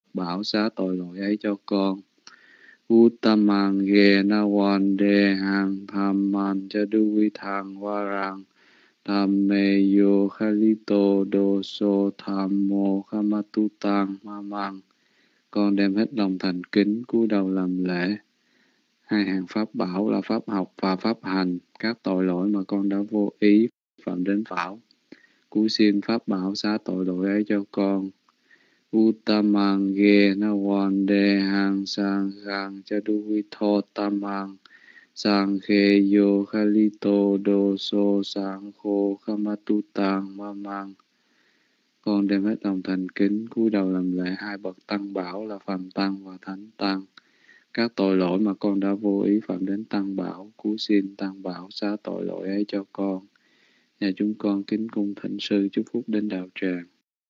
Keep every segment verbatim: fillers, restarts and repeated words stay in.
bảo xá tội lỗi ấy cho con. Uttamang ye na wan de hang tham man cha du vi thang warang tham me yo khalito do so tham mô khamatu tang ma mang. Con đem hết lòng thành kính cúi đầu làm lễ. Hai hàng pháp bảo là pháp học và pháp hành, các tội lỗi mà con đã vô ý phạm đến bảo. Cúi xin pháp bảo xá tội lỗi ấy cho con. Uttamang ye na wan de hang sang khang cha du vi tho tamang sang khe yo khalito do so sang khô khamatu tang ma mang. Con đem hết lòng thành kính cúi đầu làm lễ hai bậc tăng bảo là phàm tăng và thánh tăng. Các tội lỗi mà con đã vô ý phạm đến tăng bảo, cúi xin tăng bảo xá tội lỗi ấy cho con. Nhà chúng con kính cung thỉnh sư chúc phúc đến đạo tràng.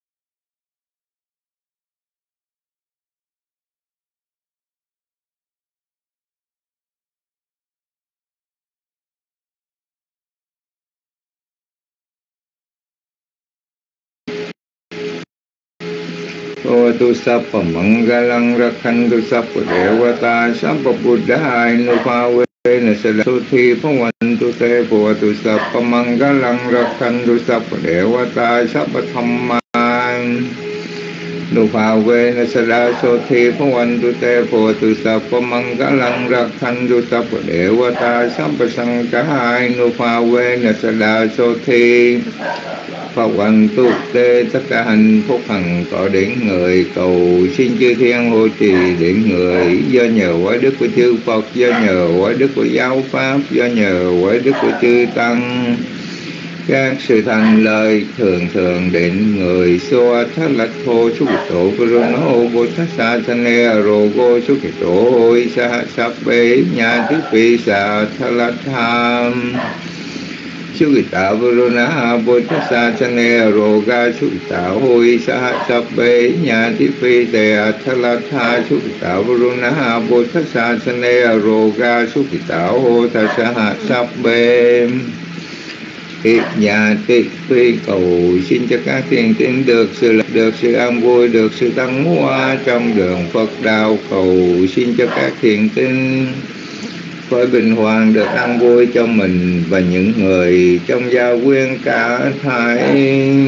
Bhavatu Sappa Mangalang Rakhantu Sappa Devata Sappa Buddha Nupavena Sadasuthi Bhavantu Te Bhavatu Sappa Mangalang Rakhantu Sappa Devata Sappa Dhamman Nupavena Sadasuthi Bhavantu Te Bhavatu Sappa Mangalang Rakhantu Sappa Devata Sappa Sankara Nupavena Sadasuthi Pháp Hoàng tu tê tất cả hạnh phúc hằng có đến người, cầu xin chư thiên hộ trì đến người. Do nhờ quả đức của chư Phật, do nhờ quả đức của giáo pháp, do nhờ quả đức của chư tăng, các sự thành lời thường thường đến người. So thất lạc thô xúc tổ Puruno Bồ Tát Sa Thane Rogo xúc tổ Hôi Sa Sắp Bế Nhà Thiết Vị Sa Thất lạc tham Sukita Varuna Bodhasa Chane Roga Sukita Hoi Saha Sabbe Nyati Pite Athalatha Sukita Varuna Bodhasa Chane Roga Sukita Hoi Saha Sabbe Hiệp nhà tịch phi cầu xin cho các thiền tín được sự được sự an vui, được sự tăng hóa trong đường Phật đạo. Cầu xin cho các thiền tín phải bình hoàng được an vui cho mình và những người trong gia quyến cả thảy.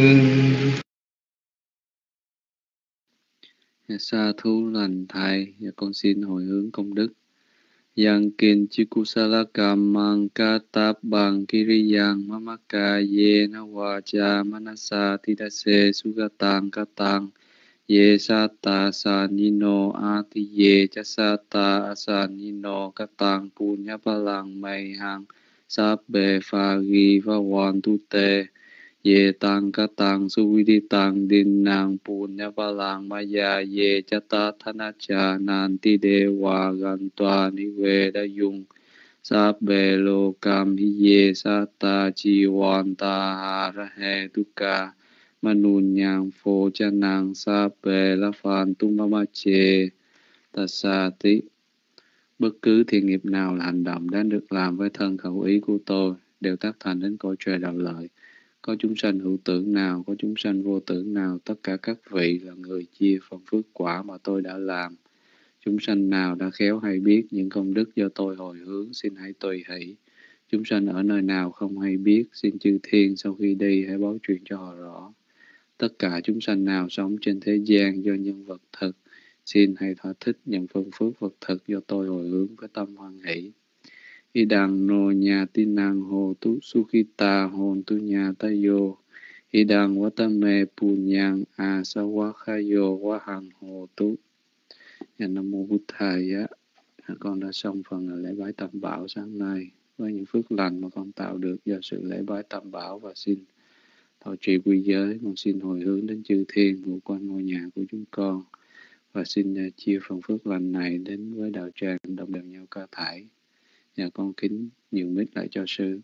Sa thú lành thai, và con xin hồi hướng công đức. Yang kin chikusala kamang katabang kiriyang mamaka ye na waja manasa tidase sugatang katang ye sata sanino ati ye chasata asanino katang punya palang may hang sabbe phagi vawan tute ye tang katang suvidi tang din nang punya palang maya ye chata thanacha nanti dewa gantwa niwe da yung sabbe lokam hi ye sata chiwan ta harahe dukkha manunyang phô cha nàng sabbe la phan tumama che tasati. Bất cứ thiện nghiệp nào là hành động đang được làm với thân khẩu ý của tôi đều tác thành đến cõi trời đạo lợi. Có chúng sanh hữu tưởng nào, có chúng sanh vô tưởng nào, tất cả các vị là người chia phần phước quả mà tôi đã làm. Chúng sanh nào đã khéo hay biết những công đức do tôi hồi hướng, xin hãy tùy hỷ. Chúng sanh ở nơi nào không hay biết, xin chư thiên sau khi đi hãy báo chuyện cho họ rõ. Tất cả chúng sanh nào sống trên thế gian do nhân vật thực, xin hãy thỏa thích nhận phần phước vật thực do tôi hồi hướng với tâm hoan hỷ. Idang no nhà tin năng hồ tu sukhita hồn tu nhà tayo. Idang watame punyang asawakhayo wahang hồ tu. Và Nam Mô Bụt Thầy á, con đã xong phần lễ bái tam bảo sáng nay với những phước lành mà con tạo được do sự lễ bái tam bảo, và xin thọ trì quy giới, con xin hồi hướng đến chư thiên ngụ quanh ngôi nhà của chúng con, và xin uh, chia phần phước lành này đến với đạo tràng đồng đều nhau ca thải. Và con kính nhường mic lại cho sư.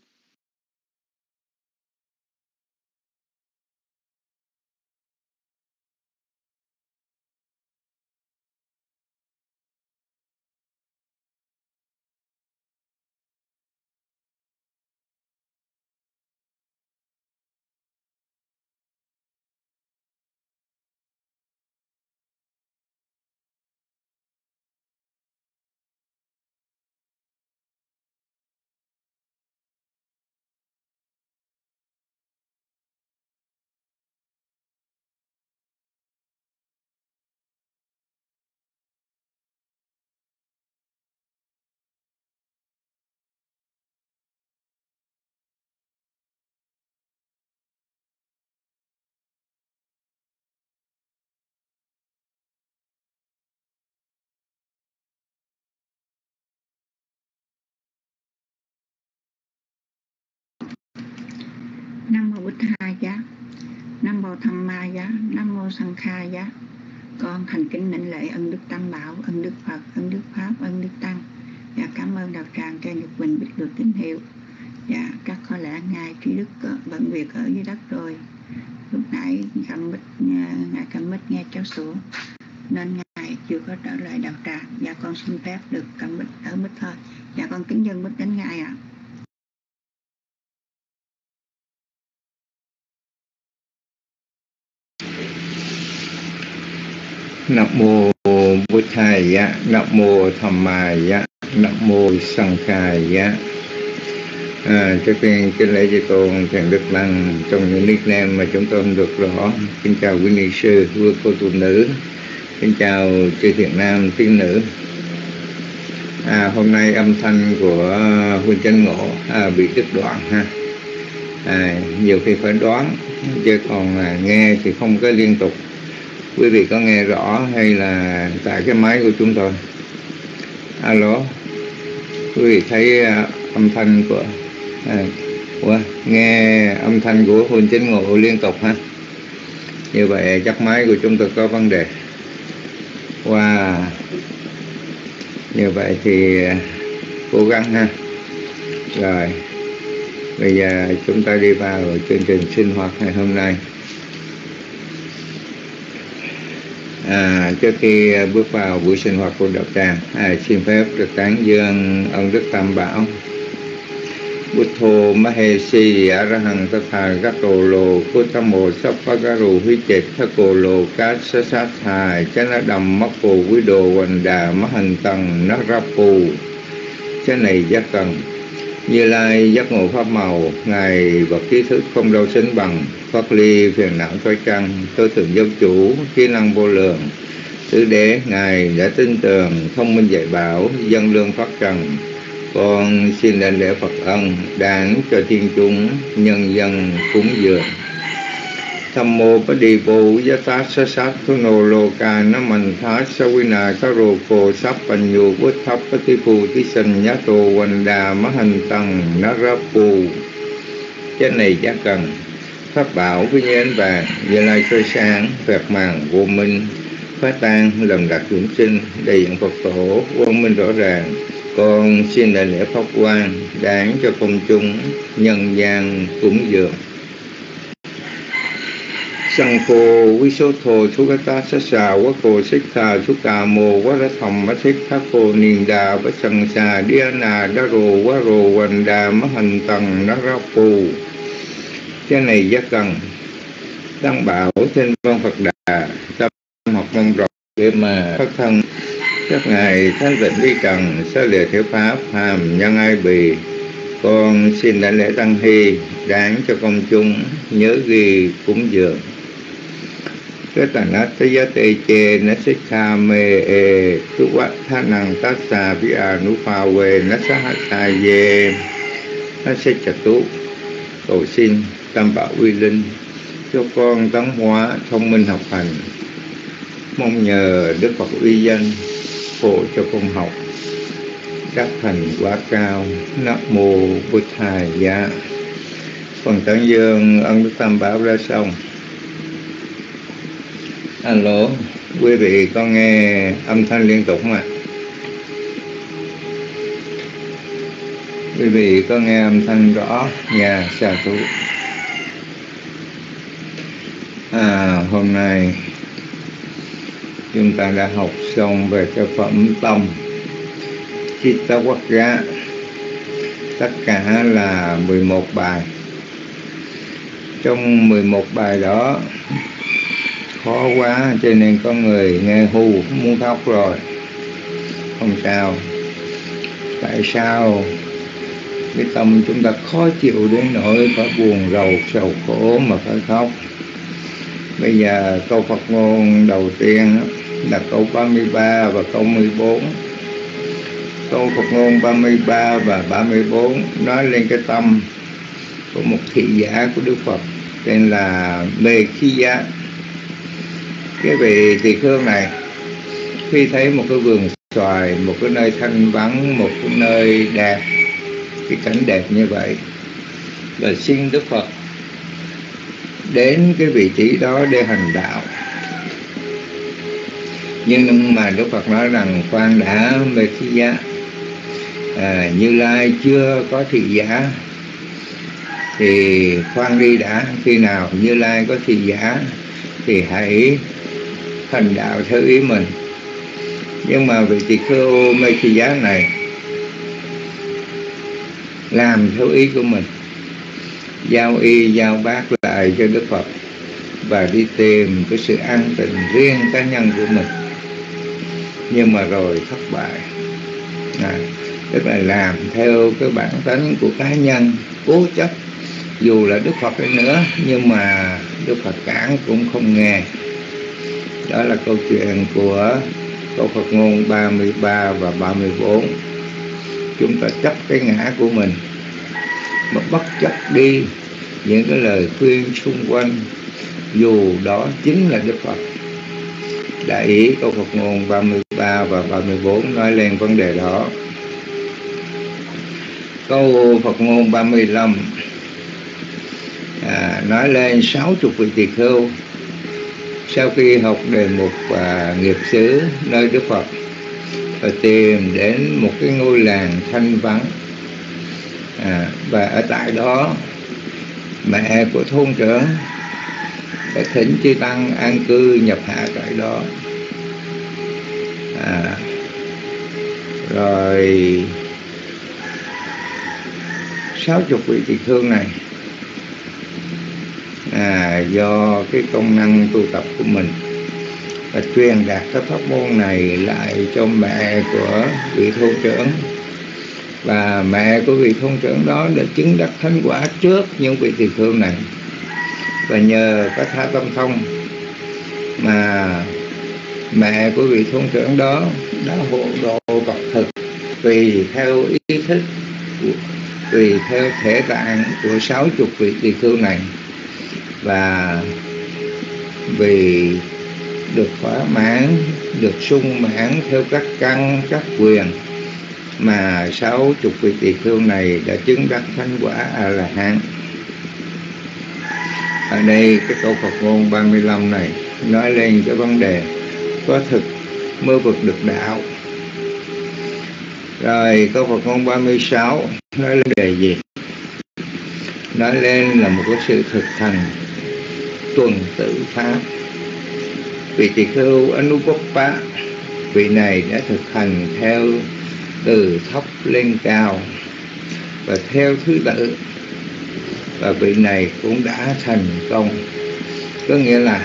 mô Tham Ma Giá, Nam mô Sanh Kha Giá. Con thành kính mệnh lễ ân đức Tam Bảo, ân đức Phật, ân đức Pháp, ân đức Tăng. Và cảm ơn đạo tràng cho Nhật Bình biết được tín hiệu. Và các có lẽ ngài Trí Đức có bận việc ở dưới đất rồi. Lúc nãy cầm mít, ngài cầm mít nghe cháu sủa nên ngài chưa có trở lại đạo tràng. Và con xin phép được cầm mít ở mít thôi. Và con kính dân mít đến ngài ạ. À. Nam mô Bụt Thaya, Nam mô Tham Maya, Nam mô Sanh Khaya. À, trước tiên kính lễ với con Thầy Đức Lăng trong những nickname mà chúng tôi không được rõ. Kính chào quý ni sư, quý cô tu nữ, kính chào chư thiện nam tín nữ. À, hôm nay âm thanh của Huynh Chánh Ngộ à, bị đứt đoạn ha. À, nhiều khi phải đoán chứ còn à, nghe thì không có liên tục. Quý vị có nghe rõ hay là tại cái máy của chúng tôi? Alo, quý vị thấy uh, âm thanh của à, ủa, nghe âm thanh của Huynh Chánh Ngộ liên tục ha? Như vậy chắc máy của chúng tôi có vấn đề. Wow, như vậy thì uh, cố gắng ha. Rồi, bây giờ chúng ta đi vào chương trình sinh hoạt ngày hôm nay. À, trước khi bước vào buổi sinh hoạt của đạo tràng, à, xin phép được tán dương ân đức Tam Bảo. Buddho Mahesi Arahant Tatha Gato Lo Kuttamo Sappagaru Hichit Thako Lo Cát Sát Sát Thài Chana Đầm Mắc Phù Quý Đồ Hoành Đà Mắc Hành Tầng Nát Ráp Phù. Cái này giác cần Như Lai giác ngộ pháp màu, ngài bậc trí thức không đâu sánh bằng, thoát ly phiền não trói trăng, tối thượng giáo chủ, trí năng vô lượng. Tứ đế ngài đã tin tưởng, thông minh dạy bảo, dân lương phát trần. Con xin đảnh lễ Phật ân, đáng cho thiên chúng, nhân dân cúng dường. Tham mô bá đi vô giá tá sát sát thu nô lô ca nó mình thá sa quy nà ca rô cô sắp bành nhu bút thắp bá tí phù tí sinh nhá tô hoành đà má hành tầng nó ráp phù. Cái này chắc cần pháp bảo với như ánh vàng, Như Lai soi sáng, vẹt màng vô minh, phá tan lầm đặc dưỡng sinh, đầy dựng Phật tổ, quang minh rõ ràng. Con xin đại lễ pháp quan, đáng cho công chúng, nhân gian cúng dường. Sang khô quý số thô chú gá tá sát xà quá cô xích thà chú cà mô quá rá thầm má xích thác cô niên đà quá sân xà đĩa nà đá rồ quá rồ hoành đà má hành tầng nó ra phù. Cái này giác cần Tăng Bảo trên văn Phật Đà tâm học mong rộng để mà phát thân các ngài thanh tịnh đi trần xa lìa thiếu pháp hàm nhân ai bì. Con xin đảnh lễ Tăng Hy, đáng cho công chúng nhớ ghi cúng dường. Cái tàn nát thế giá tê chê nó xích kha mê ê cứ quát thá năng tát xà bí à nụ phà quê nó xá hát xà dê nó xích chặt tú. Cầu xin Tam Bảo uy linh cho con tấn hóa thông minh học hành, mong nhờ Đức Phật uy danh phổ cho con học đắc thành quả cao. Nam mô Bụt Thaya. Phần tán dương ân đức Tam Bảo ra xong. Alo, quý vị có nghe âm thanh liên tục không ạ? Quý vị có nghe âm thanh rõ nhà xà thủ. À, hôm nay chúng ta đã học xong về cái phẩm tâm Chitta Quát Giá, tất cả là mười một bài. Trong mười một bài đó khó quá cho nên có người nghe hù muốn khóc rồi. Không sao. Tại sao cái tâm chúng ta khó chịu đến nỗi phải buồn rầu sầu khổ mà phải khóc? Bây giờ câu Phật ngôn đầu tiên là câu ba mươi ba và câu mười bốn. Câu Phật ngôn ba mươi ba và ba mươi bốn nói lên cái tâm của một thị giả của Đức Phật tên là Mê Khí Giá. Cái vị tỳ khưu này khi thấy một cái vườn xoài, một cái nơi thanh vắng, một cái nơi đẹp, cái cảnh đẹp như vậy, và xin Đức Phật đến cái vị trí đó để hành đạo. Nhưng mà Đức Phật nói rằng khoan đã Mê Thi Giá, à, Như Lai chưa có thị giả thì khoan đi đã. Khi nào Như Lai có thị giả thì hãy hành đạo theo ý mình. Nhưng mà vị tỳ khưu Mê Thi Giá này làm theo ý của mình, giao y giao bát lại cho Đức Phật và đi tìm cái sự an tịnh riêng cá nhân của mình. Nhưng mà rồi thất bại, à, tức là làm theo cái bản tánh của cá nhân, cố chấp. Dù là Đức Phật đi nữa nhưng mà Đức Phật cản cũng không nghe. Đó là câu chuyện của câu Phật ngôn ba mươi ba và ba mươi bốn. Chúng ta chấp cái ngã của mình mà bất chấp đi những cái lời khuyên xung quanh, dù đó chính là Đức Phật. Đại ý câu Phật ngôn ba mươi ba và ba mươi bốn nói lên vấn đề đó. Câu Phật ngôn ba mươi lăm à, nói lên sáu chục vị tỳ khưu sau khi học đề mục và nghiệp xứ nơi Đức Phật và tìm đến một cái ngôi làng thanh vắng, à, và ở tại đó mẹ của thôn trưởng đã thỉnh chư tăng an cư nhập hạ tại đó. À, rồi sáu chục vị tỳ khưu này à, do cái công năng tu tập của mình và truyền đạt cái pháp môn này lại cho mẹ của vị thôn trưởng, và mẹ của vị thôn trưởng đó đã chứng đắc thánh quả trước những vị tỳ khưu này. Và nhờ có tha tâm thông mà mẹ của vị thôn trưởng đó đã hộ độ vật thực tùy theo ý thích, tùy theo thể tạng của sáu chục vị tỳ khưu này, và vì được thỏa mãn, được sung mãn theo các căn, các quyền mà sáu chục vị tỳ khưu này đã chứng đắc thánh quả A La Hán. Ở đây cái câu Phật ngôn ba mươi lăm này nói lên cái vấn đề có thực mơ vực được đạo. Rồi câu Phật ngôn ba mươi sáu nói lên đề gì? Nói lên là một cái sự thực hành tuần tự pháp. Vị tỳ khưu Anupappa, vị này đã thực hành theo từ thấp lên cao và theo thứ tự, và vị này cũng đã thành công. Có nghĩa là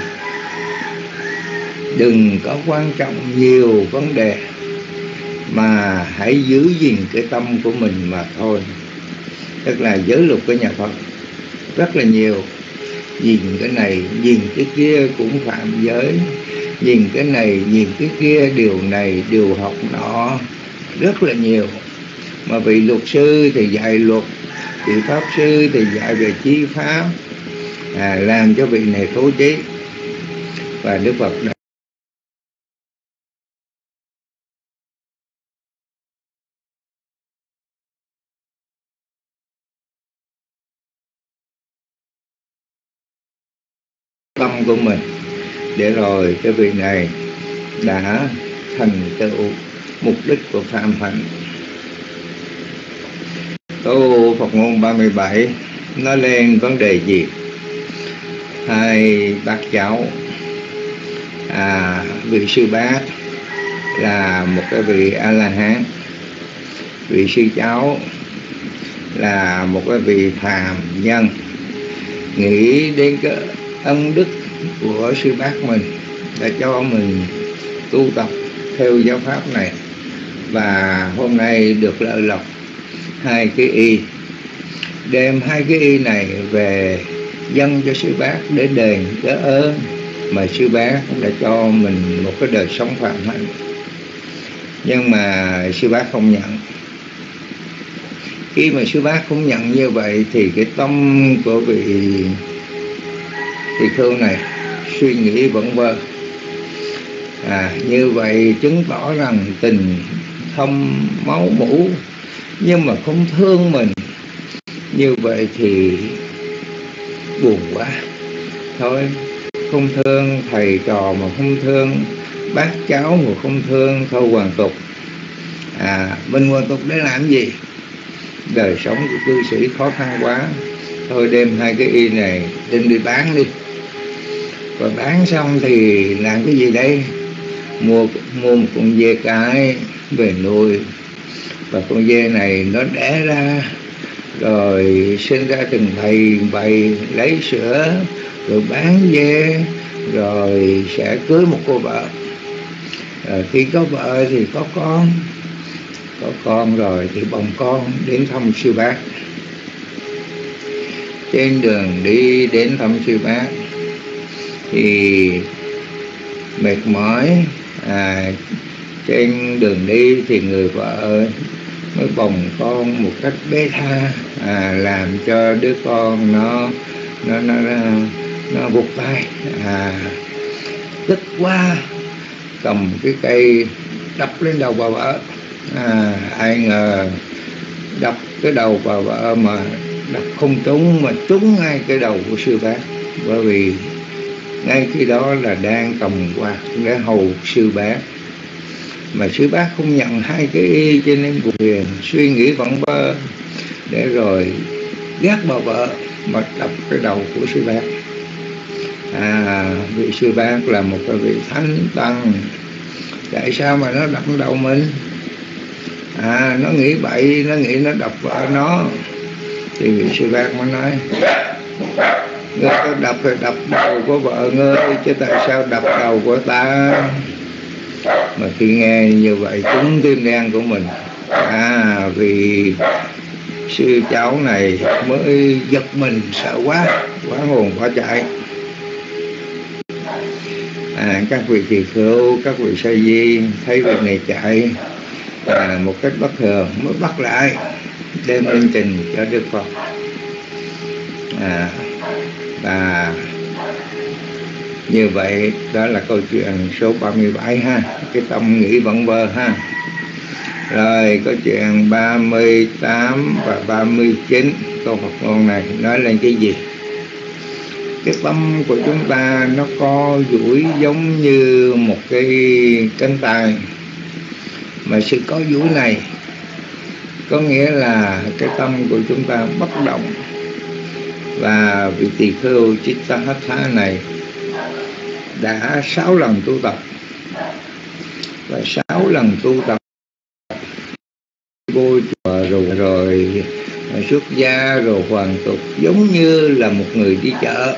đừng có quan trọng nhiều vấn đề, mà hãy giữ gìn cái tâm của mình mà thôi. Tức là giới luật của nhà Phật rất là nhiều, nhìn cái này nhìn cái kia cũng phạm giới, nhìn cái này nhìn cái kia, điều này điều học nọ rất là nhiều. Mà vị luật sư thì dạy luật, vị pháp sư thì dạy về chi pháp, à, làm cho vị này thấu trí. Và Đức Phật đã tâm của mình, để rồi cái vị này đã thành tựu mục đích của phạm hạnh. Câu Phật ngôn ba mươi bảy nói lên vấn đề gì? Hai bác cháu, à, vị sư bác là một cái vị A-la-hán, vị sư cháu là một cái vị phàm nhân. Nghĩ đến cái ân đức của sư bác mình đã cho mình tu tập theo giáo pháp này, và hôm nay được lợi lộc hai cái y, đem hai cái y này về dâng cho sư bác để đền cái ơn mà sư bác đã cho mình một cái đời sống phạm hạnh. Nhưng mà sư bác không nhận. Khi mà sư bác không nhận như vậy thì cái tâm của vị tỳ khưu này suy nghĩ vẩn vơ. À, như vậy chứng tỏ rằng tình thâm máu mủ nhưng mà không thương mình. Như vậy thì buồn quá. thôi. Không thương thầy trò mà không thương bác cháu mà không thương, thôi hoàn tục. À, mình hoàn tục để làm gì? Đời sống của cư sĩ khó khăn quá, thôi đem hai cái y này đem đi bán đi. Rồi bán xong thì làm cái gì đây? Mua mua một con dê cái về nuôi, và con dê này nó đẻ ra rồi sinh ra từng bầy bầy, lấy sữa rồi bán dê, rồi sẽ cưới một cô vợ. Rồi khi có vợ thì có con, có con rồi thì bồng con đến thăm sư bác. Trên đường đi đến thăm sư bác thì mệt mỏi, à, trên đường đi thì người vợ mới bồng con một cách bê tha, à, làm cho đứa con nó nó nó nó, nó gục tay, à, tức quá cầm cái cây đập lên đầu bà vợ. À, ai ngờ đập cái đầu bà vợ mà đập không trúng, mà trúng ngay cái đầu của sư bác, bởi vì ngay khi đó là đang cầm quạt để hầu sư bác, mà sư bác không nhận hai cái y, cho nên buồn phiền, suy nghĩ vẩn vơ, để rồi ghét bà vợ mà đập cái đầu của sư bác. À, vị sư bác là một cái vị thánh tăng, tại sao mà nó đập đầu mình? À, nó nghĩ bậy, nó nghĩ nó đập vợ nó. Thì vị sư bác mới nói, ngươi có đập thì đập đầu của vợ ngươi, chứ tại sao đập đầu của ta? Mà khi nghe như vậy trúng tim đen của mình. À, vì sư cháu này mới giật mình, sợ quá, quá hồn quá chạy. À, các vị tỳ khưu, các vị sa di thấy việc này chạy, à, một cách bất thường mới bắt lại đem lên trình cho Đức Phật. À, và như vậy đó là câu chuyện số ba mươi bảy ha, cái tâm nghĩ vẩn vơ ha. Rồi câu chuyện ba mươi tám và ba mươi chín, câu Phật ngôn này nói lên cái gì? Cái tâm của chúng ta nó co duỗi giống như một cái cánh tay, mà sự co duỗi này có nghĩa là cái tâm của chúng ta bất động. Và vị tỳ khưu Chitta-hách-thá này đã sáu lần tu tập, và sáu lần tu tập vô chùa rồi rồi xuất gia rồi hoàn tục, giống như là một người đi chợ.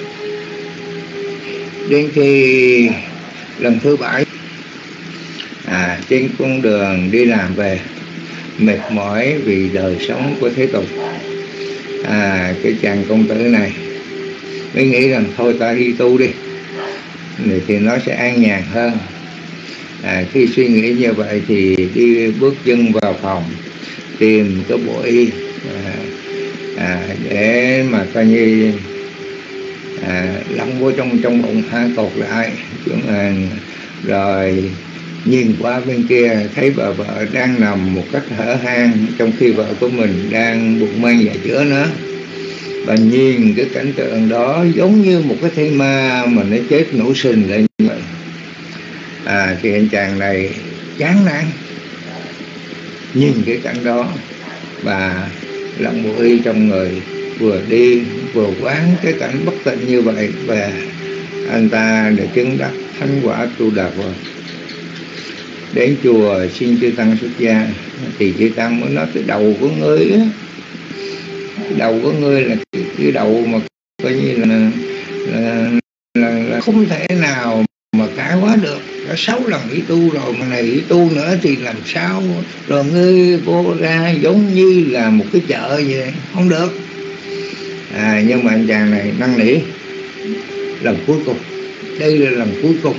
Đến khi lần thứ bảy, à, trên con đường đi làm về, mệt mỏi vì đời sống của thế tục, à, cái chàng công tử này mới nghĩ rằng thôi ta đi tu đi, thì nó sẽ an nhàn hơn. À, khi suy nghĩ như vậy thì đi bước chân vào phòng, tìm cái bộ y, à, à, để mà coi như à, lăn vô trong trong bụng, ha, cột lại, à, rồi nhìn qua bên kia thấy bà vợ đang nằm một cách hở hang, trong khi vợ của mình đang bụng mang dạ chữa nữa. Và nhìn cái cảnh tượng đó giống như một cái thây ma mà nó chết nổ sinh lại như vậy. À, thì anh chàng này chán nản nhìn cái cảnh đó, và lặng bộ y trong người, vừa đi vừa quán cái cảnh bất tịnh như vậy, và anh ta để chứng đắc thánh quả tu đà Phật. Đến chùa xin chư tăng xuất gia, thì chư tăng mới nói cái đầu của ngươi á, đầu của ngươi là cái, cái đầu mà coi như là là, là là không thể nào mà cải hóa được. Đã sáu lần ý tu rồi mà này ý tu nữa thì làm sao? Rồi ngươi vô ra giống như là một cái chợ vậy, không được. À, nhưng mà anh chàng này năn nỉ lần cuối cùng, đây là lần cuối cùng,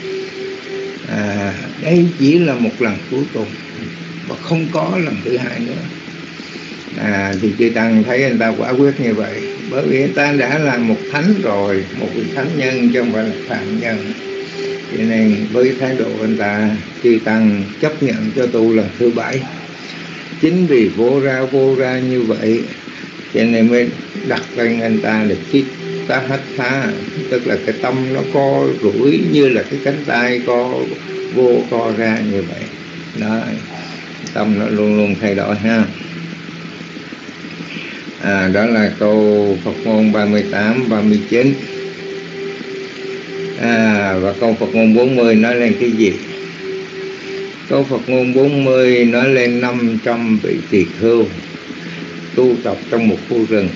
à, đây chỉ là một lần cuối cùng và không có lần thứ hai nữa. À, thì chư tăng thấy anh ta quả quyết như vậy, bởi vì anh ta đã là một thánh rồi, một vị thánh nhân chứ không phải là phạm nhân. Cho nên với thái độ anh ta, chư tăng chấp nhận cho tu lần thứ bảy. Chính vì vô ra vô ra như vậy cho nên mới đặt tên anh ta là Chit ta hách tha, tức là cái tâm nó co rủi như là cái cánh tay co vô co ra như vậy đó, tâm nó luôn luôn thay đổi ha. À, đó là câu Phật ngôn ba mươi tám, ba mươi chín. À, và câu Phật ngôn bốn mươi nói lên cái gì? Câu Phật ngôn bốn mươi nói lên năm trăm vị tỳ khưu tu tập trong một khu rừng,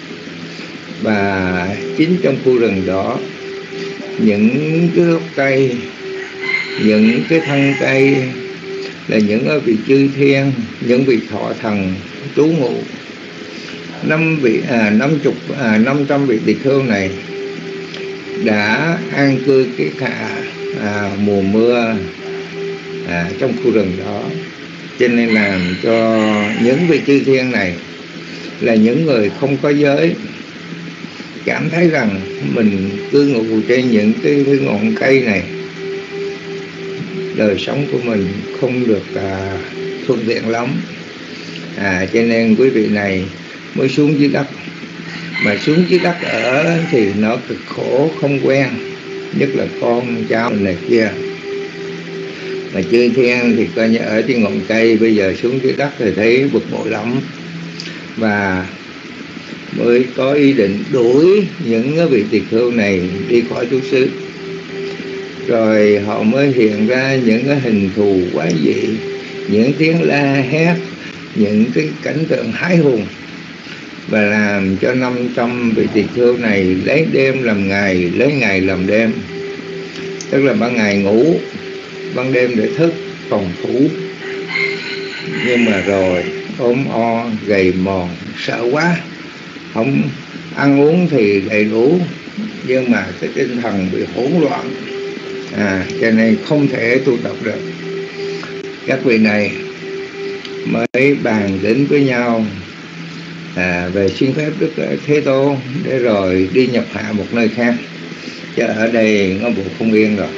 và chính trong khu rừng đó, những cái gốc cây, những cái thân cây là những vị chư thiên, những vị thọ thần trú ngụ. Năm vị à năm chục à năm trăm vị tỳ khưu này đã an cư cái khả à, mùa mưa à, trong khu rừng đó, cho nên làm cho những vị chư thiên này là những người không có giới cảm thấy rằng mình cư ngụ trên những cái, cái ngọn cây này, đời sống của mình không được à, thuận tiện lắm. À, cho nên quý vị này mới xuống dưới đất, mà xuống dưới đất ở thì nó cực khổ không quen, nhất là con cháu này kia. Mà chư thiên thì coi như ở trên ngọn cây, bây giờ xuống dưới đất thì thấy bực bội lắm, và mới có ý định đuổi những vị tỳ khưu này đi khỏi trú xứ. Rồi họ mới hiện ra những cái hình thù quái dị, những tiếng la hét, những cái cảnh tượng hãi hùng, và làm cho năm trăm vị tỳ khưu này lấy đêm làm ngày, lấy ngày làm đêm. Tức là ban ngày ngủ, ban đêm để thức phòng thủ. Nhưng mà rồi ốm o, gầy mòn, sợ quá, không ăn uống thì đầy đủ, nhưng mà cái tinh thần bị hỗn loạn, à, cho nên không thể tu tập được. Các vị này mới bàn đến với nhau à, về xin phép Đức Thế Tôn để rồi đi nhập hạ một nơi khác, chứ ở đây nó bộ không yên rồi.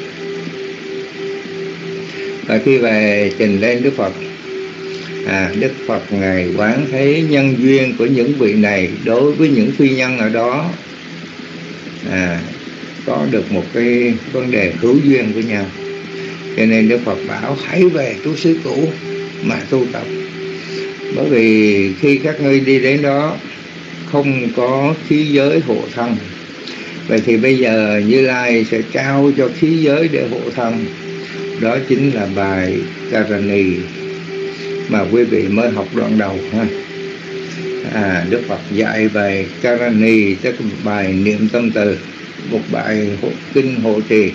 Và khi về trình lên Đức Phật, à, Đức Phật Ngài quán thấy nhân duyên của những vị này đối với những phi nhân ở đó, à, có được một cái vấn đề hữu duyên với nhau, cho nên Đức Phật bảo hãy về trú xứ cũ mà tu tập. Bởi vì khi các ngươi đi đến đó không có khí giới hộ thân, vậy thì bây giờ Như Lai sẽ trao cho khí giới để hộ thân. Đó chính là bài Karani mà quý vị mới học đoạn đầu ha. À, Đức Phật dạy bài Karani, tức là bài niệm tâm từ, một bài hộ, kinh hộ trì.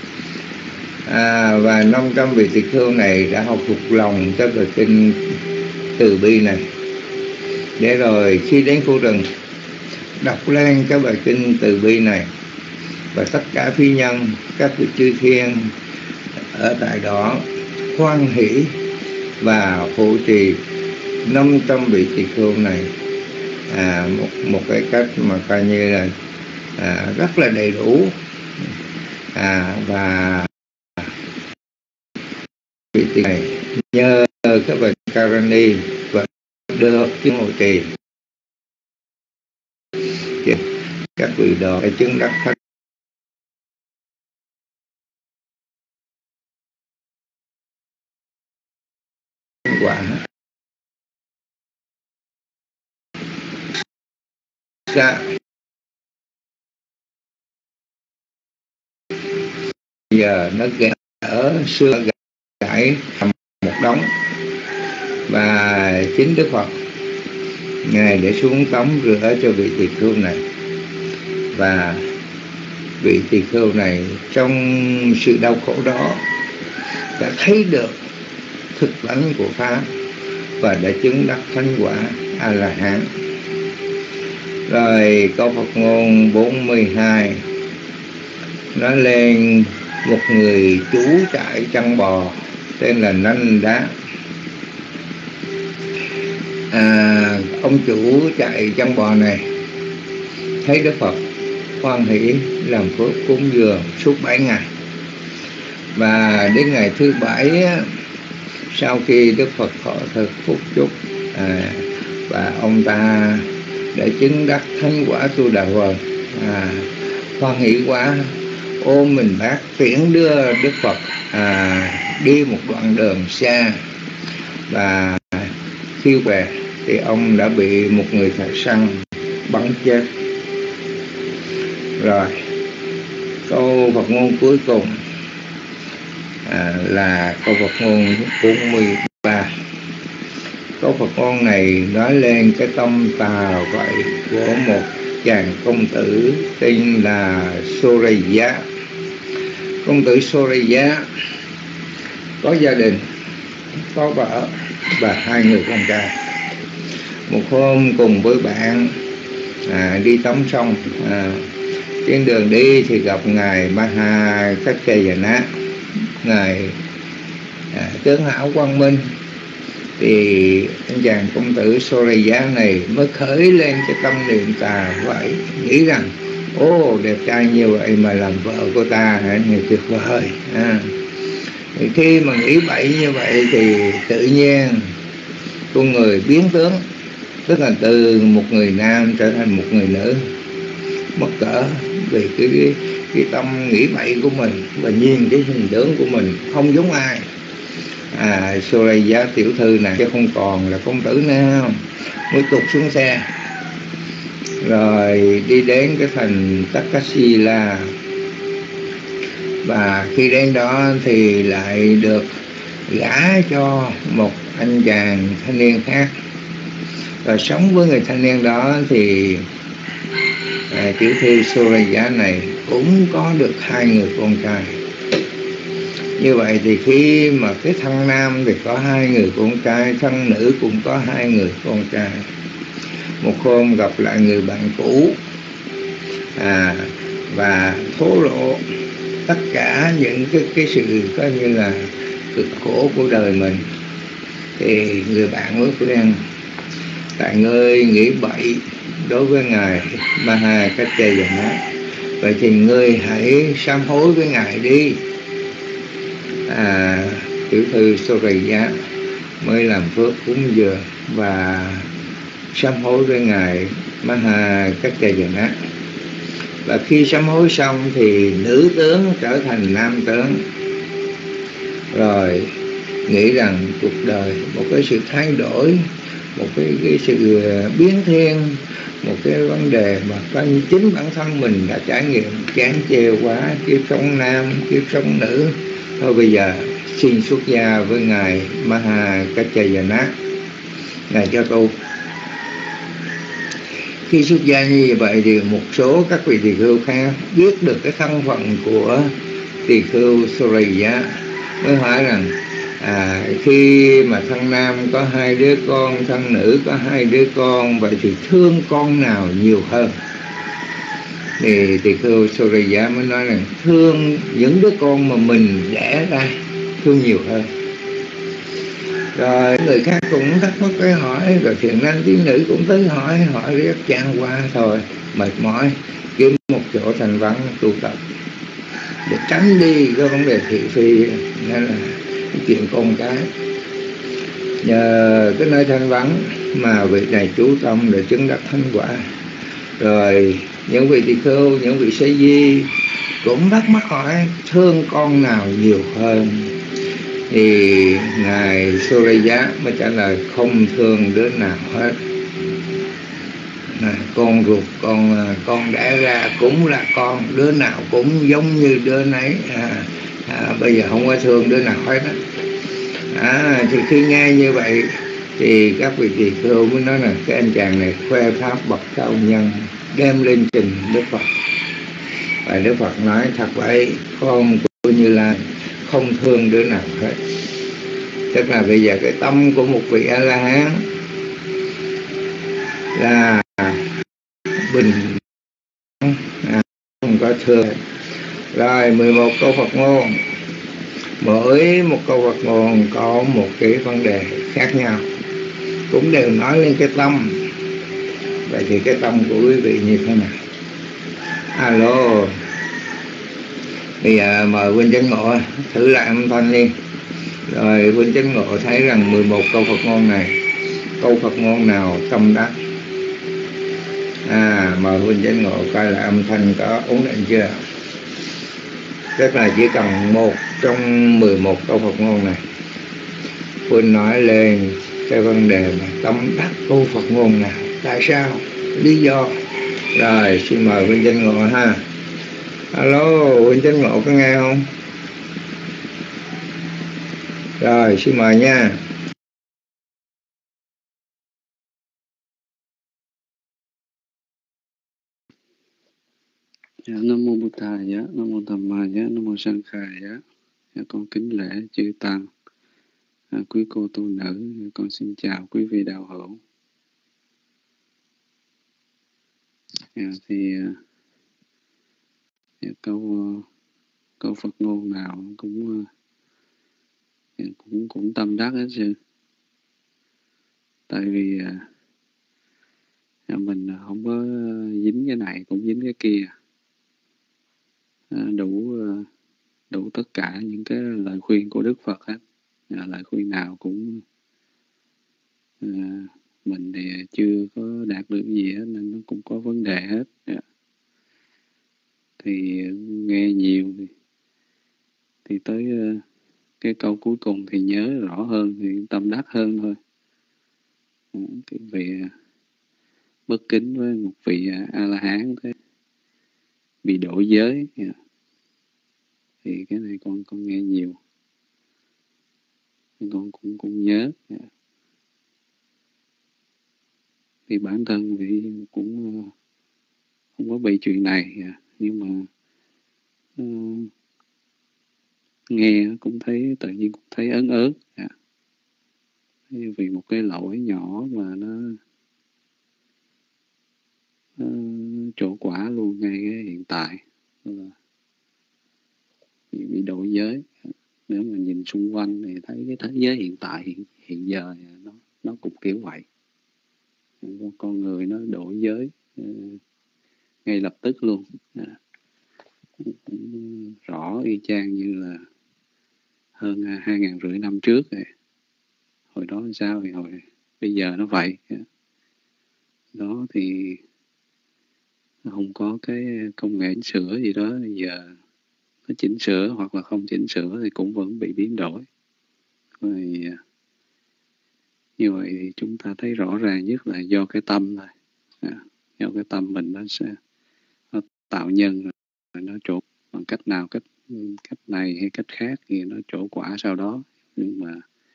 À, và năm trăm vị tỳ khưu này đã học thuộc lòng các bài kinh từ bi này, để rồi khi đến khu rừng đọc lên các bài kinh từ bi này, và tất cả phi nhân, các vị chư thiên ở tại đó hoan hỷ và hộ trì năm trăm vị tỳ khưu này, à, một, một cái cách mà coi như là à, rất là đầy đủ, à, và vị tỳ này nhờ các vị Karani và được chứng hộ trì, các vị đó phải chứng đắc thánh quả. Dạ. Giờ nó ở xưa gãy thành một đống, và chính Đức Phật Ngài để xuống tắm rửa cho vị tỳ khưu này, và vị tỳ khưu này trong sự đau khổ đó đã thấy được thực tánh của Pháp và đã chứng đắc thánh quả A La Hán. Rồi câu Phật ngôn bốn mươi hai nói lên một người chủ trại chăn bò tên là Nanh Đá. À, ông chủ trại chăn bò này thấy Đức Phật hoan hỷ làm phước cúng dường suốt bảy ngày, và đến ngày thứ bảy sau khi Đức Phật thọ thực phúc chúc, à, và ông ta đã chứng đắc thánh quả Tu Đà Hoàng, à, hoan hỷ quá, ôm mình bác tiễn đưa Đức Phật à, đi một đoạn đường xa. Và khi về thì ông đã bị một người thợ săn bắn chết. Rồi câu Phật ngôn cuối cùng à, là câu Phật ngôn bốn mươi ba. Câu Phật ngôn này nói lên cái tâm tà vậy của một chàng công tử tên là Surya. Công tử Surya có gia đình, có vợ và hai người con trai. Một hôm cùng với bạn à, đi tắm sông, à, trên đường đi thì gặp ngài Maha Kaccayana, ngài à, tướng hảo quang minh. Thì anh chàng công tử Surya này mới khởi lên cái tâm niệm tà vậy, nghĩ rằng ô đẹp trai như vậy mà làm vợ của ta hả, nhiều tuyệt vời. À, thì khi mà nghĩ bậy như vậy thì tự nhiên con người biến tướng, tức là từ một người nam trở thành một người nữ, mất cỡ vì cái, cái, cái tâm nghĩ bậy của mình và nhìn cái hình tướng của mình không giống ai. À, Surya tiểu thư này chứ không còn là công tử nào, mới tụt xuống xe rồi đi đến cái thành Takasila. Và khi đến đó thì lại được gả cho một anh chàng thanh niên khác. Và sống với người thanh niên đó thì à, tiểu thư Surya này cũng có được hai người con trai. Như vậy thì khi mà cái thân nam thì có hai người con trai, thân nữ cũng có hai người con trai. Một hôm gặp lại người bạn cũ à, và thổ lộ tất cả những cái, cái sự coi như là cực khổ của đời mình. Thì người bạn mới khuyên: tại ngươi nghĩ bậy đối với ngài Maha Kaccayana, vậy thì ngươi hãy sám hối với ngài đi. À, tiểu thư Surya mới làm phước cúng dường và sám hối với ngài Maha Kaccayana. Và khi sám hối xong thì nữ tướng trở thành nam tướng, rồi nghĩ rằng cuộc đời một cái sự thay đổi, một cái, cái sự biến thiên, một cái vấn đề mà có chính bản thân mình đã trải nghiệm chán chê quá, kiếp sống nam, kiếp sống nữ. Thôi bây giờ xin xuất gia với ngài Maha Kaccayana, ngài cho tu. Khi xuất gia như vậy thì một số các vị tỳ khưu khác biết được cái thân phận của tỳ khưu Surya, mới hỏi rằng à, khi mà thân nam có hai đứa con, thân nữ có hai đứa con, vậy thì thương con nào nhiều hơn? Thì tỳ khưu Surya mới nói rằng thương những đứa con mà mình đẻ ra, thương nhiều hơn. Rồi người khác cũng thắc mắc cái hỏi, rồi thiện nam tín nữ cũng tới hỏi, hỏi rất chán qua thôi, mệt mỏi, kiếm một chỗ thanh vắng tu tập để tránh đi cái vấn đề thị phi, nên là cái chuyện con cái. Nhờ cái nơi thanh vắng mà vị này chú tâm để chứng đắc thánh quả. Rồi những vị tỳ khưu, những vị sa di cũng thắc mắc hỏi thương con nào nhiều hơn? Thì ngài Surya mới trả lời không thương đứa nào hết. À, con ruột, con con đẻ ra cũng là con, đứa nào cũng giống như đứa nấy. À, à, bây giờ không có thương đứa nào hết á. À, thì khi nghe như vậy thì các vị tỳ khưu mới nói là cái anh chàng này khoe pháp bậc cao nhân, đem lên trình Đức Phật. Và Đức Phật nói thật vậy, con của Như Lai không thương đứa nào hết. Tức là bây giờ cái tâm của một vị A-la-hán là bình, à, không có thương. Rồi mười một câu Phật ngôn, mỗi một câu Phật ngôn có một cái vấn đề khác nhau, cũng đều nói lên cái tâm. Vậy thì cái tâm của quý vị như thế nào? Alo, bây giờ mời Huynh Chánh Ngộ thử lại âm thanh đi. Rồi Huynh Chánh Ngộ thấy rằng mười một câu Phật ngôn này, câu Phật ngôn nào tâm đắc? À, mời huynh chánh ngộ coi là âm thanh có ổn định chưa. Tức là chỉ cần một trong mười một câu Phật ngôn này, huynh nói lên cái vấn đề mà tâm đắc câu Phật ngôn nào, tại sao, lý do. Rồi xin mời huynh chánh ngộ ha. Alo, huynh chánh ngộ có nghe không? Rồi xin mời nha. Dạ, Nam mô Bụt Thầy, dạ, Nam mô Tham Ma, dạ, Nam mô Sang Khai, dạ. Dạ, con kính lễ chư tăng, à, quý cô tu nữ, con xin chào quý vị đạo hữu. Dạ, thì dạ, câu câu Phật ngôn nào cũng dạ, cũng cũng tâm đắc hết sư. Tại vì dạ, mình không có dính cái này cũng dính cái kia, à, đủ đủ tất cả những cái lời khuyên của Đức Phật hết. À, lời khuyên nào cũng à, mình thì chưa có đạt được gì hết nên nó cũng có vấn đề hết. À, thì nghe nhiều thì, thì tới uh, cái câu cuối cùng thì nhớ rõ hơn, thì tâm đắc hơn thôi. À, cái vị uh, bất kính với một vị uh, A La Hán thế bị đổ giới. Yeah. Thì cái này con con nghe nhiều, con cũng cũng nhớ. Yeah. Thì bản thân thì cũng uh, không có bị chuyện này, yeah. Nhưng mà uh, nghe cũng thấy tự nhiên cũng thấy ớn ớt. Yeah. Vì một cái lỗi nhỏ mà nó uh, trổ quả luôn ngay cái hiện tại, là bị đổ giới. Nếu mà nhìn xung quanh thì thấy cái thế giới hiện tại hiện, hiện giờ nó nó cũng kiểu vậy. Con người nó đổ giới uh, ngay lập tức luôn. Uh, cũng rõ y chang như là hơn hai ngàn rưỡi năm trước rồi. Hồi đó sao thì hồi bây giờ nó vậy. Đó thì không có cái công nghệ chỉnh sửa gì đó, bây giờ nó chỉnh sửa hoặc là không chỉnh sửa thì cũng vẫn bị biến đổi. Rồi, như vậy thì chúng ta thấy rõ ràng nhất là do cái tâm thôi. À, do cái tâm mình nó sẽ nó tạo nhân rồi nó trổ bằng cách nào, cách cách này hay cách khác thì nó trổ quả sau đó. Nhưng mà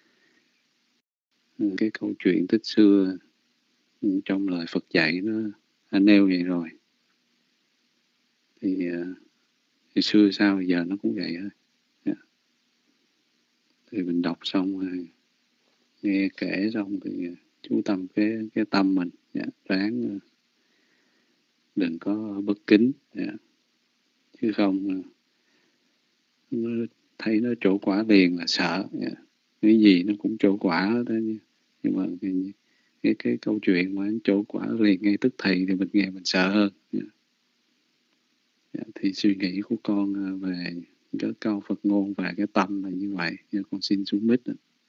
cái câu chuyện tích xưa trong lời Phật dạy nó nêu vậy rồi, thì thì xưa sao giờ nó cũng vậy thôi. Yeah. Thì mình đọc xong rồi nghe kể xong thì chú tâm cái cái tâm mình. Yeah. Ráng đừng có bất kính. Yeah. Chứ không nó thấy nó trổ quả liền là sợ. Yeah. Cái gì nó cũng trổ quả hết đó. Nhưng mà cái, cái, cái câu chuyện mà trổ quả liền ngay tức thì thì mình nghe mình sợ hơn. Yeah. Yeah. Thì suy nghĩ của con về cái câu Phật ngôn và cái tâm là như vậy. Yeah. Con xin xuống mic.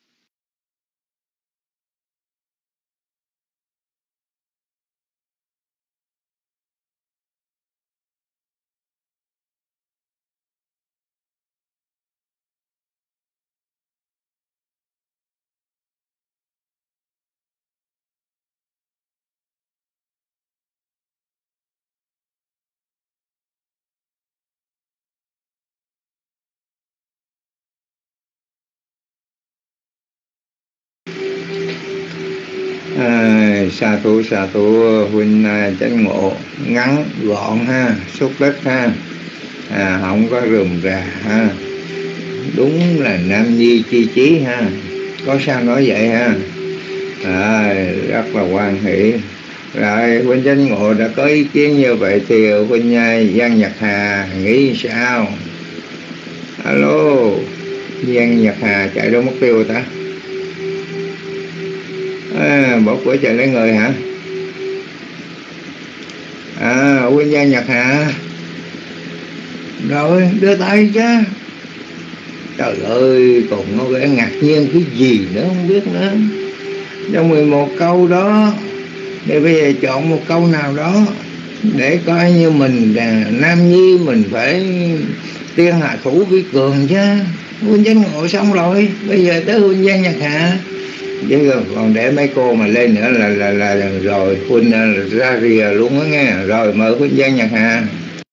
À, sa thủ sa thủ huynh chánh ngộ ngắn gọn ha, xúc tích ha, à, không có rườm rà ha, đúng là nam nhi chi chí ha, có sao nói vậy ha. À, rất là hoan hỷ. Rồi huynh chánh ngộ đã có ý kiến như vậy thì huynh Giang Nhật Hà nghĩ sao? Alo, Giang Nhật Hà chạy đâu mất tiêu ta? À, bỏ của chạy lấy người hả? À, huynh Giang Nhật Hà. Rồi, đưa tay chứ. Trời ơi, còn nó vẻ ngạc nhiên cái gì nữa không biết nữa. Trong mười một câu đó Để bây giờ chọn một câu nào đó để coi như mình là nam nhi, mình phải tiên hạ thủ vi cường chứ. Huynh chánh ngộ xong rồi, bây giờ tới huynh gian nhạc hạ, chứ còn để mấy cô mà lên nữa là là là, là rồi huynh ra rìa luôn á nghe. Rồi mời huynh gian nhạc hạ.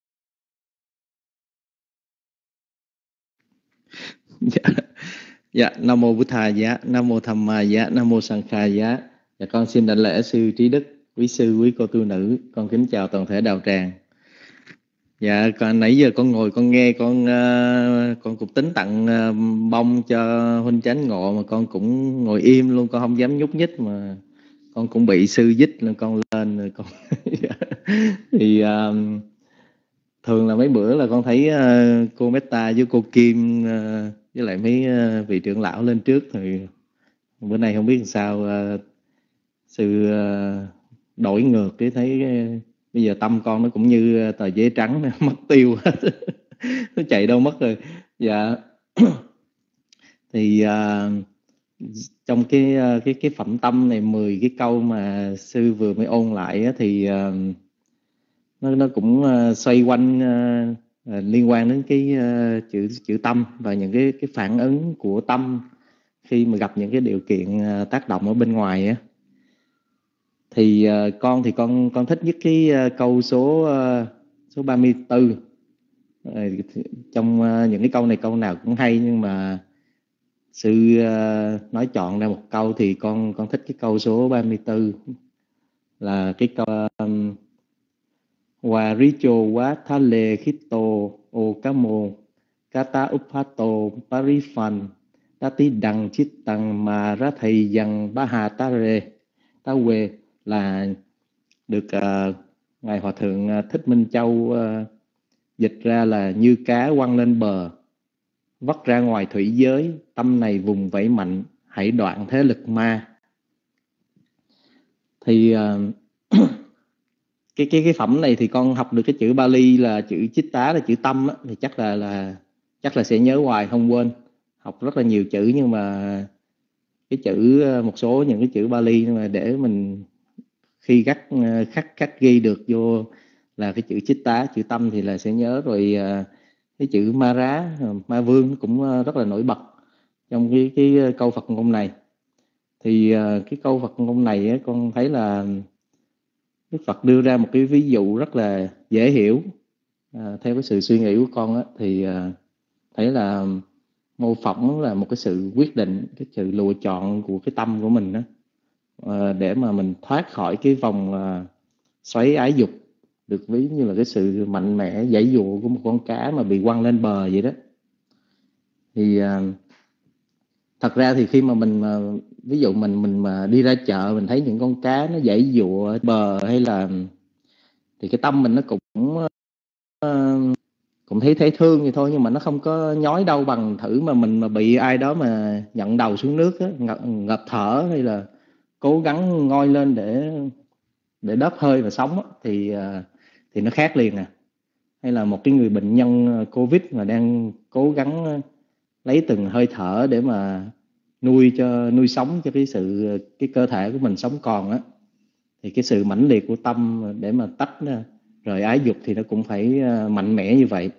Dạ, dạ, Nam mô Bụt Thầy giá, Nam mô Tham Ma giá, Nam mô Sang Kha giá. Dạ, con xin đảnh lễ sư Trí Đức, quý sư, quý cô tu nữ. Con kính chào toàn thể đạo tràng. Dạ, con nãy giờ con ngồi con nghe, con uh, con cũng tính tặng uh, bông cho huynh chánh ngộ, mà con cũng ngồi im luôn, con không dám nhúc nhích, mà con cũng bị sư dích lên con lên rồi con. Thì uh, thường là mấy bữa là con thấy uh, cô Meta với cô Kim uh, với lại mấy uh, vị trưởng lão lên trước, thì bữa nay không biết làm sao uh, sư uh, đổi ngược cái thấy uh, bây giờ tâm con nó cũng như tờ giấy trắng nó mất tiêu hết. Nó chạy đâu mất rồi. Dạ. Thì uh, trong cái uh, cái cái phẩm tâm này, mười cái câu mà sư vừa mới ôn lại á, thì uh, nó nó cũng uh, xoay quanh uh, uh, liên quan đến cái uh, chữ chữ tâm và những cái cái phản ứng của tâm khi mà gặp những cái điều kiện uh, tác động ở bên ngoài á. Thì uh, con thì con con thích nhất cái uh, câu số uh, số ba mươi tư. Uh, trong uh, những cái câu này câu nào cũng hay, nhưng mà sư uh, nói chọn ra một câu thì con con thích cái câu số ba mươi tư, là cái câu um, Waricho wa thale khito okamo kata uphato parifan tati đằng chít tăng mà ra thầy dằng ba hà ta rê ta quê, là được uh, ngài hòa thượng uh, Thích Minh Châu uh, dịch ra là như cá quăng lên bờ, vắt ra ngoài thủy giới, tâm này vùng vẫy mạnh, hãy đoạn thế lực ma. Thì uh, cái cái cái phẩm này thì con học được cái chữ Bali là chữ Chitta, là chữ tâm á, thì chắc là là chắc là sẽ nhớ hoài không quên. Học rất là nhiều chữ, nhưng mà cái chữ một số những cái chữ Bali, nhưng mà để mình khi gắt khắc khắc ghi được vô là cái chữ Chitta, chữ tâm thì là sẽ nhớ rồi. Cái chữ Ma Rá, Ma Vương cũng rất là nổi bật trong cái cái câu Phật ngôn này. Thì cái câu Phật ngôn này á, con thấy là Đức Phật đưa ra một cái ví dụ rất là dễ hiểu. À, theo cái sự suy nghĩ của con á, thì à, thấy là mô phỏng là một cái sự quyết định, cái sự lựa chọn của cái tâm của mình đó, à, để mà mình thoát khỏi cái vòng à, xoáy ái dục, được ví như là cái sự mạnh mẽ giãy dụa của một con cá mà bị quăng lên bờ vậy đó. Thì à, thật ra thì khi mà mình mà ví dụ mình mình mà đi ra chợ, mình thấy những con cá nó giãy dụa ở bờ hay là, thì cái tâm mình nó cũng uh, cũng thấy thấy thương vậy thôi, nhưng mà nó không có nhói đâu bằng thử mà mình mà bị ai đó mà nhận đầu xuống nước á, ngập, ngập thở hay là cố gắng ngoi lên để để đớp hơi và sống á, thì uh, thì nó khác liền à. Hay là một cái người bệnh nhân Covid mà đang cố gắng lấy từng hơi thở để mà nuôi cho nuôi sống cho cái sự cái cơ thể của mình sống còn á, thì cái sự mãnh liệt của tâm để mà tách rời ái dục thì nó cũng phải mạnh mẽ như vậy.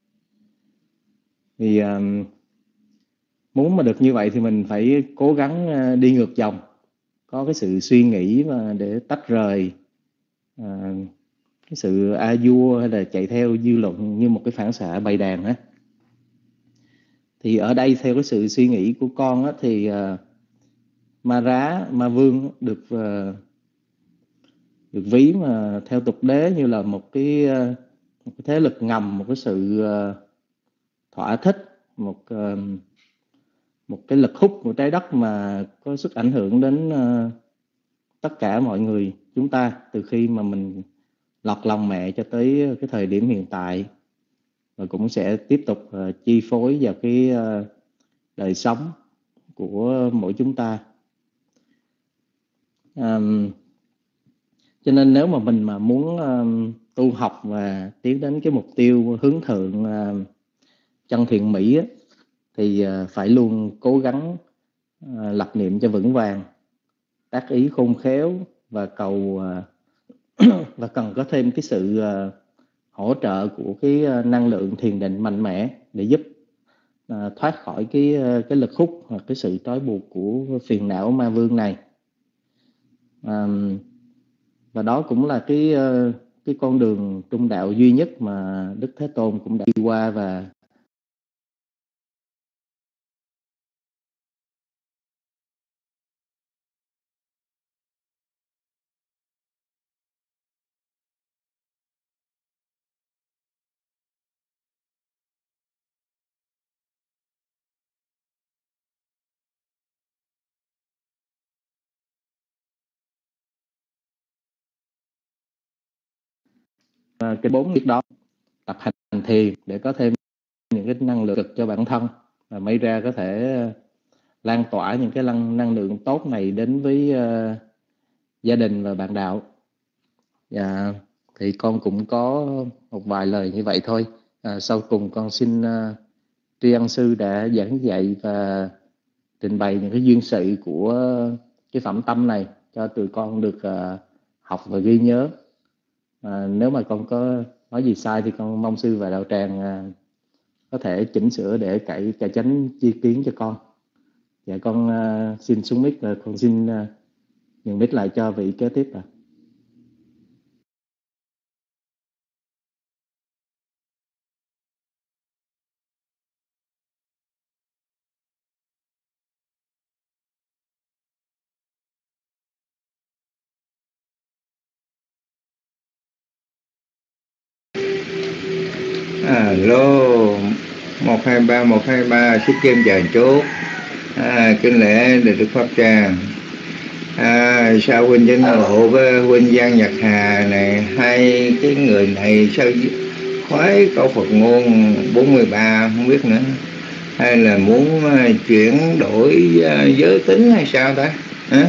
Thì uh, muốn mà được như vậy thì mình phải cố gắng đi ngược dòng, có cái sự suy nghĩ mà để tách rời uh, cái sự a vua hay là chạy theo dư luận như một cái phản xạ bầy đàn á. Thì ở đây theo cái sự suy nghĩ của con á, thì uh, Ma Rá, Ma Vương được uh, được ví mà theo tục đế như là một cái, uh, một cái thế lực ngầm, một cái sự uh, thỏa thích, một uh, một cái lực hút của trái đất mà có sức ảnh hưởng đến uh, tất cả mọi người chúng ta từ khi mà mình lọt lòng mẹ cho tới cái thời điểm hiện tại, và cũng sẽ tiếp tục uh, chi phối vào cái uh, đời sống của mỗi chúng ta. Um, cho nên nếu mà mình mà muốn um, tu học và tiến đến cái mục tiêu hướng thượng uh, chân thiện mỹ á, thì uh, phải luôn cố gắng uh, lập niệm cho vững vàng, tác ý khôn khéo, và cầu và cần có thêm cái sự hỗ trợ của cái năng lượng thiền định mạnh mẽ để giúp thoát khỏi cái cái lực hút hoặc cái sự trói buộc của phiền não ma vương này. À, và đó cũng là cái cái con đường trung đạo duy nhất mà Đức Thế Tôn cũng đã đi qua. Và cái bốn việc đó, tập hành thiền để có thêm những cái năng lượng cực cho bản thân, và may ra có thể lan tỏa những cái năng, năng lượng tốt này đến với uh, gia đình và bạn đạo. Dạ, thì con cũng có một vài lời như vậy thôi. À, sau cùng con xin uh, tri ân sư đã giảng dạy và trình bày những cái duyên sự của cái phẩm tâm này cho tụi con được uh, học và ghi nhớ. À, nếu mà con có nói gì sai thì con mong sư và đạo tràng uh, có thể chỉnh sửa để cải cải chánh chi kiến cho con. Dạ, con uh, xin xuống mic và con xin uh, nhường mic lại cho vị kế tiếp. À. Alo, một hai ba một hai ba Xích Kim chào chốt. À, kính lễ Đại Đức Pháp Tràng. À, sao huynh chính hộ với huynh Giang Nhật Hà này, hai cái người này sao khoái câu Phật ngôn bốn mươi ba không biết nữa, hay là muốn chuyển đổi giới tính hay sao ta? Hả?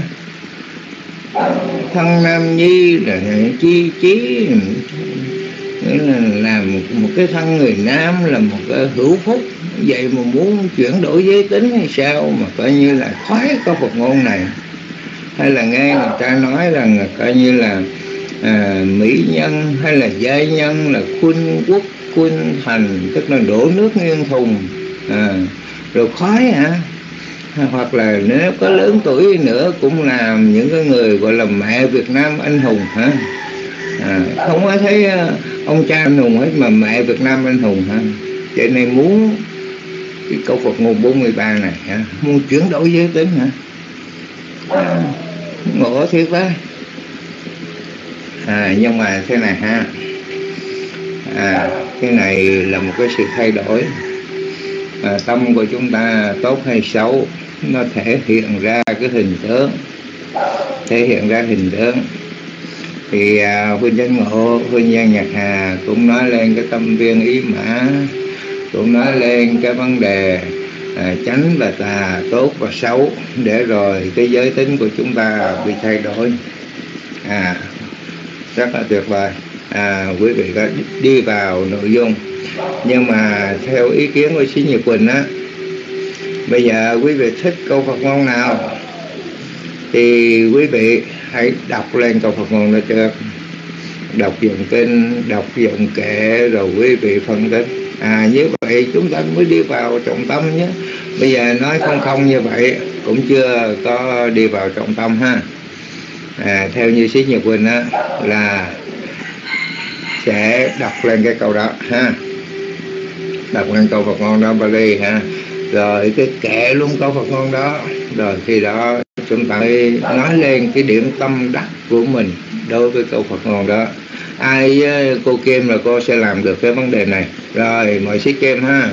Thân nam nhi là chi chí, nghĩa là làm một cái thân người nam là một cái hữu phúc, vậy mà muốn chuyển đổi giới tính hay sao mà coi như là khoái có Phật ngôn này? Hay là nghe người ta nói rằng coi như là à, mỹ nhân hay là giai nhân là khuynh quốc khuynh thành, tức là đổ nước nghiêng thùng à, rồi khoái hả? Hoặc là nếu có lớn tuổi nữa cũng làm những cái người gọi là mẹ Việt Nam anh hùng hả? À, không có thấy ông cha anh hùng hết mà mẹ Việt Nam anh hùng hả? Vậy này muốn cái câu Phật ngôn bốn mươi ba này hả? Muốn chuyển đổi giới tính hả? À, ngộ thiệt đó. À, nhưng mà thế này ha, à, cái này là một cái sự thay đổi. À, tâm của chúng ta tốt hay xấu nó thể hiện ra cái hình tướng, thể hiện ra hình tướng. Thì à, huynh Chánh Ngộ, huynh Giang Nhật Hà cũng nói lên cái tâm viên ý mã, cũng nói lên cái vấn đề à, chánh và tà, tốt và xấu, để rồi cái giới tính của chúng ta bị thay đổi. À, rất là tuyệt vời. À, quý vị có đi vào nội dung, nhưng mà theo ý kiến của Sĩ Nhật Quỳnh á, bây giờ quý vị thích câu Phật ngôn nào thì quý vị hãy đọc lên câu Phật ngôn đó trước, đọc dòng kinh, đọc dòng kệ, rồi quý vị phân tích. À, như vậy chúng ta mới đi vào trọng tâm nhé. Bây giờ nói không không như vậy cũng chưa có đi vào trọng tâm ha. À, theo như Sĩ Nhật Quỳnh á, là sẽ đọc lên cái câu đó ha, đọc lên câu Phật ngôn đó Bali ha, rồi cái kệ luôn câu Phật ngôn đó, rồi khi đó chúng ta mới nói lên cái điểm tâm đắc của mình đối với câu Phật ngôn đó. Ai với cô Kim là cô sẽ làm được cái vấn đề này. Rồi mời Sĩ Kim ha.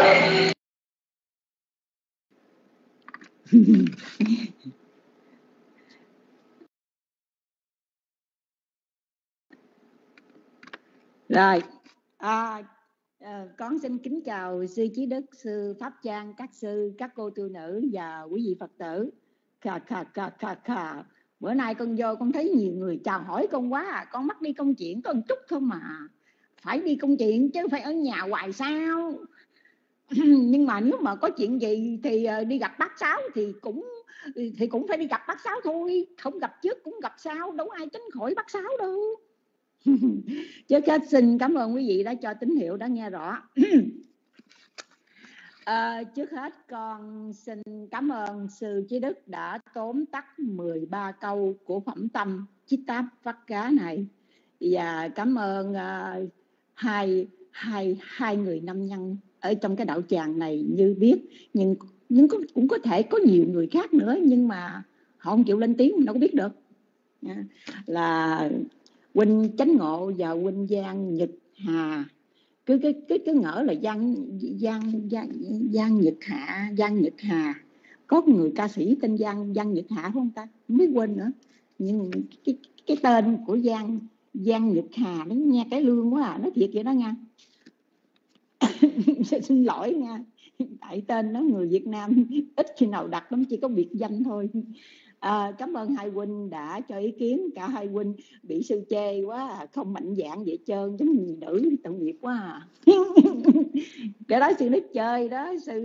Rồi, à, à, con xin kính chào sư Chí Đức, sư Pháp Trang, các sư, các cô tu nữ và quý vị Phật tử. Khà khà khà khà khà. Bữa nay con vô con thấy nhiều người chào hỏi con quá à. Con mắc đi công chuyện có một chút thôi mà. Phải đi công chuyện chứ phải ở nhà hoài sao? Nhưng mà nếu mà có chuyện gì thì đi gặp bác Sáu thì cũng thì cũng phải đi gặp bác Sáu thôi, không gặp trước cũng gặp sau, đâu ai tránh khỏi bác Sáu đâu. Trước hết xin cảm ơn quý vị đã cho tín hiệu đã nghe rõ. À, trước hết con xin cảm ơn sư Trí Đức đã tóm tắt mười ba câu của phẩm tâm Chittapakka này, và cảm ơn uh, hai hai hai người nam nhân ở trong cái đạo tràng này như biết, nhưng nhưng cũng có thể có nhiều người khác nữa, nhưng mà họ không chịu lên tiếng, mình đâu có biết được. Là huynh Chánh Ngộ và huynh Giang Nhật Hà, cứ cái cái cứ ngỡ là Giang Giang Giang Giang Nhật Hạ, Giang Nhật Hà, có người ca sĩ tên Giang Giang Nhật Hạ không ta, không biết, quên nữa. Nhưng cái cái tên của Giang Giang Nhật Hà nó nghe cái lương quá à, nói thiệt vậy đó nha. Xin lỗi nha, tại tên nó người Việt Nam ít khi nào đặt lắm, chỉ có biệt danh thôi. À, cảm ơn hai huynh đã cho ý kiến. Cả hai huynh bị sư chê quá, không mạnh dạn vậy trơn, giống như nữ tội nghiệp quá à. Cái đó sư nói chơi đó, sư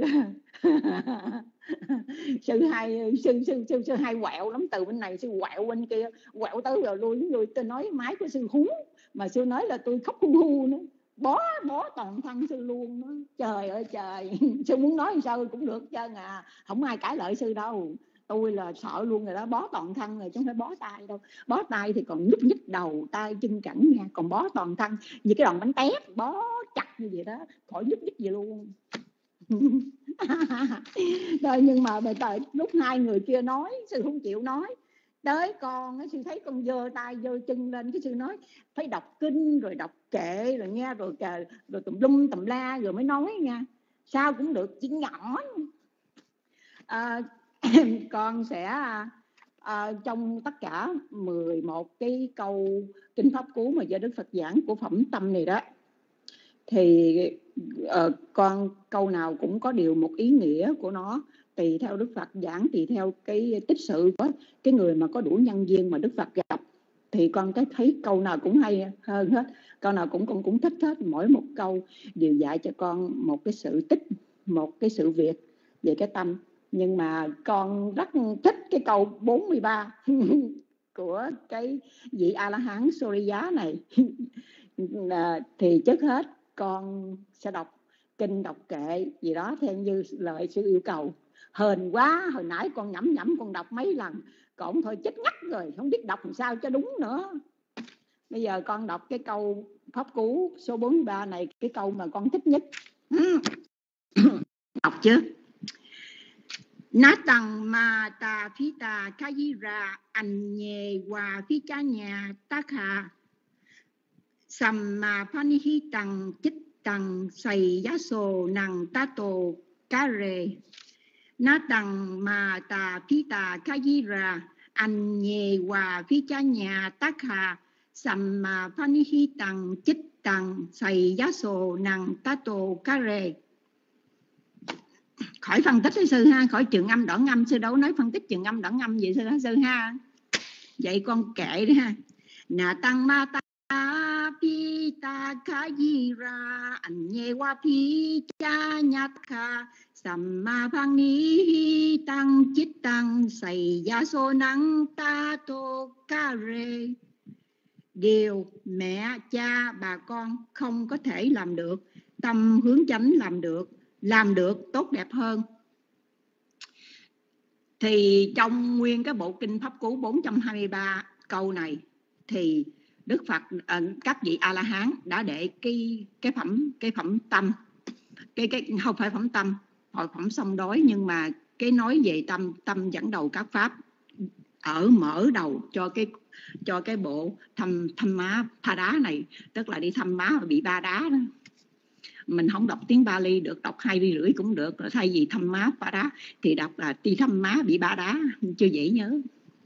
sư hai sư sư sư sư hai quẹo lắm, từ bên này sư quẹo bên kia, quẹo tới rồi lui rồi. Tôi nói máy của sư hú, mà sư nói là tôi khóc hu hu nữa, bó bó toàn thân sư luôn đó. Trời ơi trời, sư muốn nói sao cũng được trơn à, không ai cãi lợi sư đâu. Tôi là sợ luôn rồi đó, bó toàn thân rồi chứ không phải bó tay đâu. Bó tay thì còn nhúc nhích đầu tay chân cẳng nha, còn bó toàn thân như cái đòn bánh tét, bó chặt như vậy đó, khỏi nhúc nhích gì luôn. Rồi nhưng mà tại lúc hai người kia nói, sư không chịu nói. Tới con, sư thấy con giơ tay giơ chân lên, cái sư nói phải đọc kinh rồi đọc kệ rồi nghe, rồi kệ rồi tùm lum tùm la rồi mới nói nha. Sao cũng được, chỉ nhỏ. À, con sẽ à, trong tất cả mười một cái câu kinh pháp cú mà do Đức Phật giảng của phẩm tâm này đó, thì uh, con câu nào cũng có điều một ý nghĩa của nó, tùy theo Đức Phật giảng, tùy theo cái tích sự của cái người mà có đủ nhân duyên mà Đức Phật gặp, thì con cái thấy câu nào cũng hay hơn hết, câu nào cũng con cũng thích hết. Mỗi một câu đều dạy cho con một cái sự tích, một cái sự việc về cái tâm. Nhưng mà con rất thích cái câu bốn mươi ba của cái vị A-la-hán Suriya này. Thì trước hết con sẽ đọc kinh đọc kệ gì đó theo như lời sư yêu cầu. Hên quá, hồi nãy con nhẩm nhẩm con đọc mấy lần, còn thôi chết ngắt rồi, không biết đọc làm sao cho đúng nữa. Bây giờ con đọc cái câu pháp cú số bốn mươi ba này, cái câu mà con thích nhất. Đọc chứ. Natang ma ta pita kayira anye wa pichanya takha samma panihitang chittang sayaso nang tato kare. Natang ma ta pita kayira anye wa pichanya takha samma panihitang chittang sayaso nang tato kare. Khỏi phân tích với sư ha, khỏi trường âm đoạn âm, sư đâu nói phân tích trường âm đoạn âm vậy sư ha, sư ha. Vậy con kệ đi ha. Nà tăng ma ta pi ta kha yi ra an nhê wa pi cha nhát kha samma phang ni tăng chít tăng say ya so năng ta to ca re. Điều mẹ, cha, bà con không có thể làm được, tâm hướng chánh làm được, làm được tốt đẹp hơn. Thì trong nguyên cái bộ kinh pháp cú bốn trăm hai mươi ba câu này thì Đức Phật, các vị A-la-hán đã để cái cái phẩm cái phẩm tâm, cái cái không phải phẩm tâm, hội phẩm song đối, nhưng mà cái nói về tâm, tâm dẫn đầu các pháp, ở mở đầu cho cái cho cái bộ thăm thăm má tha đá này, tức là đi thăm má mà bị ba đá đó. Mình không đọc tiếng Bali được, đọc hai ly rưỡi cũng được. Thay vì thăm má ba đá thì đọc là đi thăm má bị ba đá, chưa dễ nhớ.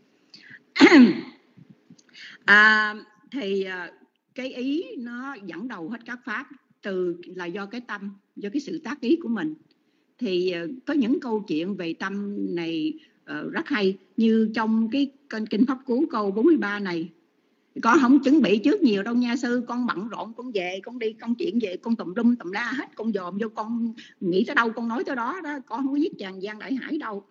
à, thì cái ý nó dẫn đầu hết các pháp, từ là do cái tâm, do cái sự tác ý của mình. Thì có những câu chuyện về tâm này uh, rất hay, như trong cái kinh pháp cú câu bốn mươi ba này Con không chuẩn bị trước nhiều đâu nha sư, con bận rộn, con về con đi con chuyện về con tùm lum tùm la hết, con dòm vô, con nghĩ tới đâu con nói tới đó đó, con không có viết tràn gian đại hải đâu.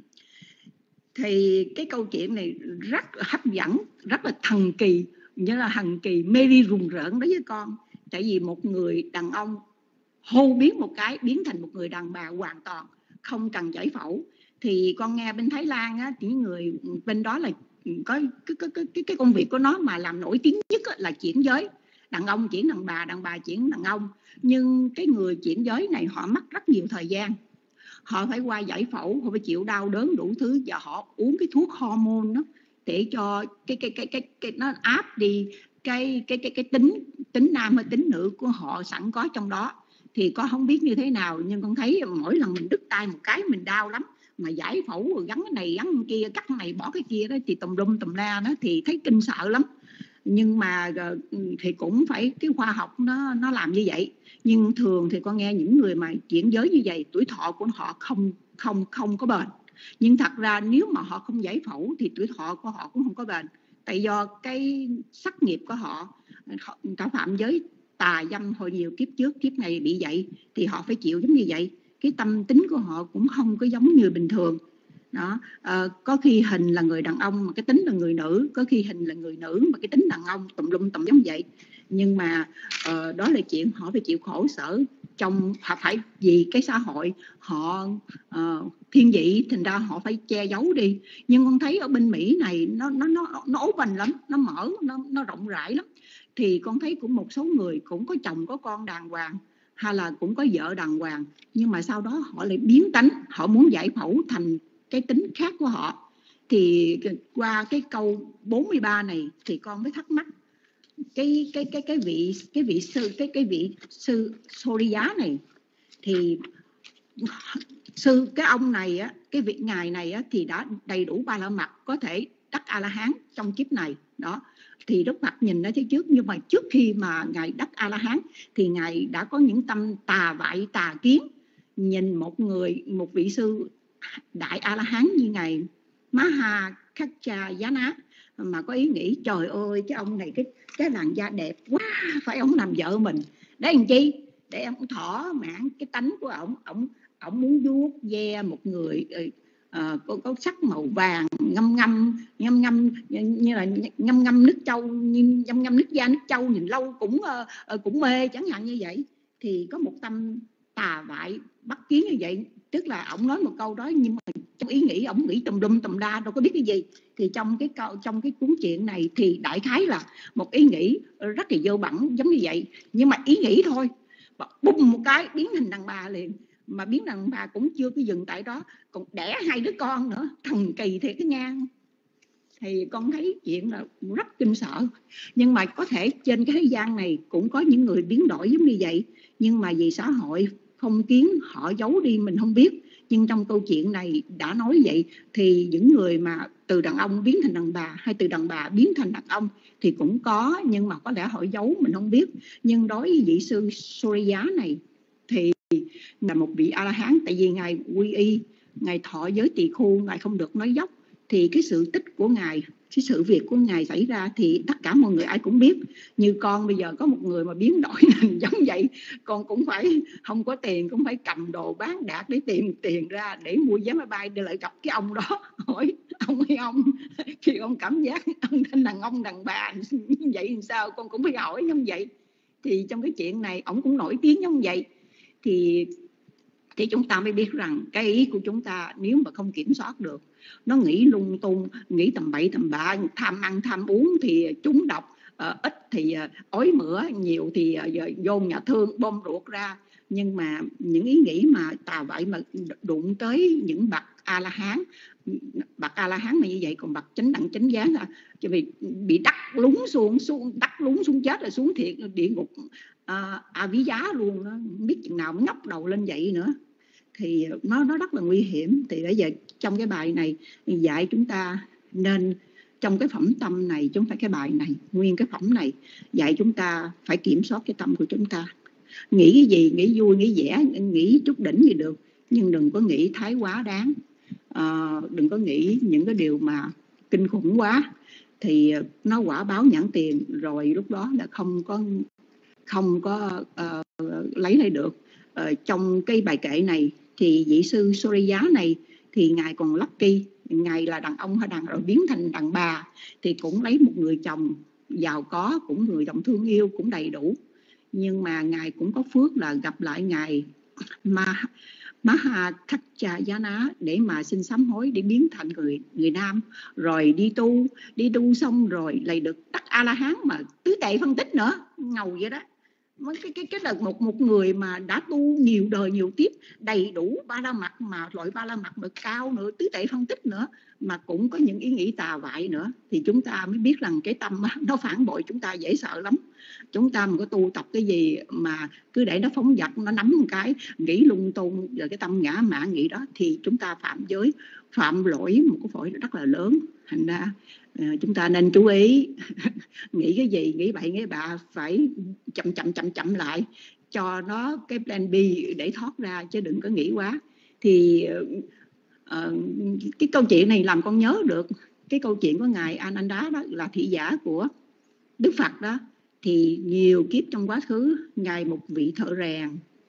Thì cái câu chuyện này rất là hấp dẫn, rất là thần kỳ, như là thần kỳ mê ly rùng rợn đối với con. Tại vì một người đàn ông hô biến một cái biến thành một người đàn bà hoàn toàn không cần giải phẫu. Thì con nghe bên Thái Lan á, những người bên đó là có cái, cái, cái, cái công việc của nó mà làm nổi tiếng nhất là chuyển giới. Đàn ông chuyển đàn bà, đàn bà chuyển đàn ông. Nhưng cái người chuyển giới này họ mất rất nhiều thời gian. Họ phải qua giải phẫu, họ phải chịu đau đớn đủ thứ, và họ uống cái thuốc hormone đó để cho cái cái cái cái, cái nó áp đi cái cái cái cái tính tính nam hay tính nữ của họ sẵn có trong đó. Thì con không biết như thế nào, nhưng con thấy mỗi lần mình đứt tay một cái mình đau lắm, mà giải phẫu rồi gắn cái này gắn cái kia, cắt cái này bỏ cái kia đó thì tùm lum tùm la đó, thì thấy kinh sợ lắm. Nhưng mà thì cũng phải cái khoa học nó nó làm như vậy. Nhưng thường thì con nghe những người mà chuyển giới như vậy, tuổi thọ của họ không không không có bền. Nhưng thật ra nếu mà họ không giải phẫu thì tuổi thọ của họ cũng không có bền. Tại do cái sắc nghiệp của họ, họ phạm giới tà dâm hồi nhiều kiếp trước, kiếp này bị vậy thì họ phải chịu giống như vậy. Cái tâm tính của họ cũng không có giống như bình thường đó. À, có khi hình là người đàn ông mà cái tính là người nữ, có khi hình là người nữ mà cái tính đàn ông, tùm lum tùm giống vậy. Nhưng mà uh, đó là chuyện họ phải chịu khổ sở trong, họ phải vì cái xã hội họ uh, thiên vị, thành ra họ phải che giấu đi. Nhưng con thấy ở bên Mỹ này nó nó nó nó open lắm, nó mở, nó nó rộng rãi lắm. Thì con thấy cũng một số người cũng có chồng có con đàng hoàng, hay là cũng có vợ đàng hoàng, nhưng mà sau đó họ lại biến tánh, họ muốn giải phẫu thành cái tính khác của họ. Thì qua cái câu bốn mươi ba này thì con mới thắc mắc, cái cái cái cái vị cái vị sư cái cái vị sư Soriya này thì sư cái ông này á, cái vị ngài này á, thì đã đầy đủ ba la mật, có thể đắc A La Hán trong kiếp này đó. Thì Đức Phật nhìn nó thế trước, nhưng mà trước khi mà ngài đắc A La Hán thì ngài đã có những tâm tà vại tà kiến, nhìn một người một vị sư đại A La Hán như ngài Maha Kaccayana mà có ý nghĩ trời ơi cái ông này cái cái làn da đẹp quá, phải ông làm vợ mình. Để làm chi? Để ông thỏa mãn cái tánh của ông. Ông ông muốn vuốt ve một người uh, có, có sắc màu vàng, ngâm ngâm ngâm ngâm như là ngâm ngâm nước trâu, ngâm ngâm nước da nước trâu, nhìn lâu cũng uh, cũng mê chẳng hạn như vậy. Thì có một tâm tà vại bắt kiến như vậy, tức là ông nói một câu đó nhưng mà trong ý nghĩ ông nghĩ tùm lum tùm la, đâu có biết cái gì. Thì trong cái câu trong cái cuốn truyện này thì đại khái là một ý nghĩ rất là dơ bẩn giống như vậy, nhưng mà ý nghĩ thôi, bùng một cái biến thành đàn bà liền. Mà biến đàn bà cũng chưa có dừng tại đó, còn đẻ hai đứa con nữa, thần kỳ thiệt cái ngang. Thì con thấy chuyện là rất kinh sợ. Nhưng mà có thể trên cái thế gian này cũng có những người biến đổi giống như vậy, nhưng mà vì xã hội phong kiến họ giấu đi mình không biết. Nhưng trong câu chuyện này đã nói vậy, thì những người mà từ đàn ông biến thành đàn bà, hay từ đàn bà biến thành đàn ông thì cũng có, nhưng mà có lẽ họ giấu mình không biết. Nhưng đối với vị sư Soriya này thì là một vị A-la-hán, tại vì ngài quy y, ngài thọ giới tỳ khu, ngài không được nói dốc. Thì cái sự tích của ngài, cái sự việc của ngài xảy ra thì tất cả mọi người ai cũng biết. Như con bây giờ có một người mà biến đổi hình giống vậy, con cũng phải không có tiền, cũng phải cầm đồ bán đạt để tìm tiền ra để mua vé máy bay để lại gặp cái ông đó. Hỏi ông ơi ông, khi ông cảm giác ông tên đàn ông đàn bà như vậy làm sao, con cũng phải hỏi như vậy. Thì trong cái chuyện này ông cũng nổi tiếng như vậy. Thì thì chúng ta mới biết rằng cái ý của chúng ta nếu mà không kiểm soát được, nó nghĩ lung tung, nghĩ tầm bậy tầm bạ, tham ăn tham uống thì trúng độc, uh, ít thì uh, ói mửa, nhiều thì uh, vô nhà thương bom ruột ra. Nhưng mà những ý nghĩ mà tà vậy mà đụng tới những bậc A-la-hán, bậc A-la-hán mà như vậy, còn bậc chánh đẳng chánh giác là vì bị đắc lúng xuống, xuống đắc lúng xuống chết rồi xuống thiệt địa ngục uh, à ví giá luôn đó, không biết chừng nào mới ngóc đầu lên vậy nữa. Thì nó nó rất là nguy hiểm. Thì bây giờ trong cái bài này dạy chúng ta nên, trong cái phẩm tâm này, chúng phải cái bài này, nguyên cái phẩm này dạy chúng ta phải kiểm soát cái tâm của chúng ta. Nghĩ cái gì, nghĩ vui, nghĩ vẻ, nghĩ chút đỉnh gì được, nhưng đừng có nghĩ thái quá đáng, à, đừng có nghĩ những cái điều mà kinh khủng quá. thì nó quả báo nhãn tiền, rồi lúc đó là không có không có uh, lấy lại được. Uh, trong cái bài kệ này thì vị sư Surya này thì ngài còn lucky, ngài là đàn ông hay đàn rồi biến thành đàn bà, thì cũng lấy một người chồng giàu có, cũng người chồng thương yêu, cũng đầy đủ. Nhưng mà ngài cũng có phước là gặp lại ngài Ma Mahakaccayana để mà xin sám hối, để biến thành người người nam, rồi đi tu đi tu xong rồi lại được đắc A La Hán mà tứ tệ phân tích nữa, ngầu vậy đó. Cái cái cái là một một người mà đã tu nhiều đời nhiều tiếp, đầy đủ ba la mật, mà loại ba la mật mà cao nữa, tứ tệ phân tích nữa, mà cũng có những ý nghĩ tà vại nữa, thì chúng ta mới biết rằng cái tâm nó phản bội chúng ta dễ sợ lắm. Chúng ta mà có tu tập cái gì mà cứ để nó phóng dật, nó nắm một cái nghĩ lung tung, rồi cái tâm ngã mạn nghĩ đó, thì chúng ta phạm giới, phạm lỗi một cái phổi rất là lớn. Thành ra chúng ta nên chú ý nghĩ cái gì, nghĩ bậy nghĩ bạ phải chậm chậm chậm chậm lại cho nó cái plan B để thoát ra, chứ đừng có nghĩ quá. Thì uh, cái câu chuyện này làm con nhớ được cái câu chuyện của ngài Ananda đó, là thị giả của Đức Phật đó. Thì nhiều kiếp trong quá khứ, ngài một vị thợ rèn,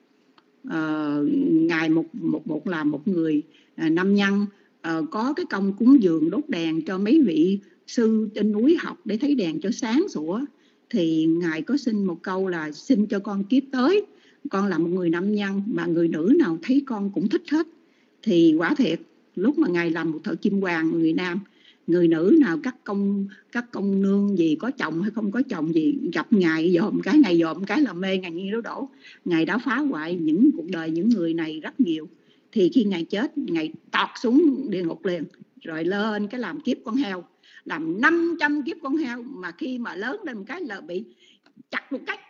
uh, ngài một một một là một người uh, nam nhân, uh, có cái công cúng dường đốt đèn cho mấy vị sư trên núi học để thấy đèn cho sáng sủa. Thì ngài có xin một câu là xin cho con kiếp tới con là một người nam nhân mà người nữ nào thấy con cũng thích hết. Thì quả thiệt lúc mà ngài làm một thợ kim hoàng người nam, người nữ nào các công các công nương gì có chồng hay không có chồng gì gặp ngài dòm cái ngày dòm cái là mê ngài như đấu đổ. Ngài đã phá hoại những cuộc đời những người này rất nhiều. Thì khi ngài chết, ngài tọt xuống địa ngục liền, rồi lên cái làm kiếp con heo, làm năm trăm kiếp con heo, mà khi mà lớn lên một cái là bị chặt một cái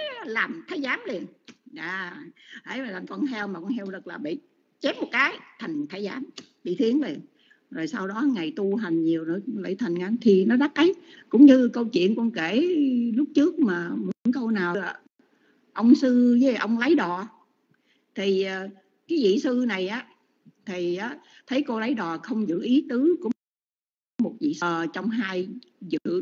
làm thái giám liền. À, hãy mà làm con heo mà con heo lực là bị chém một cái thành thái giám, bị thiến liền. Rồi sau đó ngày tu hành nhiều nữa lại thành ngắn, thì nó đắc ấy. Cũng như câu chuyện con kể lúc trước mà những câu nào ông sư với ông lấy đò, thì cái vị sư này á thì á, thấy cô lấy đò không giữ ý tứ của một vị uh, trong hai giữ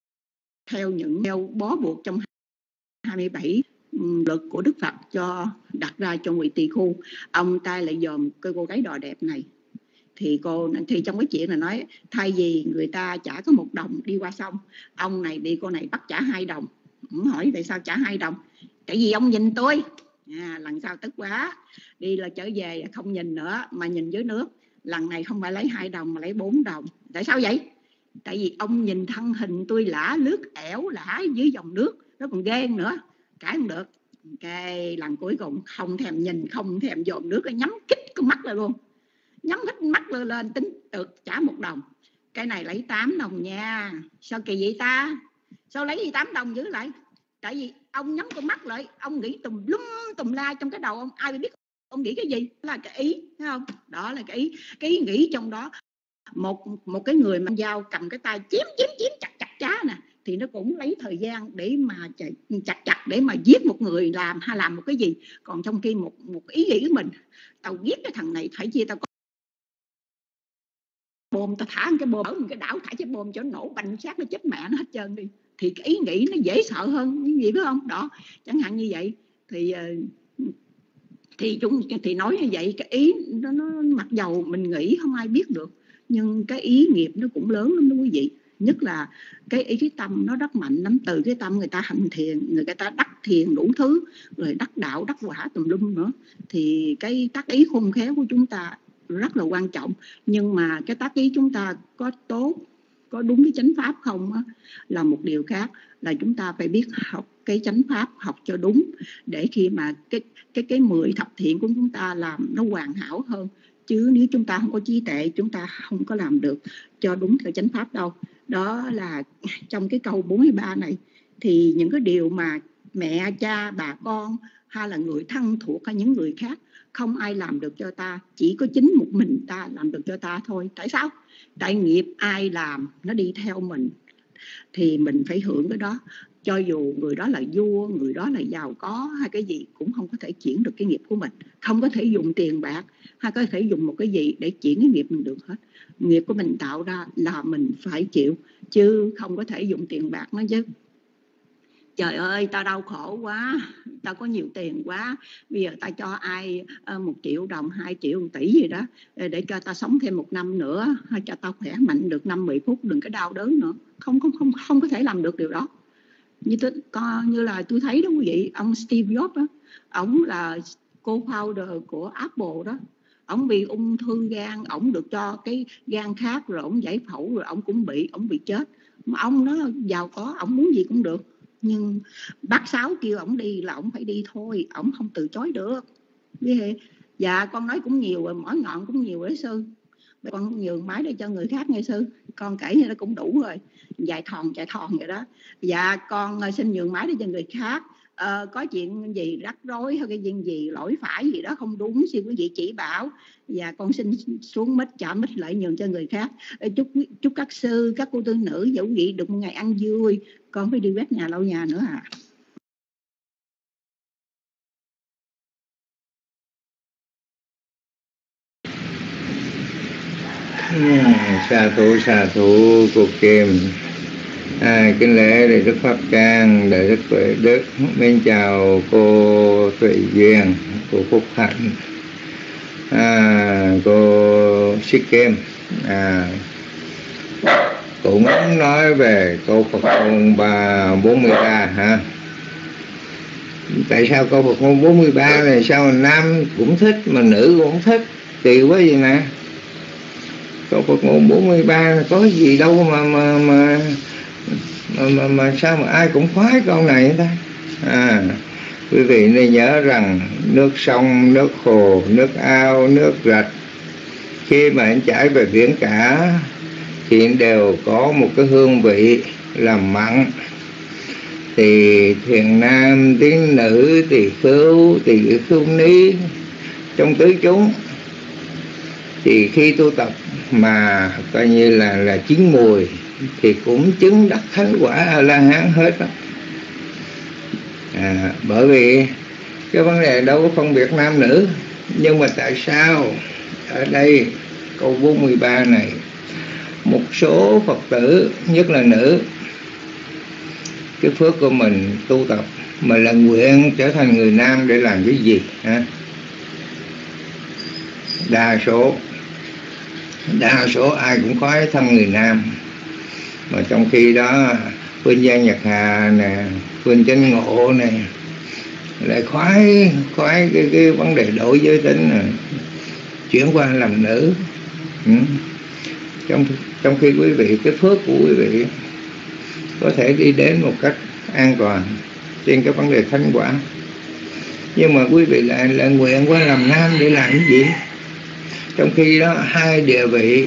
theo những theo bó buộc trong hai mươi bảy luật của Đức Phật cho đặt ra cho vị tỳ khu. Ông ta lại dòm cái cô gái đò đẹp này, thì cô thì trong cái chuyện là nói thay vì người ta trả có một đồng đi qua sông, ông này đi cô này bắt trả hai đồng. Ông hỏi tại sao trả hai đồng? Tại vì ông nhìn tôi. À, lần sau tức quá, đi là trở về không nhìn nữa mà nhìn dưới nước. Lần này không phải lấy hai đồng mà lấy bốn đồng. Tại sao vậy? Tại vì ông nhìn thân hình tôi lả lướt ẻo lả dưới dòng nước, nó còn ghen nữa, cãi không được. Cái lần cuối cùng không thèm nhìn, không thèm dòm nước, nhắm kít con mắt lên luôn, nhắm hết mắt lên, lên tính được trả một đồng. Cái này lấy tám đồng nha. Sao kỳ vậy ta? Sao lấy gì tám đồng giữ lại? Tại vì ông nhắm con mắt lại, ông nghĩ tùm lum tùm la trong cái đầu ông, ai biết ông nghĩ cái gì? Đó là cái ý, thấy không? Đó là cái ý, cái ý nghĩ trong đó. Một một cái người mang dao cầm cái tay chém chém chém chặt chặt chá nè, thì nó cũng lấy thời gian để mà chặt chặt để mà giết một người làm hay làm một cái gì. Còn trong khi một một ý nghĩ của mình, tao giết cái thằng này phải chia tao có bom, tao thả cái bom ở một cái đảo, thả cái bom cho nó nổ bành xác nó chết mẹ nó hết trơn đi. Thì cái ý nghĩ nó dễ sợ hơn cái gì, phải không? Đó, chẳng hạn như vậy. Thì thì chúng thì nói như vậy, cái ý nó, nó mặc dầu mình nghĩ không ai biết được, nhưng cái ý nghiệp nó cũng lớn lắm đó quý vị. Nhất là cái ý cái tâm nó rất mạnh lắm. Từ cái tâm người ta hành thiền, người ta đắc thiền đủ thứ, rồi đắc đạo, đắc quả tùm lum nữa. Thì cái tác ý khôn khéo của chúng ta rất là quan trọng. Nhưng mà cái tác ý chúng ta có tốt, có đúng cái chánh pháp không á, là một điều khác. Là chúng ta phải biết học cái chánh pháp, học cho đúng, để khi mà cái cái cái mười thập thiện của chúng ta làm nó hoàn hảo hơn. Chứ nếu chúng ta không có trí tuệ, chúng ta không có làm được cho đúng theo chánh pháp đâu. Đó là trong cái câu bốn mươi ba này. Thì những cái điều mà mẹ, cha, bà con hay là người thân thuộc hay những người khác không ai làm được cho ta, chỉ có chính một mình ta làm được cho ta thôi. Tại sao? Tại nghiệp ai làm nó đi theo mình, thì mình phải hưởng cái đó. Cho dù người đó là vua, người đó là giàu có hay cái gì, cũng không có thể chuyển được cái nghiệp của mình. Không có thể dùng tiền bạc hay có thể dùng một cái gì để chuyển cái nghiệp mình được hết. Nghiệp của mình tạo ra là mình phải chịu. chứ không có thể dùng tiền bạc nói chứ. Trời ơi, tao đau khổ quá, tao có nhiều tiền quá, bây giờ tao cho ai uh, một triệu đồng, hai triệu, một tỷ gì đó để cho tao sống thêm một năm nữa, hay cho tao khỏe mạnh được năm mười phút, đừng có đau đớn nữa. Không không không không có thể làm được điều đó. Như tôi coi như là tôi thấy đó quý vị, ông Steve Jobs đó, ông là co-founder của Apple đó, ông bị ung thư gan, ông được cho cái gan khác rồi ông giải phẫu rồi ông cũng bị, ông bị chết. Mà ông nó giàu có, ông muốn gì cũng được. Nhưng bác Sáu kêu ổng đi là ổng phải đi thôi, ổng không từ chối được. Dạ con nói cũng nhiều rồi, mỗi ngọn cũng nhiều đấy sư. Con nhường máy để cho người khác nghe sư. Con kể như nó cũng đủ rồi, dài thòn dài thòn vậy đó. Dạ con xin nhường máy để cho người khác. Ờ, có chuyện gì rắc rối hay cái chuyện gì lỗi phải gì đó không đúng, xin quý vị chỉ bảo. Và con xin xuống mic, trả mic lại nhường cho người khác. Chúc chúc các sư, các cô tư nữ và quý vị được một ngày ăn vui. Con phải đi quét nhà lau nhà nữa à. Sa thú sa thú cô Kim. À, kính lễ Đại Đức Pháp Trang, Đại Đức Tuệ Đức, mến chào cô Tuệ Duyên, cô Phúc Hạnh, à, cô Sĩ Kim. À, cũng nói về câu Phật ngôn bốn mươi ba ha. Tại sao câu Phật ngôn bốn mươi ba này sao mà nam cũng thích mà nữ cũng thích, kỳ quá vậy nè. Câu Phật ngôn bốn mươi ba có gì đâu mà mà mà mà, mà, mà sao mà ai cũng khoái câu này ta. À, quý vị nên nhớ rằng nước sông, nước hồ, nước ao, nước rạch, khi mà anh chảy về biển cả thì đều có một cái hương vị là mặn. Thì thiền nam, tín nữ, tỳ khưu, tỳ khưu ni trong tứ chúng, thì khi tu tập mà coi như là là chín mùi thì cũng chứng đắc thánh quả A La Hán hết đó. À, bởi vì cái vấn đề đâu có phân biệt nam nữ. Nhưng mà tại sao ở đây câu bốn mươi ba này một số Phật tử, nhất là nữ, cái phước của mình tu tập mà là nguyện trở thành người nam để làm cái gì ha? Đa số đa số ai cũng khoái thân người nam, mà trong khi đó Khuynh Giang Nhật Hà nè, Khuynh Chánh Ngộ nè lại khoái khoái cái, cái vấn đề đổi giới tính này, chuyển qua làm nữ. Ừ. trong trong khi quý vị, cái phước của quý vị có thể đi đến một cách an toàn trên cái vấn đề thánh quả, nhưng mà quý vị lại lại nguyện qua làm nam để làm cái gì? Trong khi đó hai địa vị,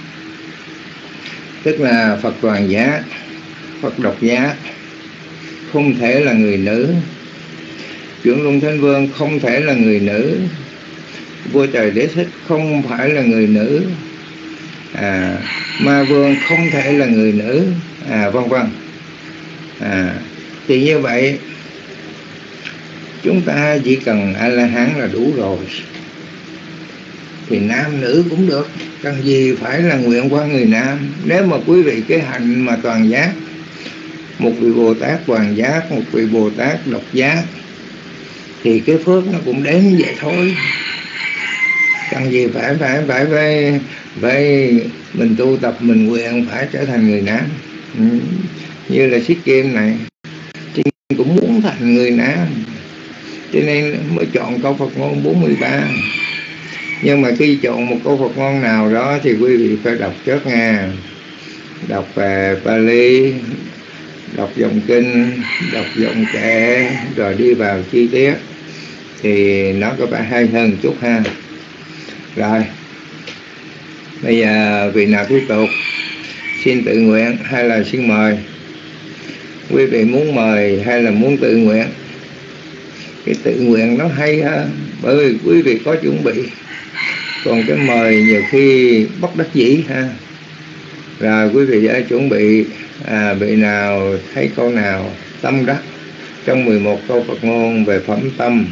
tức là Phật toàn giác, Phật độc giác, không thể là người nữ. Chuyển Luân Thánh Vương không thể là người nữ. Vua Trời Đế Thích không phải là người nữ. À, Ma Vương không thể là người nữ. À, vân vân. À, thì như vậy chúng ta chỉ cần A La Hán là đủ rồi. Thì nam nữ cũng được, cần gì phải là nguyện qua người nam. Nếu mà quý vị cái hạnh mà toàn giác, một vị Bồ Tát toàn giác, một vị Bồ Tát độc giác, thì cái phước nó cũng đến vậy thôi. Cần gì phải phải phải phải phải mình tu tập mình nguyện phải trở thành người nam. Ừ. Như là Sĩ Kim này thì cũng muốn thành người nam, cho nên mới chọn câu Phật ngôn bốn mươi ba. Nhưng mà khi chọn một câu Phật ngôn nào đó thì quý vị phải đọc trước nghe, đọc về Pali, đọc dòng kinh, đọc dòng kệ, rồi đi vào chi tiết thì nó có vẻ hay hơn chút ha. Rồi bây giờ vị nào tiếp tục xin tự nguyện hay là xin mời? Quý vị muốn mời hay là muốn tự nguyện? Cái tự nguyện nó hay hơn, bởi vì quý vị có chuẩn bị. Còn cái mời nhiều khi bất đắc dĩ ha. Rồi quý vị đã chuẩn bị, à, vị nào thấy câu nào tâm đắc trong mười một câu Phật ngôn về phẩm tâm?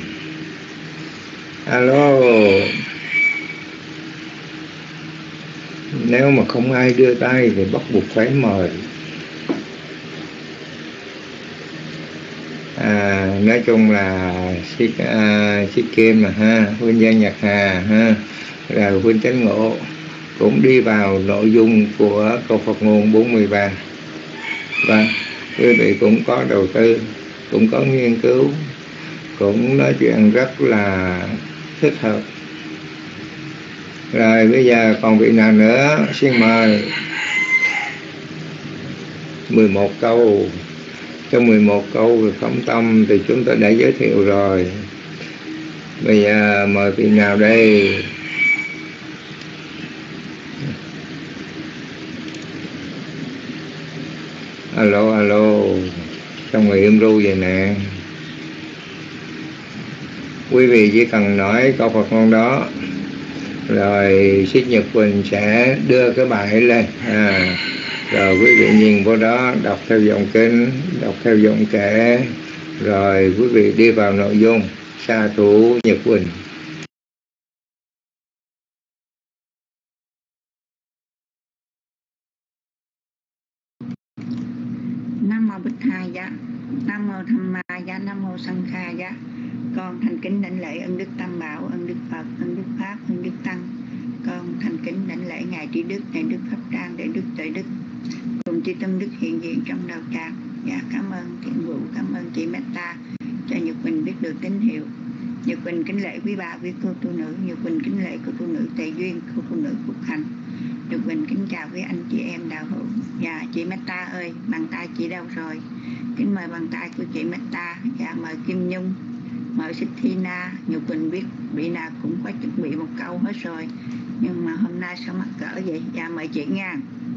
Alo. Nếu mà không ai đưa tay thì bắt buộc phải mời. à, nói chung là Sĩ à, Sĩ Kim mà ha, Huynh Giang Nhật Hà ha, rồi Huynh Chánh Ngộ cũng đi vào nội dung của câu Phật ngôn bốn mươi ba. Và quý vị cũng có đầu tư, cũng có nghiên cứu, cũng nói chuyện rất là thích hợp. Rồi bây giờ còn vị nào nữa, xin mời. mười một câu. Trong mười một câu về phẩm tâm thì chúng ta đã giới thiệu rồi. Bây giờ mời vị nào đây? Alo, alo. Trong người im ru vậy nè. Quý vị chỉ cần nói câu Phật ngôn đó, rồi Sĩ Nhật Quỳnh sẽ đưa cái bài lên. À, rồi quý vị nhìn vô đó, đọc theo dòng kinh, đọc theo dòng kệ, rồi quý vị đi vào nội dung. Sa thủ Nhật Quỳnh. Nam mô Bích Hai Giá, Nam mô Tham Ma Giá, Nam mô Sanh Kha Giá. Con thành kính đảnh lễ ân đức Tam Bảo, ân đức Phật, ân đức Pháp, ân đức Tăng. Con thành kính đảnh lễ ngài Trí Đức, ngài Đức Pháp Trang, để Đức Tuệ Đức cùng chư tâm đức hiện diện trong đạo tràng. Dạ cảm ơn thiện vụ, cảm ơn chị Metta cho Nhật Quỳnh biết được tín hiệu. Nhật Quỳnh kính lễ quý bà, quý cô tu nữ. Nhật Quỳnh kính lễ cô tu nữ Tề Duyên, cô tu nữ Phúc Hạnh. Nhật Quỳnh kính chào quý anh chị em đạo hữu. Dạ chị Metta ơi, bàn tay chị đâu rồi? Kính mời bàn tay của chị Metta. Dạ mời Kim Nhung, mời Xích Thi Na. Nhật Quỳnh biết vị nào cũng có chuẩn bị một câu hết rồi, nhưng mà hôm nay sao mắc cỡ vậy? Dạ mời chị nha.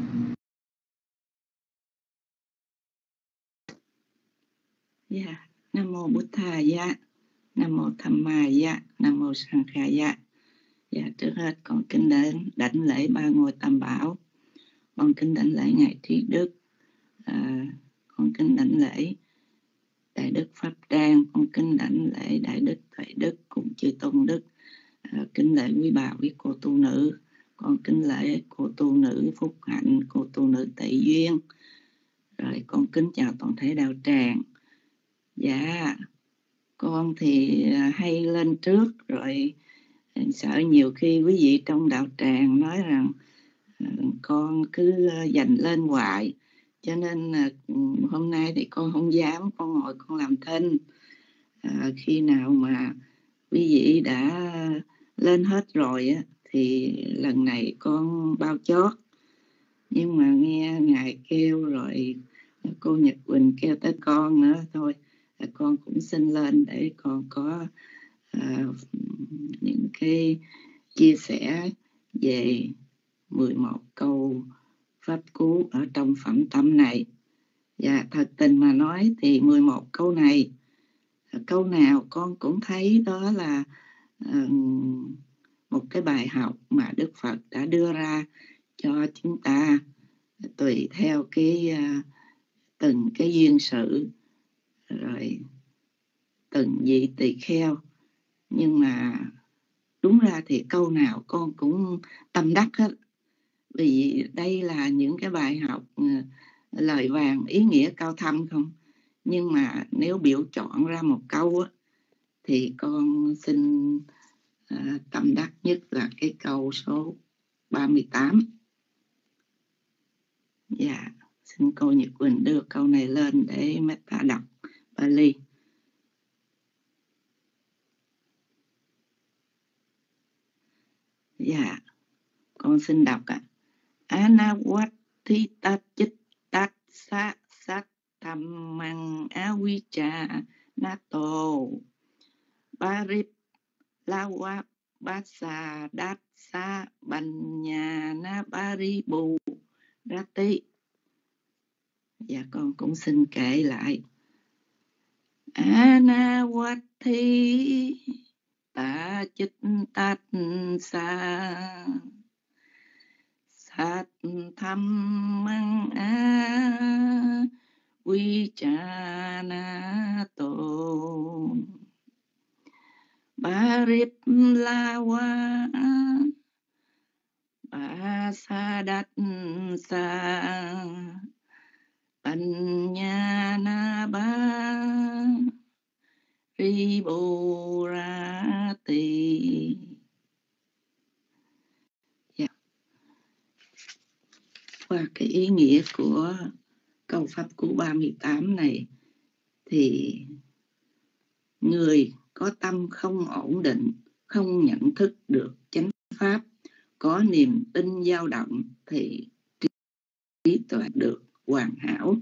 Dạ, Nam mô Bụt Thà Dạ, Nam mô Tham Ma Dạ, Nam mô Sanh Kha Dạ. Dạ trước hết con kính đến đảnh lễ ba ngôi Tam Bảo, con kính đảnh lễ ngài Trí Đức, à, con kính đảnh lễ Đại Đức Pháp Trang, con kính đảnh lễ Đại Đức Tuệ Đức cùng chư tôn đức, à, kính lễ quý bà quý cô tu nữ, con kính lễ cô tu nữ Phúc Hạnh, cô tu nữ Tệ Duyên, rồi con kính chào toàn thể đạo tràng. Dạ con thì hay lên trước rồi sợ nhiều khi quý vị trong đạo tràng nói rằng con cứ dành lên hoài, cho nên hôm nay thì con không dám, con ngồi con làm thinh. À, khi nào mà quý vị đã lên hết rồi á, thì lần này con bao chót. Nhưng mà nghe ngài kêu rồi, cô Nhật Quỳnh kêu tới con nữa, thôi con cũng xin lên để con có uh, những cái chia sẻ về mười một câu pháp cú ở trong phẩm tâm này. Và thật tình mà nói thì mười một câu này, câu nào con cũng thấy đó là uh, một cái bài học mà Đức Phật đã đưa ra cho chúng ta tùy theo cái uh, từng cái duyên sự, rồi từng vị tỳ kheo. Nhưng mà đúng ra thì câu nào con cũng tâm đắc hết, vì đây là những cái bài học uh, lời vàng ý nghĩa cao thâm không. Nhưng mà nếu biểu chọn ra một câu á, thì con xin uh, tâm đắc nhất là cái câu số ba mươi tám. Dạ, xin cô Nhật Quỳnh đưa câu này lên để Metta đọc Bali. Dạ, con xin đọc ạ. Anawatthita chittat sa sát tham mang avijja nato barip lawa basa dat sa banya na bari bù rati. Dạ con cũng xin kể lại. Anawatthi ta chit tát sa sát tham mang a vi cha na tô barip lawa ba sa dat sa banya na ba Triborati. Yeah. Qua cái ý nghĩa của câu pháp cú ba mươi tám này thì người có tâm không ổn định, không nhận thức được chánh pháp, có niềm tin dao động thì trí tuệ được hoàn hảo.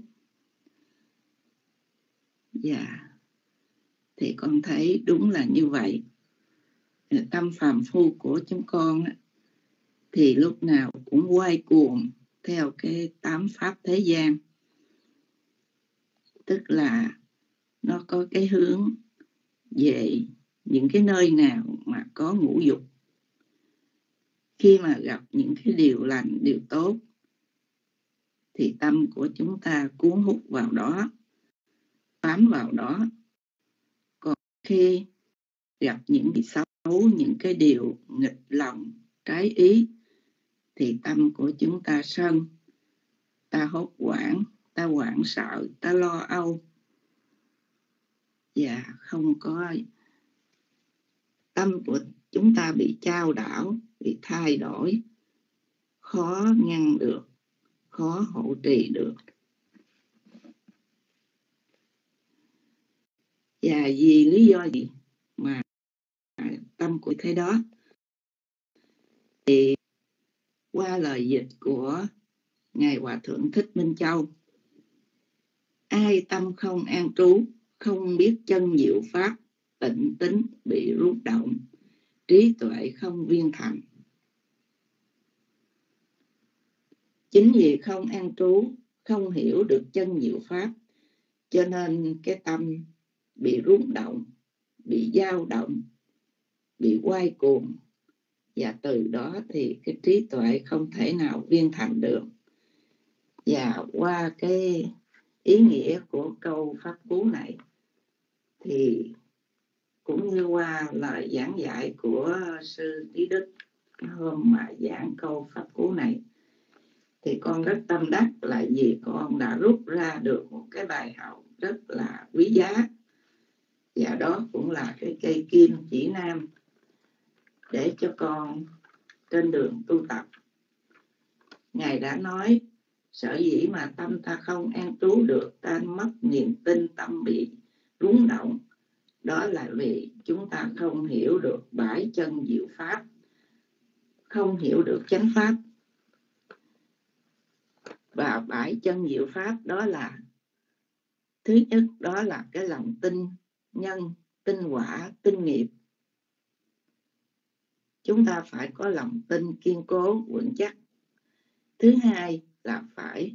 Dạ, thì con thấy đúng là như vậy. Tâm phàm phu của chúng con thì lúc nào cũng quay cuồng theo cái tám pháp thế gian. Tức là nó có cái hướng về những cái nơi nào mà có ngũ dục. Khi mà gặp những cái điều lành, điều tốt thì tâm của chúng ta cuốn hút vào đó, bám vào đó. Còn khi gặp những cái xấu, những cái điều nghịch lòng, trái ý thì tâm của chúng ta sân, ta hốt hoảng, ta hoảng sợ, ta lo âu. Và không có, tâm của chúng ta bị chao đảo, bị thay đổi, khó ngăn được, khó hộ trì được. Và vì lý do gì mà tâm của thế đó? Thì qua lời dịch của Ngài Hòa Thượng Thích Minh Châu, ai tâm không an trú, không biết chân diệu pháp, tịnh tính bị rút động, trí tuệ không viên thành. Chính vì không an trú, không hiểu được chân diệu pháp, cho nên cái tâm bị rung động, bị dao động, bị quay cuồng. Và từ đó thì cái trí tuệ không thể nào viên thành được. Và qua cái ý nghĩa của câu pháp cú này thì cũng như qua lời giảng dạy của sư Trí Đức hôm mà giảng câu pháp cú này, thì con rất tâm đắc là vì con đã rút ra được một cái bài học rất là quý giá. Và đó cũng là cái cây kim chỉ nam để cho con trên đường tu tập. Ngài đã nói, sở dĩ mà tâm ta không an trú được, ta mất niềm tin, tâm bị rúng động, đó là vì chúng ta không hiểu được bãi chân diệu pháp, không hiểu được chánh pháp. Và bãi chân diệu pháp đó là, thứ nhất đó là cái lòng tin nhân, tin quả, tin nghiệp. Chúng ta phải có lòng tin kiên cố, vững chắc. Thứ hai là phải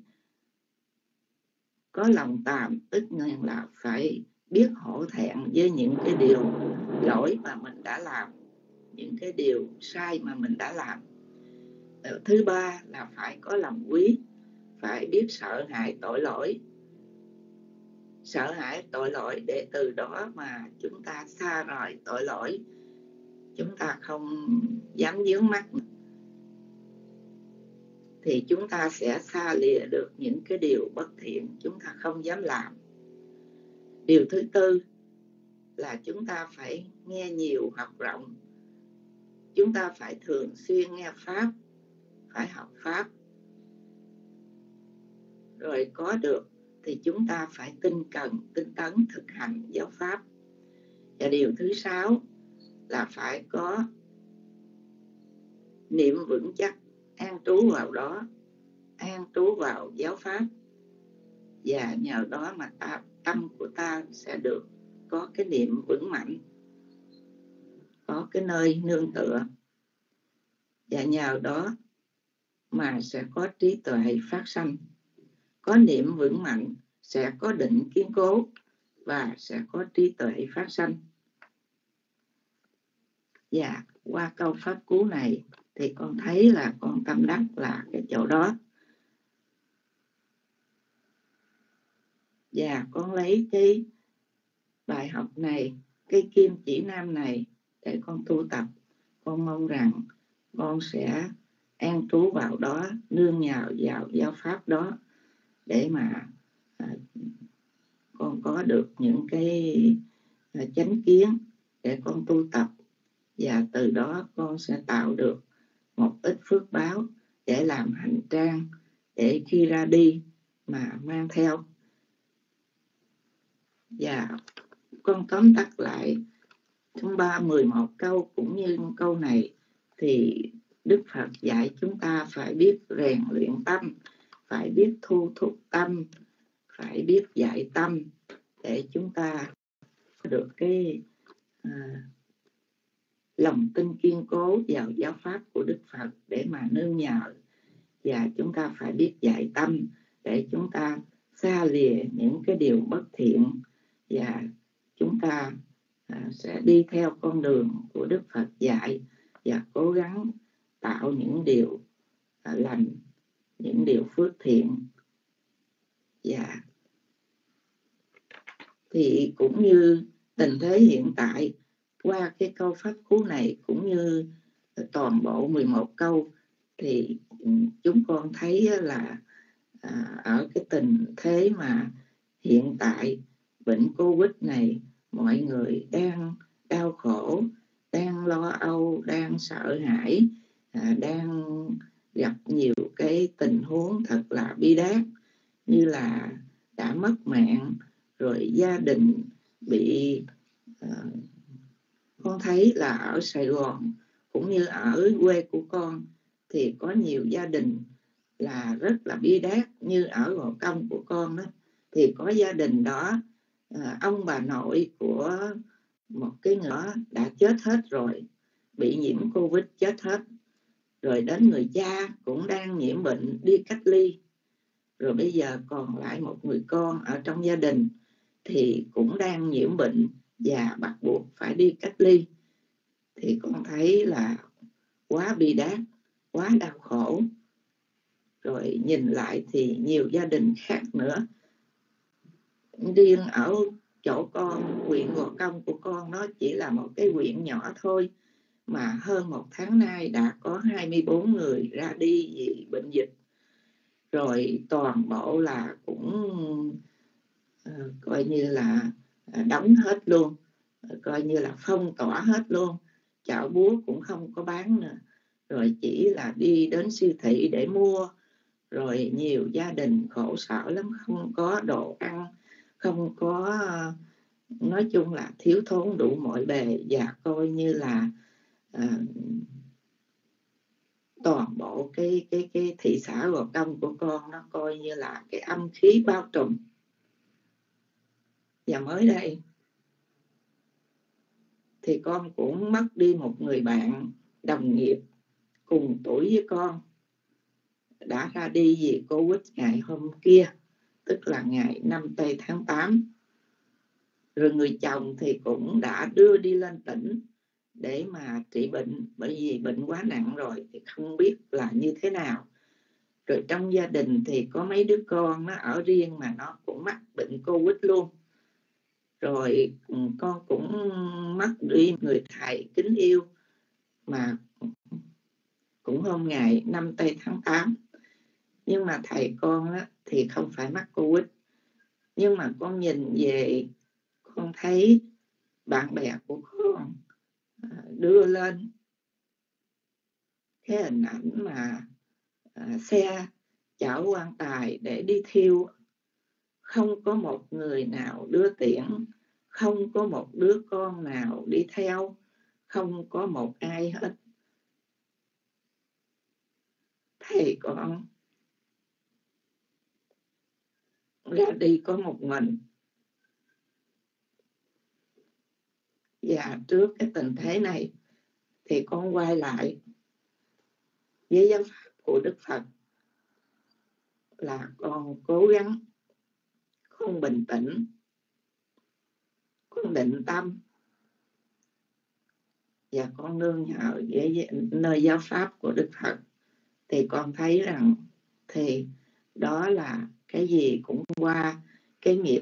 có lòng tàm, tức là phải biết hổ thẹn với những cái điều lỗi mà mình đã làm, những cái điều sai mà mình đã làm. Thứ ba là phải có lòng quý, phải biết sợ hãi tội lỗi. Sợ hãi tội lỗi để từ đó mà chúng ta xa rời tội lỗi, chúng ta không dám dướng mắt, thì chúng ta sẽ xa lìa được những cái điều bất thiện chúng ta không dám làm. Điều thứ tư là chúng ta phải nghe nhiều, học rộng. Chúng ta phải thường xuyên nghe Pháp, phải học Pháp. Rồi có được thì chúng ta phải tinh cần, tinh tấn thực hành giáo Pháp. Và điều thứ sáu là phải có niệm vững chắc, an trú vào đó, an trú vào giáo Pháp. Và nhờ đó mà ta, tâm của ta sẽ được có cái niệm vững mạnh, có cái nơi nương tựa. Và nhờ đó mà sẽ có trí tuệ phát sanh. Có niệm vững mạnh, sẽ có định kiên cố và sẽ có trí tuệ phát sanh. Và qua câu pháp cú này thì con thấy là con tâm đắc là cái chỗ đó. Và con lấy cái bài học này, cái kim chỉ nam này để con tu tập. Con mong rằng con sẽ an trú vào đó, nương nhờ vào giáo pháp đó để mà à, con có được những cái à, chánh kiến để con tu tập, và từ đó con sẽ tạo được một ít phước báo để làm hành trang, để khi ra đi mà mang theo. Và con tóm tắt lại trong ba mười một câu cũng như câu này, thì Đức Phật dạy chúng ta phải biết rèn luyện tâm, phải biết thu thúc tâm, phải biết dạy tâm, để chúng ta có được cái à, lòng tin kiên cố vào giáo pháp của Đức Phật để mà nương nhờ. Và chúng ta phải biết dạy tâm để chúng ta xa lìa những cái điều bất thiện, và chúng ta à, sẽ đi theo con đường của Đức Phật dạy, và cố gắng tạo những điều à, lành, những điều phước thiện. Và thì cũng như tình thế hiện tại, qua cái câu pháp cú này cũng như toàn bộ mười một câu, thì chúng con thấy là à, ở cái tình thế mà hiện tại bệnh Covid này, mọi người đang đau khổ, đang lo âu, đang sợ hãi, à, đang gặp nhiều cái tình huống thật là bi đát, như là đã mất mạng, rồi gia đình bị à, con thấy là ở Sài Gòn cũng như ở quê của con thì có nhiều gia đình là rất là bi đát. Như ở Gò Công của con đó, thì có gia đình đó à, ông bà nội của một cái người đó đã chết hết rồi, bị nhiễm Covid chết hết rồi, đến người cha cũng đang nhiễm bệnh đi cách ly, rồi bây giờ còn lại một người con ở trong gia đình thì cũng đang nhiễm bệnh và bắt buộc phải đi cách ly. Thì con thấy là quá bi đát, quá đau khổ. Rồi nhìn lại thì nhiều gia đình khác nữa. Riêng ở chỗ con, huyện Gò Công của con, nó chỉ là một cái huyện nhỏ thôi, mà hơn một tháng nay đã có hai mươi bốn người ra đi vì bệnh dịch. Rồi toàn bộ là cũng uh, coi như là đóng hết luôn, coi như là phong tỏa hết luôn, chợ búa cũng không có bán nữa, rồi chỉ là đi đến siêu thị để mua. Rồi nhiều gia đình khổ sở lắm, không có đồ ăn, không có, nói chung là thiếu thốn đủ mọi bề. Và coi như là à, toàn bộ cái cái cái thị xã Gò Công của con nó coi như là cái âm khí bao trùm. Và mới đây thì con cũng mất đi một người bạn đồng nghiệp cùng tuổi với con, đã ra đi vì Covid ngày hôm kia, tức là ngày năm tây tháng tám. Rồi người chồng thì cũng đã đưa đi lên tỉnh để mà trị bệnh, bởi vì bệnh quá nặng rồi thì không biết là như thế nào. Rồi trong gia đình thì có mấy đứa con nó ở riêng mà nó cũng mắc bệnh Covid luôn. Rồi con cũng mất đi người thầy kính yêu mà cũng hôm ngày năm tây tháng tám. Nhưng mà thầy con á, thì không phải mắc Covid. Nhưng mà con nhìn về, con thấy bạn bè của con đưa lên cái hình ảnh mà à, xe chở quan tài để đi thiêu, không có một người nào đưa tiễn, không có một đứa con nào đi theo, không có một ai hết. Thầy con ra đi có một mình. Và trước cái tình thế này thì con quay lại với giáo pháp của Đức Phật là con cố gắng, con bình tĩnh, con định tâm, và con nương nhờ với nơi giáo pháp của Đức Phật. Thì con thấy rằng thì đó là cái gì cũng qua cái nghiệp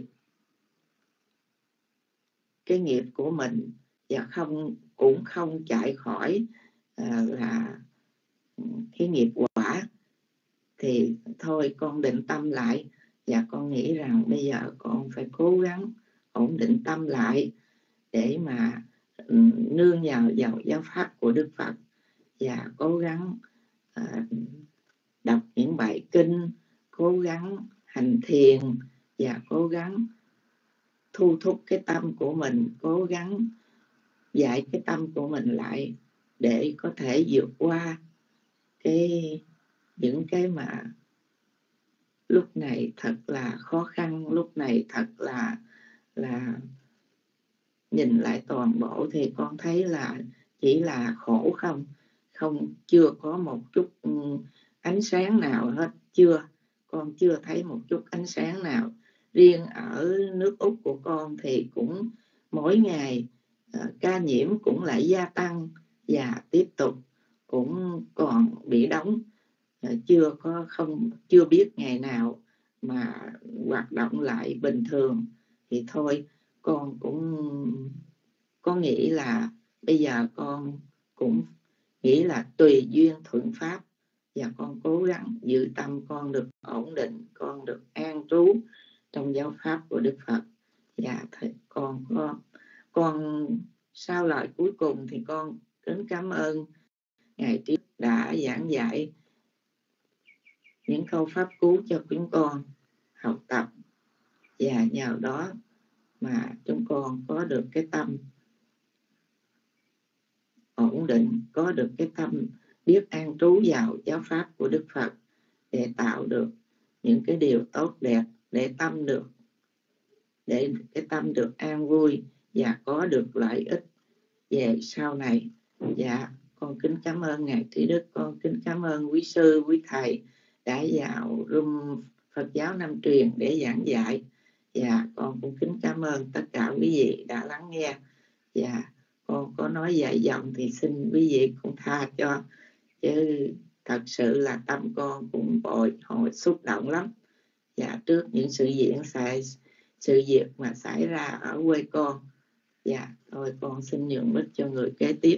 cái nghiệp của mình, và không cũng không chạy khỏi à, là cái nghiệp quả. Thì thôi con định tâm lại, và con nghĩ rằng bây giờ con phải cố gắng ổn định tâm lại để mà nương nhờ vào giáo pháp của Đức Phật và cố gắng à, đọc những bài kinh, cố gắng hành thiền và cố gắng thu thúc cái tâm của mình, cố gắng dạy cái tâm của mình lại để có thể vượt qua cái những cái mà lúc này thật là khó khăn, lúc này thật là là nhìn lại toàn bộ thì con thấy là chỉ là khổ không, không chưa có một chút ánh sáng nào hết, chưa, con chưa thấy một chút ánh sáng nào. Riêng ở nước Úc của con thì cũng mỗi ngày uh, ca nhiễm cũng lại gia tăng và tiếp tục cũng còn bị đóng, uh, chưa có không chưa biết ngày nào mà hoạt động lại bình thường. Thì thôi con cũng có nghĩ là bây giờ con cũng nghĩ là tùy duyên thuận pháp, và con cố gắng giữ tâm con được ổn định, con được an trú trong giáo pháp của Đức Phật. Và con có con sau lời cuối cùng thì con kính cảm ơn Ngài Trí đã giảng dạy những câu pháp cứu cho chúng con học tập, và nhờ đó mà chúng con có được cái tâm ổn định, có được cái tâm biết an trú vào giáo pháp của Đức Phật để tạo được những cái điều tốt đẹp, để tâm được để cái tâm được an vui và có được lợi ích về sau này. Dạ, con kính cảm ơn Ngài Trí Đức, con kính cảm ơn quý sư, quý thầy đã vào room Phật giáo Nam Truyền để giảng dạy. Và con cũng kính cảm ơn tất cả quý vị đã lắng nghe. Và con có nói dài dòng thì xin quý vị cũng tha cho, chứ thật sự là tâm con cũng bồi hồi xúc động lắm. Và trước những sự diễn xảy sự việc mà xảy ra ở quê con. Dạ, thôi con xin nhường mic cho người kế tiếp.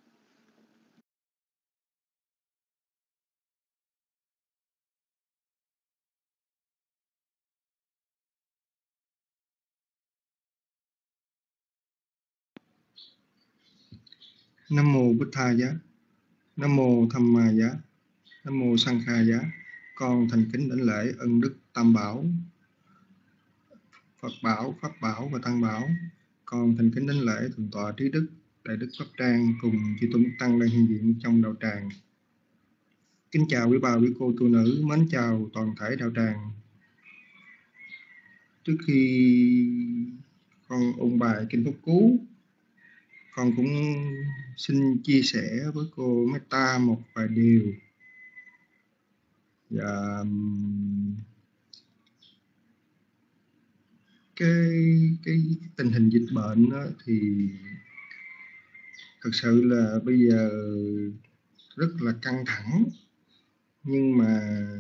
Nam mô Bụt Tha Giá, Nam mô Tham Ma Giá, Nam mô Sang Kha Giá. Con thành kính đảnh lễ ân đức Tam Bảo, Phật Bảo, Pháp Bảo và Tăng Bảo. Con thành kính đảnh lễ Thượng tọa Trí Đức, Đại đức Pháp Trang cùng chư tôn tăng đang hiện diện trong đạo tràng. Kính chào quý bà, quý cô, tu nữ, mến chào toàn thể đạo tràng. Trước khi con ôn bài kinh pháp cú, con cũng xin chia sẻ với cô Meta một vài điều. Và cái cái tình hình dịch bệnh đó thì thật sự là bây giờ rất là căng thẳng, nhưng mà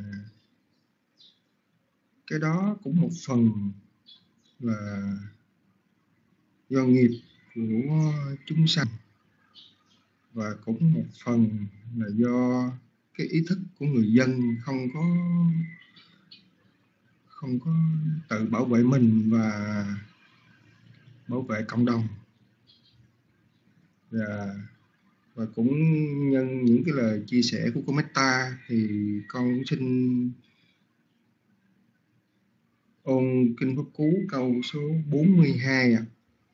cái đó cũng một phần là do nghiệp của chúng sanh, và cũng một phần là do cái ý thức của người dân không có không có tự bảo vệ mình và bảo vệ cộng đồng. Và, và cũng nhân những cái lời chia sẻ của cô Meta thì con cũng xin ôn kinh pháp cú câu số bốn mươi hai ạ. À.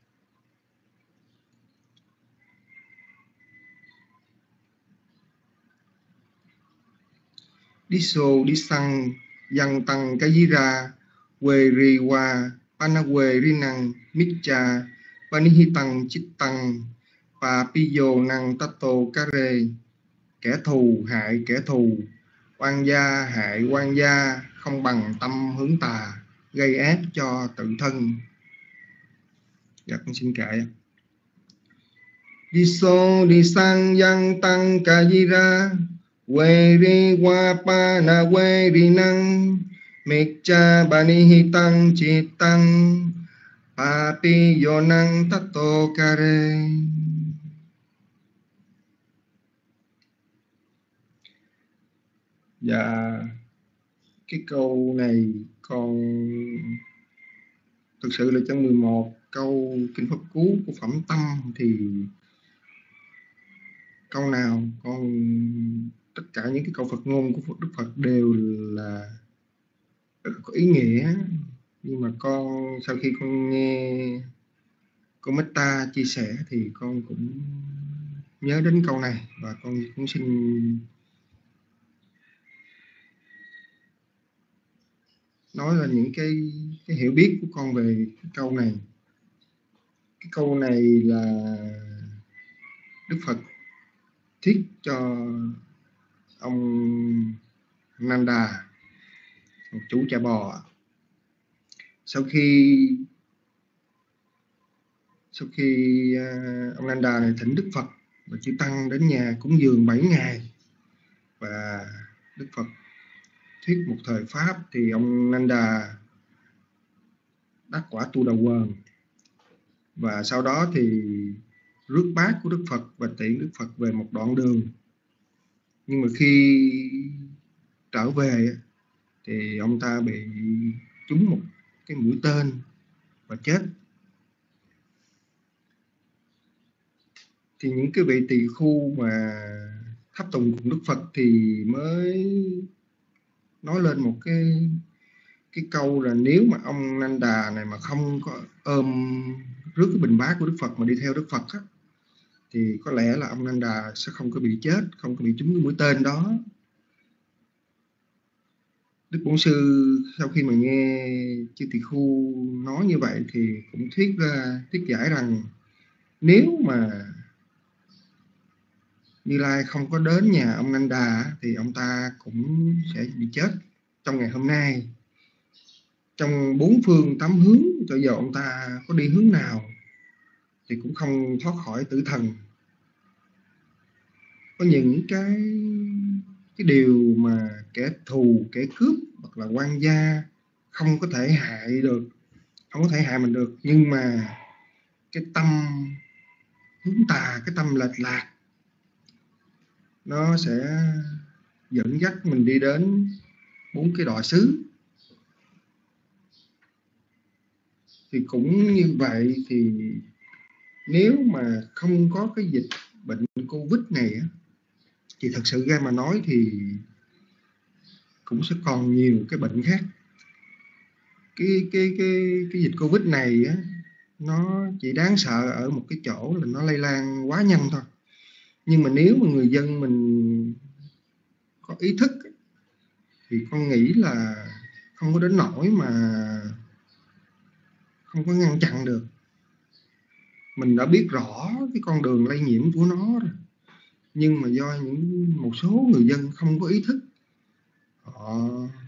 Diso disang yang tăng cái gì ra quê ri qua pana quê ri năng mitcha panihitang chittang pa piyo năng tato kare. Kẻ thù hại kẻ thù, oan gia hại oan gia, không bằng tâm hướng tà, gây ác cho tự thân. Dạ con xin kệ. Diso disang yang tăng ca di ra quê ri qua pa na quê ri năng mekcha bani hi tăng chi tăng pa pi yo năng tato kare. Dạ cái câu này con thực sự là trong mười một câu kinh pháp cú của phẩm tâm thì câu nào con, tất cả những cái câu Phật ngôn của Đức Phật đều là có ý nghĩa, nhưng mà con sau khi con nghe cô Metta chia sẻ thì con cũng nhớ đến câu này, và con cũng xin nói là những cái, cái hiểu biết của con về cái câu này. Cái câu này là Đức Phật thuyết cho ông Nanda, một chủ chợ bò. Sau khi sau khi uh, ông Nanda này thỉnh Đức Phật và chư tăng đến nhà cúng dường bảy ngày, và Đức Phật thuyết một thời pháp, thì ông Nanda đắc quả Tu Đà Quần, và sau đó thì rước bát của Đức Phật và tiễn Đức Phật về một đoạn đường. Nhưng mà khi trở về thì ông ta bị trúng một cái mũi tên và chết. Thì những cái vị tỳ khu mà tháp tùng cùng Đức Phật thì mới nói lên một cái cái câu là nếu mà ông Nanda này mà không có ôm rước cái bình bát của Đức Phật mà đi theo Đức Phật á, thì có lẽ là ông Nanda sẽ không có bị chết, không có bị trúng cái mũi tên đó. Đức Bổn Sư sau khi mà nghe chư tỳ khu nói như vậy thì cũng thuyết ra, thuyết giải rằng nếu mà Như Lai không có đến nhà ông Nanda thì ông ta cũng sẽ bị chết trong ngày hôm nay. Trong bốn phương tám hướng, cho giờ ông ta có đi hướng nào thì cũng không thoát khỏi tử thần. Có những cái cái điều mà kẻ thù, kẻ cướp hoặc là quan gia không có thể hại được, không có thể hại mình được, nhưng mà cái tâm hướng tà, cái tâm lệch lạc, nó sẽ dẫn dắt mình đi đến bốn cái đọa xứ. Thì cũng như vậy, thì nếu mà không có cái dịch bệnh Covid này thì thật sự ra mà nói thì cũng sẽ còn nhiều cái bệnh khác. Cái cái cái cái dịch Covid này á, nó chỉ đáng sợ ở một cái chỗ là nó lây lan quá nhanh thôi. Nhưng mà nếu mà người dân mình có ý thức thì con nghĩ là không có đến nỗi mà không có ngăn chặn được. Mình đã biết rõ cái con đường lây nhiễm của nó rồi, nhưng mà do những một số người dân không có ý thức, họ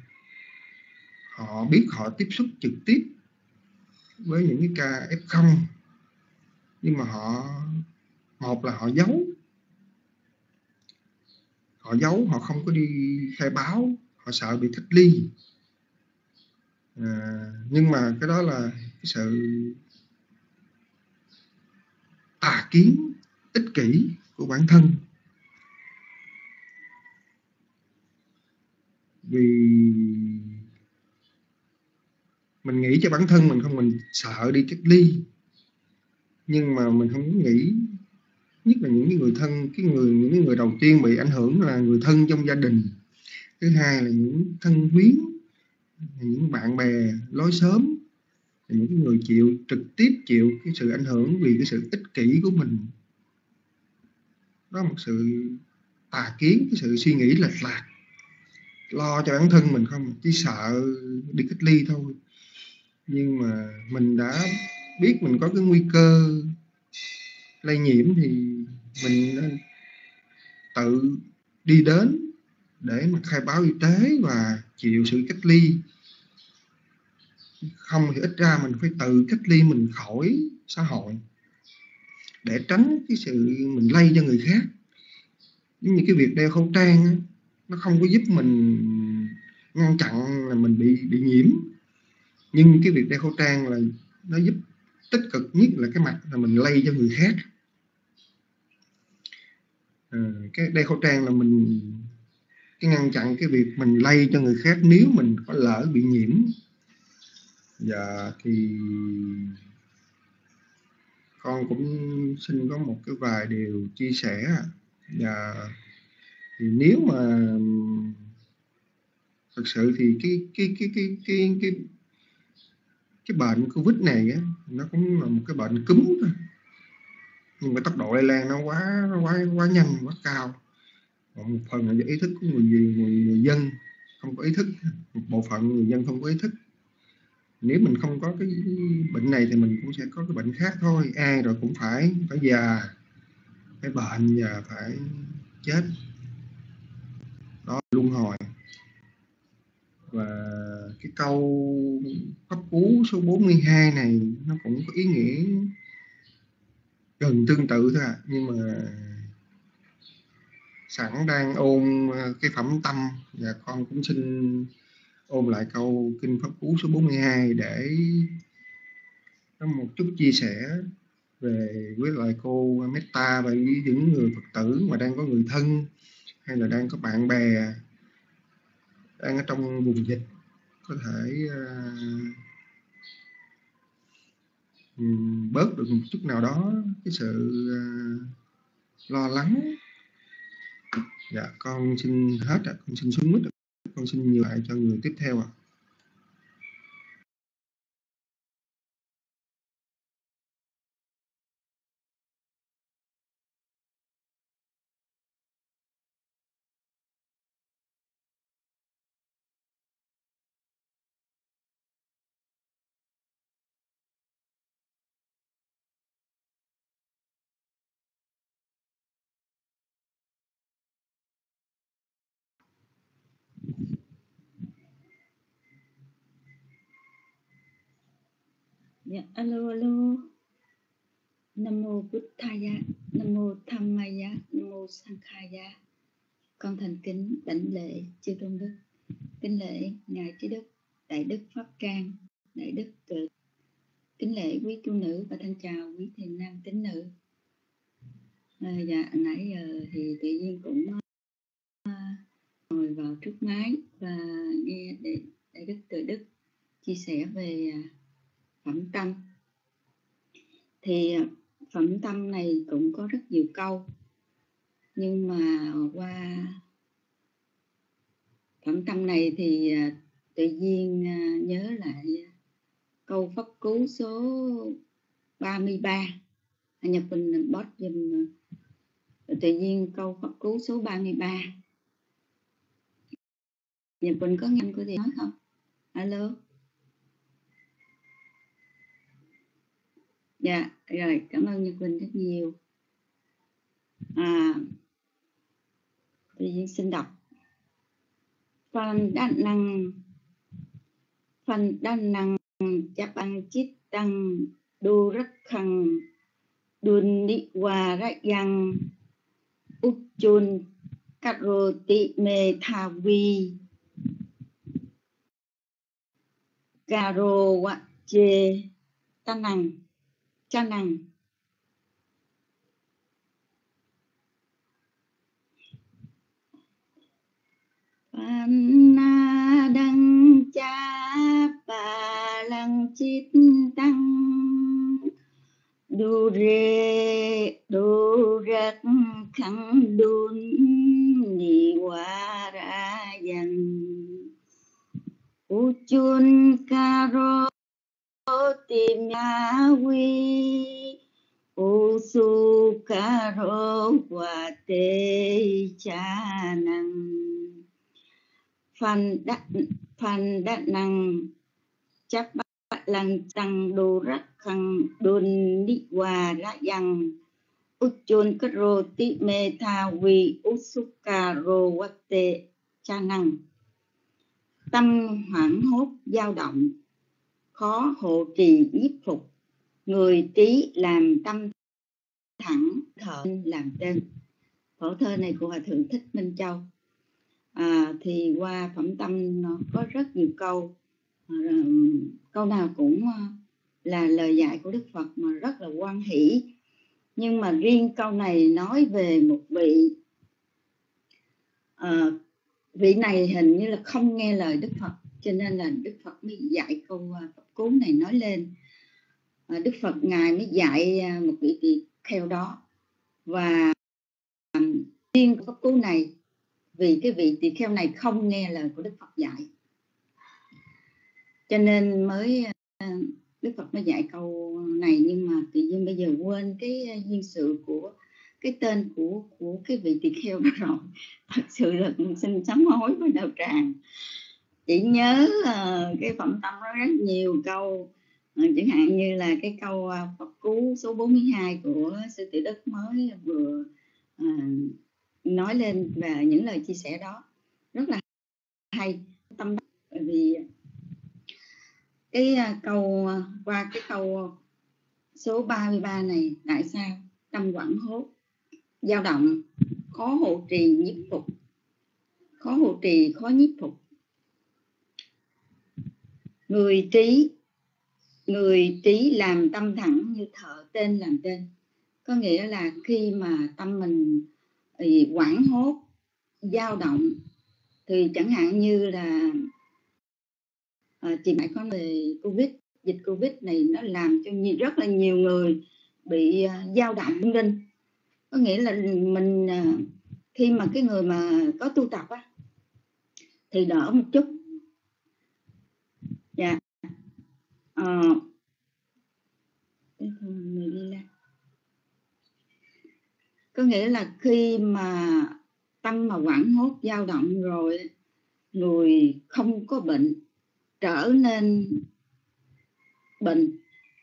họ biết họ tiếp xúc trực tiếp với những cái ca ép không, nhưng mà họ, một là họ giấu họ giấu họ không có đi khai báo, họ sợ bị cách ly. À, nhưng mà cái đó là cái sự tà kiến, ích kỷ của bản thân. Vì mình nghĩ cho bản thân mình không, mình sợ đi cách ly, nhưng mà mình không nghĩ, nhất là những người thân, cái người những người đầu tiên bị ảnh hưởng là người thân trong gia đình, thứ hai là những thân quyến, những bạn bè lối xóm, những người chịu trực tiếp chịu cái sự ảnh hưởng vì cái sự ích kỷ của mình. Đó là một sự tà kiến, cái sự suy nghĩ lệch lạc, lo cho bản thân mình không, chỉ sợ đi cách ly thôi. Nhưng mà mình đã biết mình có cái nguy cơ lây nhiễm thì mình nên tự đi đến để mà khai báo y tế và chịu sự cách ly. Không thì ít ra mình phải tự cách ly mình khỏi xã hội để tránh cái sự mình lây cho người khác. Như cái việc đeo khẩu trang á, nó không có giúp mình ngăn chặn là mình bị bị nhiễm, nhưng cái việc đeo khẩu trang là nó giúp tích cực nhất là cái mặt là mình lây cho người khác. À, cái đeo khẩu trang là mình cái ngăn chặn cái việc mình lây cho người khác nếu mình có lỡ bị nhiễm. Dạ thì con cũng xin có một cái vài điều chia sẻ. Và thì nếu mà thực sự thì cái cái cái cái cái cái cái bệnh Covid này á, nó cũng là một cái bệnh cúm thôi, nhưng mà tốc độ lây lan nó quá quá quá nhanh, quá cao. Một phần là do ý thức của người người, người dân không có ý thức, một bộ phận người dân không có ý thức. Nếu mình không có cái bệnh này thì mình cũng sẽ có cái bệnh khác thôi. Ai rồi cũng phải phải già, phải bệnh và phải chết. Đó, luân hồi. Và cái câu pháp cú số bốn mươi hai này nó cũng có ý nghĩa gần tương tự thôi à. Nhưng mà sẵn đang ôn cái phẩm tâm, và con cũng xin ôn lại câu kinh pháp cú số bốn mươi hai để có một chút chia sẻ về với lại cô Meta và với những người Phật tử mà đang có người thân hay là đang có bạn bè đang ở trong vùng dịch, có thể uh, bớt được một chút nào đó cái sự uh, lo lắng. Dạ con xin hết ạ, con xin xuống mic, con xin nhiều lại cho người tiếp theo ạ. Dạ, alo alo. Nam mô Bụt Thaya, Nam mô Dhammaya, Nam mô Sankhaya. Con thành kính đảnh lễ chư tôn đức, kính lễ ngài trí đức đại đức pháp trang, đại đức tuệ, kính lễ quý tu nữ và thân chào quý thiền nam tín nữ. À, dạ nãy giờ thì tự nhiên cũng uh, ngồi vào trước máy và nghe đại, đại đức tuệ đức chia sẻ về uh, phẩm tâm. Thì uh, phẩm tâm này cũng có rất nhiều câu, nhưng mà qua phẩm tâm này thì uh, tự nhiên uh, nhớ lại câu pháp cú số ba mươi ba. Nhật Bình post dùm tự nhiên câu pháp cú số ba mươi ba. Nhật Bình có nghe cô gì nói không? Alo. Dạ rồi, cảm ơn Nhật Bình rất nhiều. À, tự nhiên xin đọc. Phần đa năng phần đa năng chấp ăn chít tăng đô rất khăn đun đi qua ra yang úc chôn karo tị mê tha vi karo wa chê ta năng cha năng. Na đăng cha pa lăng chít tăng đu rê đu rắc khăn đun đi qua ra dần u chun karo tìm na quy u su karo qua tê cha năng. Phần đắc phần đắc năng chấp bắt lăng tăng đô rắc khăn đôn đi qua ra yang uchon karo ti mê tha vi usukaro watte cha năng. Tâm hoảng hốt dao động, khó hộ trì nhiếp phục, người trí làm tâm thẳng thở làm trên. Phổ thơ này của Hòa Thượng Thích Minh Châu. À, thì qua phẩm tâm nó có rất nhiều câu, à, câu nào cũng là lời dạy của Đức Phật mà rất là hoan hỷ. Nhưng mà riêng câu này nói về một vị à, vị này hình như là không nghe lời Đức Phật, cho nên là Đức Phật mới dạy câu Phật cú này nói lên. Đức Phật ngài mới dạy một vị tỳ kheo đó. Và riêng pháp cú này, vì cái vị tỳ kheo này không nghe lời của Đức Phật dạy, cho nên mới Đức Phật mới dạy câu này. Nhưng mà tự nhiên bây giờ quên cái duyên sự của cái tên của của cái vị tỳ kheo đó rồi. Thật sự là xin sám hối với đạo tràng. Chỉ nhớ uh, cái phẩm tâm nó rất nhiều câu, uh, chẳng hạn như là cái câu uh, Pháp Cú số bốn mươi hai của sư Tự Đức mới vừa uh, nói lên, và những lời chia sẻ đó rất là hay tâm đắc. Bởi vì cái uh, câu uh, qua cái câu số ba mươi ba này, tại sao tâm quảng hốt dao động, khó hộ trì nhiếp phục, khó hộ trì khó nhiếp phục. Người trí người trí làm tâm thẳng như thợ tên làm tên. Có nghĩa là khi mà tâm mình quảng hốt dao động, thì chẳng hạn như là à, chị phải có về Covid, dịch Covid này nó làm cho nhiều, rất là nhiều người bị uh, dao động linh. Có nghĩa là mình uh, khi mà cái người mà có tu tập á, thì đỡ một chút. Dạ. Ờ. Có nghĩa là khi mà tâm mà quảng hốt dao động rồi, người không có bệnh trở nên bệnh.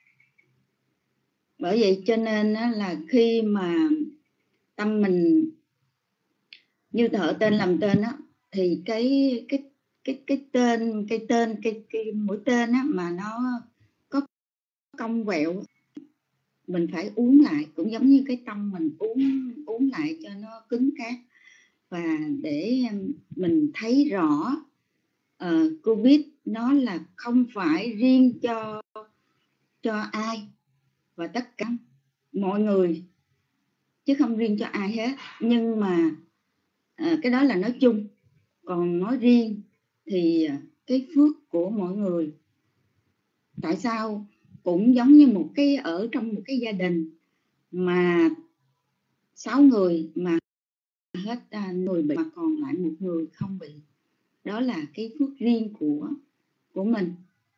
Bởi vậy cho nên là khi mà tâm mình như thợ tên làm tên á, thì cái cái cái cái tên cái tên cái cái mũi tên á mà nó có cong quẹo, mình phải uốn lại, cũng giống như cái tâm mình uốn uốn lại cho nó cứng cáp. Và để mình thấy rõ uh, Covid nó là không phải riêng cho cho ai, và tất cả mọi người, chứ không riêng cho ai hết. Nhưng mà uh, cái đó là nói chung. Còn nói riêng thì cái phước của mọi người, tại sao cũng giống như một cái ở trong một cái gia đình mà sáu người mà hết à, người bị mà còn lại một người không bị, đó là cái phước riêng của của mình.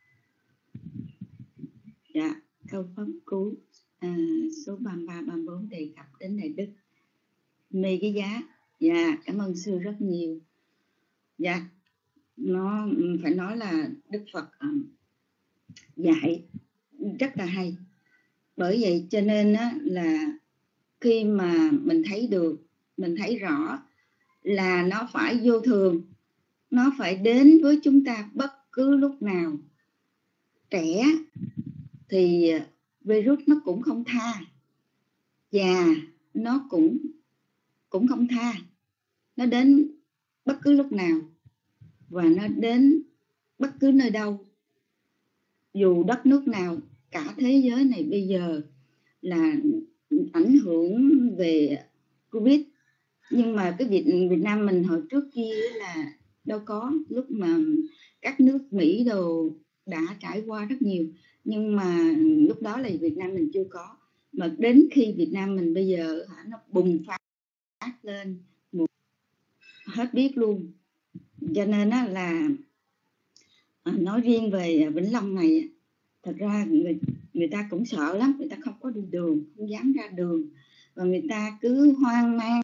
Dạ, câu pháp cú à, số ba mươi ba ba mươi bốn đề cập đến Đại Đức Mê Cái Giá. Dạ, cảm ơn sư rất nhiều. Dạ, nó phải nói là Đức Phật um, dạy rất là hay. Bởi vậy cho nên á, là khi mà mình thấy được, mình thấy rõ là nó phải vô thường, nó phải đến với chúng ta bất cứ lúc nào. Trẻ thì virus nó cũng không tha, già nó cũng cũng không tha, nó đến bất cứ lúc nào và nó đến bất cứ nơi đâu. Dù đất nước nào, cả thế giới này bây giờ là ảnh hưởng về Covid, nhưng mà cái Việt Việt Nam mình hồi trước kia là đâu có, lúc mà các nước Mỹ đồ đã trải qua rất nhiều, nhưng mà lúc đó là Việt Nam mình chưa có. Mà đến khi Việt Nam mình bây giờ nó bùng phát lên một hết biết luôn. Cho nên là nói riêng về Vĩnh Long này, thật ra người, người ta cũng sợ lắm, người ta không có đi đường, không dám ra đường, và người ta cứ hoang mang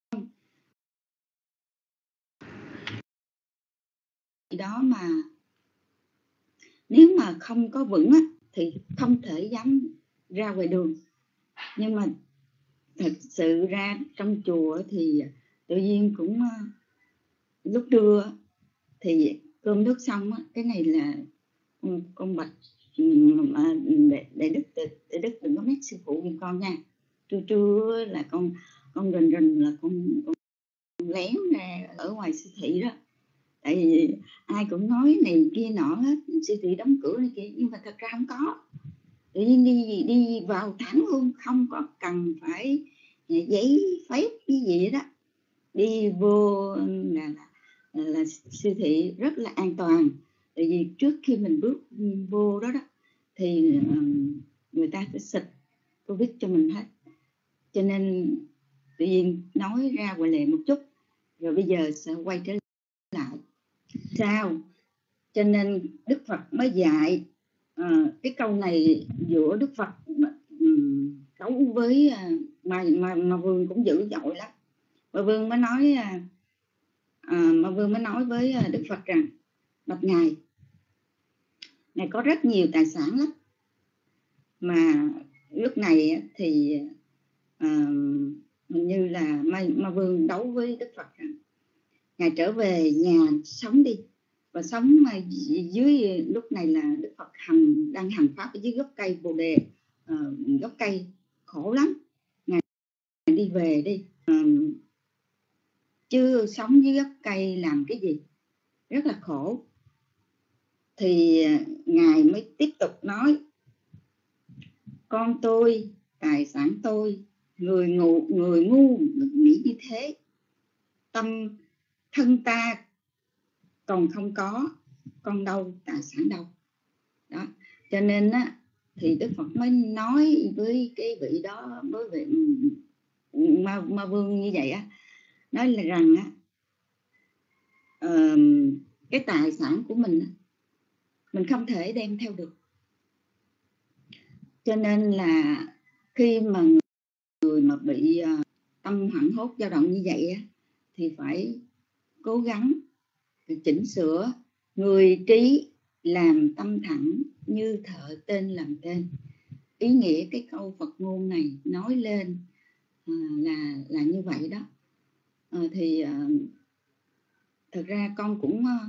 đó. Mà nếu mà không có vững á, thì không thể dám ra ngoài đường. Nhưng mà thật sự ra trong chùa thì tự nhiên cũng lúc trưa thì cơm nước xong á, cái này là con bạch mà để, để đức để, để đức đừng có mét sư phụ giùm con nha. Trưa trưa là con con rình rình là con, con lén ra ở ngoài siêu thị đó. Tại vì ai cũng nói này kia nọ hết, siêu thị đóng cửa này kia, nhưng mà thật ra không có. Tự nhiên đi đi vào thẳng luôn, không có cần phải giấy phép cái gì đó, đi vô là, là, là siêu thị rất là an toàn. Tại vì trước khi mình bước vô đó đó thì người ta phải xịt Covid cho mình hết. Cho nên tự nhiên nói ra ngoài lề một chút, rồi bây giờ sẽ quay trở lại. Sao? Cho nên Đức Phật mới dạy à, cái câu này giữa Đức Phật um, đấu với uh, mà, mà mà Vương cũng dữ dội lắm. Mà Vương mới nói uh, à, mà Vương mới nói với uh, Đức Phật rằng bạch ngài, ngài có rất nhiều tài sản lắm, mà lúc này thì uh, như là Ma, Ma Vương đấu với Đức Phật rằng ngài trở về nhà sống đi, và sống mà dưới lúc này là Đức Phật hành đang hành pháp ở dưới gốc cây Bồ Đề, uh, gốc cây khổ lắm, ngài đi về đi, uh, chứ sống dưới gốc cây làm cái gì, rất là khổ. Thì ngài mới tiếp tục nói, con tôi, tài sản tôi, người ngu người ngu nghĩ như thế, tâm thân ta còn không có, con đâu tài sản đâu. Đó, cho nên á thì Đức Phật mới nói với cái vị đó, với vị ma, ma vương như vậy á, nói là rằng á uh, cái tài sản của mình mình không thể đem theo được. Cho nên là khi mà người mà bị uh, tâm hoảng hốt dao động như vậy á, thì phải cố gắng chỉnh sửa, người trí làm tâm thẳng như thợ tên làm tên. Ý nghĩa cái câu Phật ngôn này nói lên à, là là như vậy đó. À, thì à, thật ra con cũng à,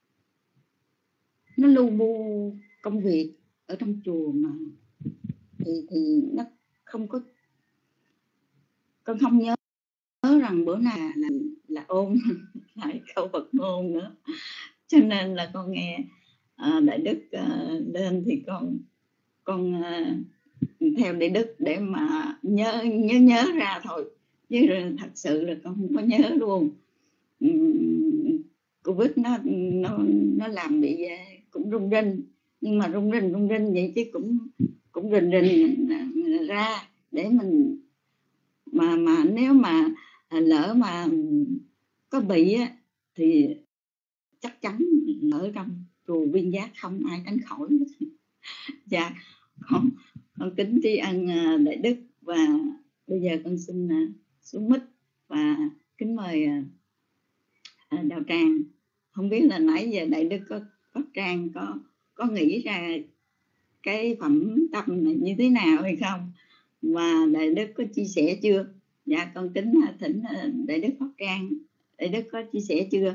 nó lu bu công việc ở trong chùa mà thì thì nó không có, con không nhớ nhớ rằng bữa nào là là ôn lại câu Phật ngôn nữa. Cho nên là con nghe à, Đại Đức à, lên thì con con à, theo Đại Đức để mà nhớ nhớ nhớ ra thôi, chứ thật sự là con không có nhớ luôn. uhm, Covid nó nó nó làm bị cũng rung rinh, nhưng mà rung rinh rung rinh vậy chứ cũng cũng rình rình ra để mình mà mà nếu mà lỡ mà có bị á, thì chắc chắn ở trong chùa Viên Giác không ai tránh khỏi. Dạ, con, con kính tri ân Đại Đức, và bây giờ con xin xuống mic và kính mời Đạo Tràng. Không biết là nãy giờ Đại Đức có có Trang có có nghĩ ra cái phẩm tâm này như thế nào hay không, và Đại Đức có chia sẻ chưa? Dạ, con kính thỉnh Đại Đức Pháp Trang. Đại Đức có chia sẻ chưa?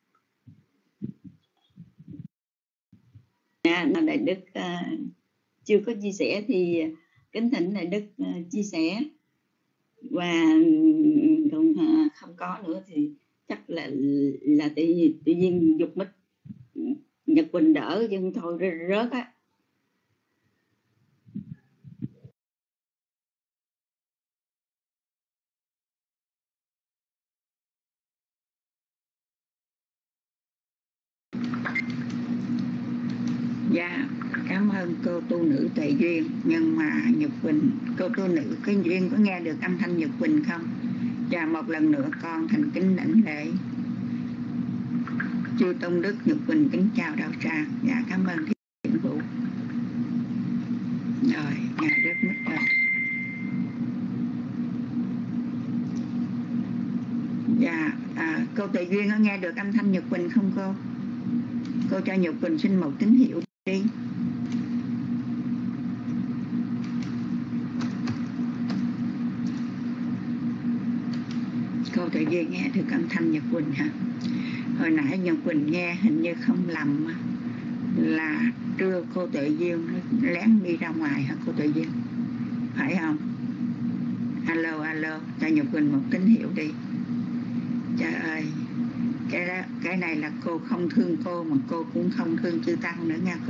Dạ, Đại Đức uh, chưa có chia sẻ thì kính thỉnh Đại Đức uh, chia sẻ, và còn uh, không có nữa thì chắc là là tự, tự nhiên dục mít Nhật Quỳnh đỡ nhưng thôi rớt á. Dạ, cảm ơn cô tu nữ Tuệ Duyên. Nhưng mà Nhật Quỳnh, cô tu nữ cái Duyên có nghe được âm thanh Nhật Quỳnh không? Và một lần nữa con thành kính đảnh lễ chư Tôn Đức Nhật Quỳnh kính chào Đạo Tràng. Dạ, cảm ơn Thiện Vũ. Rồi, ngài rất mất rồi. Dạ, à, cô Tuệ Duyên có nghe được âm thanh Nhật Quỳnh không cô? Cô cho Nhật Quỳnh xin một tín hiệu đi. Cô Tuệ Duyên nghe được âm thanh Nhật Quỳnh hả? Hồi nãy Nhật Quỳnh nghe hình như không lầm là trưa cô Tuệ Duyên lén đi ra ngoài hả cô Tuệ Duyên? Phải không? Alo, alo, cho Nhật Quỳnh một tín hiệu đi. Trời ơi, cái đó, cái này là cô không thương cô mà cô cũng không thương chư Tăng nữa nha cô.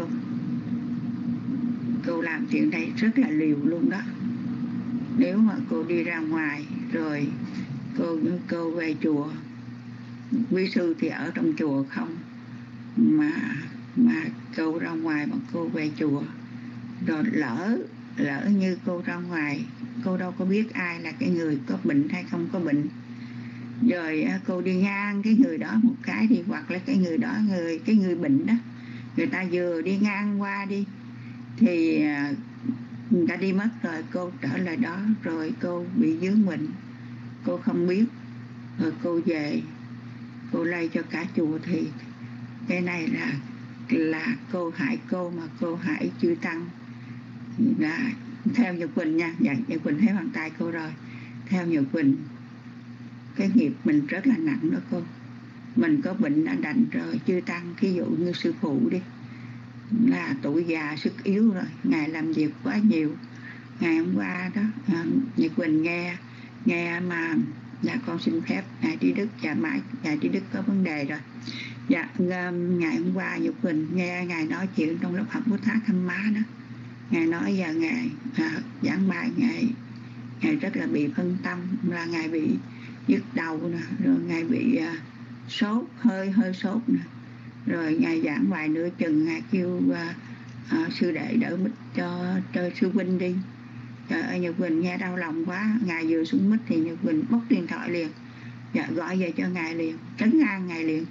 Cô làm chuyện này rất là liều luôn đó. Nếu mà cô đi ra ngoài rồi cô cô về chùa, quý sư thì ở trong chùa không, mà mà cô ra ngoài mà cô về chùa rồi lỡ lỡ như cô ra ngoài, cô đâu có biết ai là cái người có bệnh hay không có bệnh. Rồi cô đi ngang cái người đó một cái thì hoặc là cái người đó người cái người bệnh đó, người ta vừa đi ngang qua đi thì người ta đi mất rồi, cô trở lại đó rồi cô bị dướng bệnh, cô không biết, rồi cô về cô lây cho cả chùa. Thì cái này là là cô hại cô mà cô hại chư tăng. Là theo Nhật Quỳnh nha, dạ, Nhật Quỳnh thấy bàn tay cô rồi. Theo Nhật Quỳnh, cái nghiệp mình rất là nặng đó cô. Mình có bệnh đã đành rồi, chư tăng ví dụ như sư phụ đi, là tuổi già sức yếu rồi, ngài làm việc quá nhiều. Ngày hôm qua đó Nhật Quỳnh nghe nghe mà dạ con xin phép ngài Trí Đức, dạ mãi ngài Trí Đức có vấn đề rồi. Dạ ngày hôm qua Nhật Quỳnh nghe ngài nói chuyện trong lớp học Bút Thác Thăm Má đó. Ngài nói giờ ngài à, giảng bài ngài ngài rất là bị phân tâm, là ngài bị nhức đầu nè, rồi ngài bị uh, sốt, hơi hơi sốt nè. Rồi ngài giảng bài nửa chừng ngài kêu uh, uh, sư đệ đỡ mít cho, cho sư huynh đi. Trời ơi, Nhật Quỳnh nghe đau lòng quá. Ngài vừa xuống mít thì Nhật Quỳnh bóc điện thoại liền, dạ, gọi về cho ngài liền, trấn an ngài liền.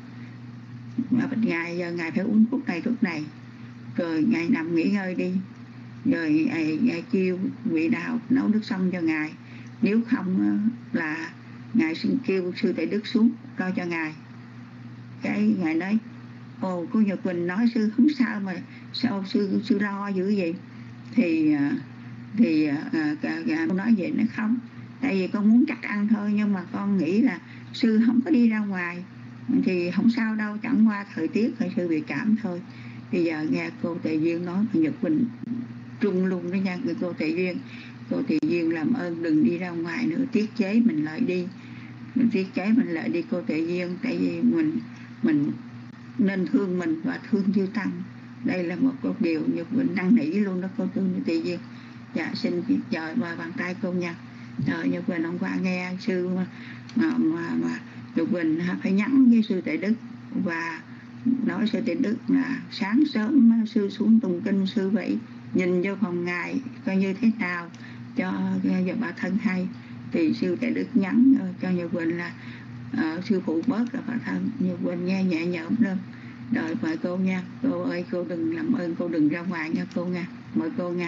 Ngài giờ ngài phải uống thuốc này thuốc này, rồi ngài nằm nghỉ ngơi đi. Rồi ngài, ngài kêu vị nào nấu nước xong cho ngài, nếu không là ngài xin kêu sư Tệ Đức xuống lo cho ngài. Cái ngài nói ồ, cô Nhật Quỳnh nói sư không sao mà sao sư sư lo dữ vậy. Thì thì à, con nói vậy nó không, tại vì con muốn chắc ăn thôi, nhưng mà con nghĩ là sư không có đi ra ngoài thì không sao đâu, chẳng qua thời tiết hay sư bị cảm thôi. Bây giờ nghe cô Tề Duyên nói thì Nhật Quỳnh trung luôn đó nha. Cô Tề Duyên cô Tề Duyên làm ơn đừng đi ra ngoài nữa, tiết chế mình lại đi, mình tiết chế mình lại đi cô Tề Duyên. Tại vì mình mình nên thương mình và thương chư tăng. Đây là một câu điều Nhật Quỳnh năn nỉ luôn đó cô Tề Duyên. Dạ xin chờ vào bàn tay cô nha. Rồi Nhật Quỳnh hôm qua nghe sư mà mà, mà, mà Nhật Quỳnh phải nhắn với sư Tệ Đức và nói sư Tệ Đức là sáng sớm sư xuống tụng kinh, sư vậy nhìn vô phòng ngài coi như thế nào cho giờ bà thân hay. Thì sư Tệ Đức nhắn cho Nhật Quỳnh là uh, sư phụ bớt là bà thân. Nhật Quỳnh nghe nhẹ nhõm lên. Đợi mời cô nha. Cô ơi, cô đừng làm ơn cô đừng ra ngoài nha cô nha. Mời cô nha.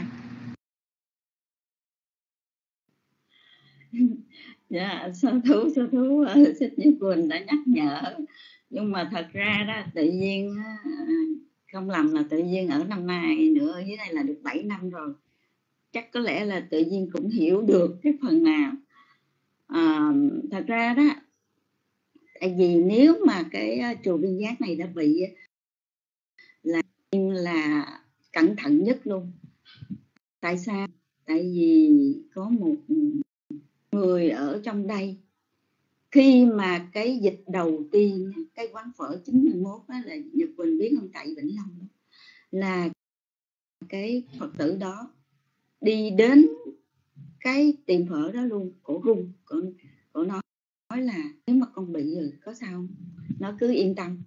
Dạ, sa thú sa thú Thích Nhật Quỳnh đã nhắc nhở. Nhưng mà thật ra đó, tự nhiên không lầm là tự nhiên ở năm nay nữa ở dưới đây là được bảy năm rồi, chắc có lẽ là tự nhiên cũng hiểu được cái phần nào. À, thật ra đó, tại vì nếu mà cái chùa Viên Giác này đã bị là là cẩn thận nhất luôn. Tại sao? Tại vì có một người ở trong đây, khi mà cái dịch đầu tiên, cái quán phở chín mươi mốt đó là Nhật Quỳnh biết ông tại Vĩnh Long đó, là cái Phật tử đó đi đến cái tiệm phở đó luôn, cổ run, cổ, cổ nói, nói là nếu mà con bị rồi có sao không? Nó cứ yên tâm,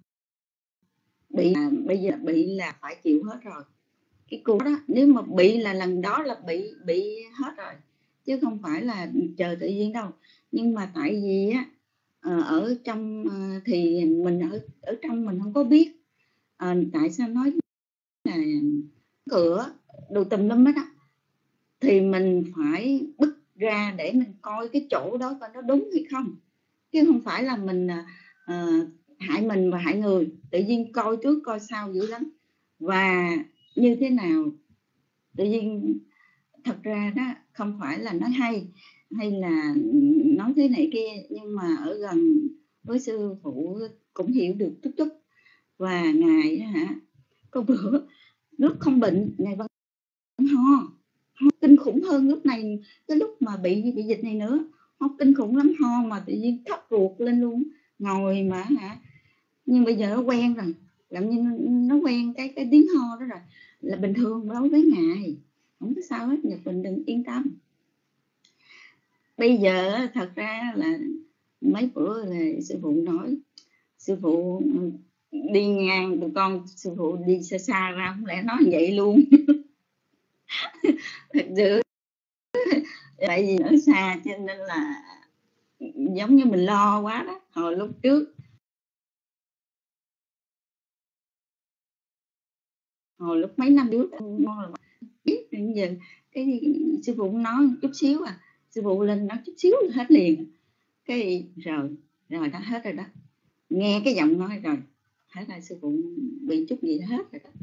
bị à, bây giờ bị là phải chịu hết rồi. Cái cô đó nếu mà bị là lần đó là bị bị hết rồi, chứ không phải là chờ tự nhiên đâu. Nhưng mà tại vì á ở trong thì mình ở ở trong mình không có biết à, tại sao nói là cửa đồ tùm lum hết á, thì mình phải bước ra để mình coi cái chỗ đó coi nó đúng hay không, chứ không phải là mình uh, hại mình và hại người. Tự nhiên coi trước coi sau dữ lắm. Và như thế nào tự nhiên, thật ra đó không phải là nói hay hay là nói thế này kia, nhưng mà ở gần với sư phụ cũng hiểu được chút chút. Và ngài hả, có bữa lúc không bệnh ngài vẫn ho, ho kinh khủng hơn lúc này, cái lúc mà bị bị dịch này nữa, ho kinh khủng lắm, ho mà tự nhiên thắt ruột lên luôn, ngồi mà hả. Nhưng bây giờ nó quen rồi, làm như nó quen cái cái tiếng ho đó rồi, là bình thường đối với ngài, không có sao hết. Nhật Quỳnh đừng yên tâm. Bây giờ thật ra là mấy bữa là sư phụ nói, sư phụ đi ngang tụi con, sư phụ đi xa xa ra không lẽ nói vậy luôn. Giữ tại vì ở xa cho nên là giống như mình lo quá đó. Hồi lúc trước hồi lúc mấy năm trước biết giờ cái sư phụ nói chút xíu à, sư phụ lên nói chút xíu là hết liền, cái rồi rồi đã hết rồi đó, nghe cái giọng nói rồi hết rồi, sư phụ bị chút gì hết rồi đó.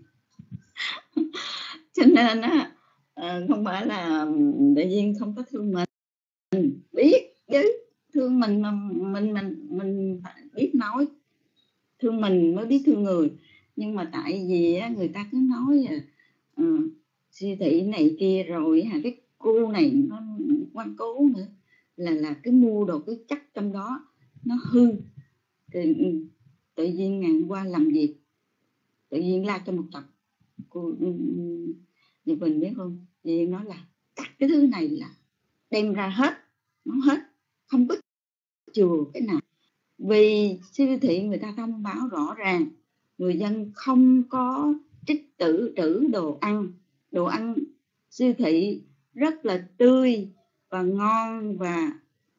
Cho nên á không phải là đại viên không có thương mình, mình biết chứ, thương mình mà mình mình mình phải biết nói, thương mình mới biết thương người. Nhưng mà tại vì á, người ta cứ nói à, uh, siêu thị này kia rồi hả, cái cô này nó quan cố nữa, là là cái mua đồ cái chắc trong đó nó hư, thì tự nhiên ngày qua làm việc tự nhiên la cho một tập. Cô Nhật Bình biết không, thì nói là cắt cái thứ này là đem ra hết, nó hết, không có chừa cái nào. Vì siêu thị người ta thông báo rõ ràng người dân không có trích trữ trữ đồ ăn, đồ ăn siêu thị rất là tươi và ngon, và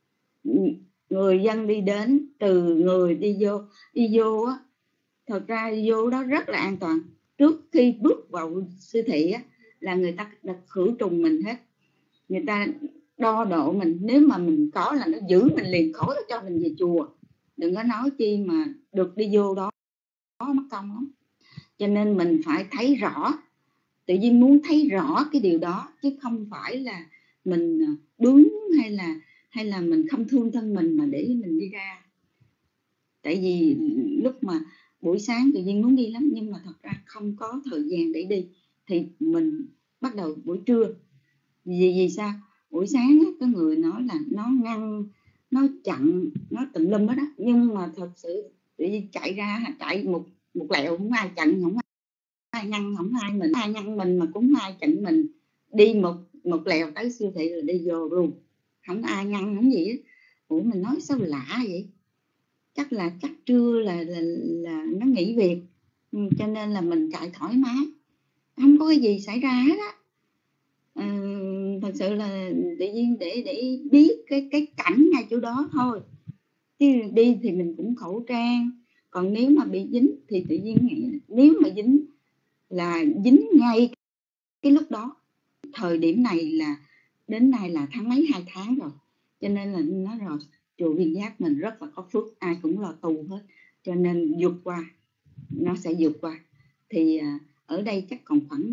người dân đi đến từ người đi vô đi vô á, thật ra đi vô đó rất là an toàn. Trước khi bước vào siêu thị á, là người ta đã khử trùng mình hết, người ta đo độ mình, nếu mà mình có là nó giữ mình liền, khỏi cho mình về chùa, đừng có nói chi mà được đi vô đó, đó mất công lắm. Cho nên mình phải thấy rõ, tự nhiên muốn thấy rõ cái điều đó, chứ không phải là mình bướng hay là hay là mình không thương thân mình mà để mình đi ra. Tại vì lúc mà buổi sáng tự nhiên muốn đi lắm, nhưng mà thật ra không có thời gian để đi, thì mình bắt đầu buổi trưa. Vì vì sao? Buổi sáng á, có người nói là nó ngăn, nó chặn, nó tùm lum hết đó, nhưng mà thật sự tự nhiên chạy ra, chạy một một lẹo, không ai chặn, không ai ngăn, không ai mình ai ngăn mình mà cũng không ai chặn mình, đi một một lèo tới siêu thị rồi đi vô luôn, không ai ngăn không gì hết. Ủa mình nói sao lạ vậy, chắc là chắc trưa là là, là nó nghỉ việc, cho nên là mình chạy thoải mái, không có cái gì xảy ra hết á. À, thật sự là tự nhiên để để biết cái cái cảnh ngay chỗ đó thôi, chứ đi thì mình cũng khẩu trang, còn nếu mà bị dính thì tự nhiên nghĩ, nếu mà dính là dính ngay cái lúc đó. Thời điểm này là đến nay là tháng mấy, hai tháng rồi, cho nên là nó rồi chùa Viên Giác mình rất là có phước, ai cũng là tù hết, cho nên vượt qua, nó sẽ vượt qua. Thì à, ở đây chắc còn khoảng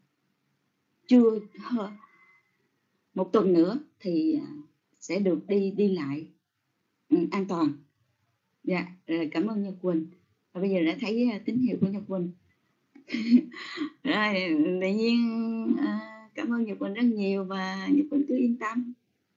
chưa một tuần nữa thì sẽ được đi đi lại ừ, an toàn. Dạ, rồi cảm ơn Nhật Quỳnh. Và bây giờ đã thấy tín hiệu của Nhật Quỳnh. Rồi tự nhiên à, cảm ơn Nhật Quỳnh rất nhiều, và Nhật Quỳnh cứ yên tâm.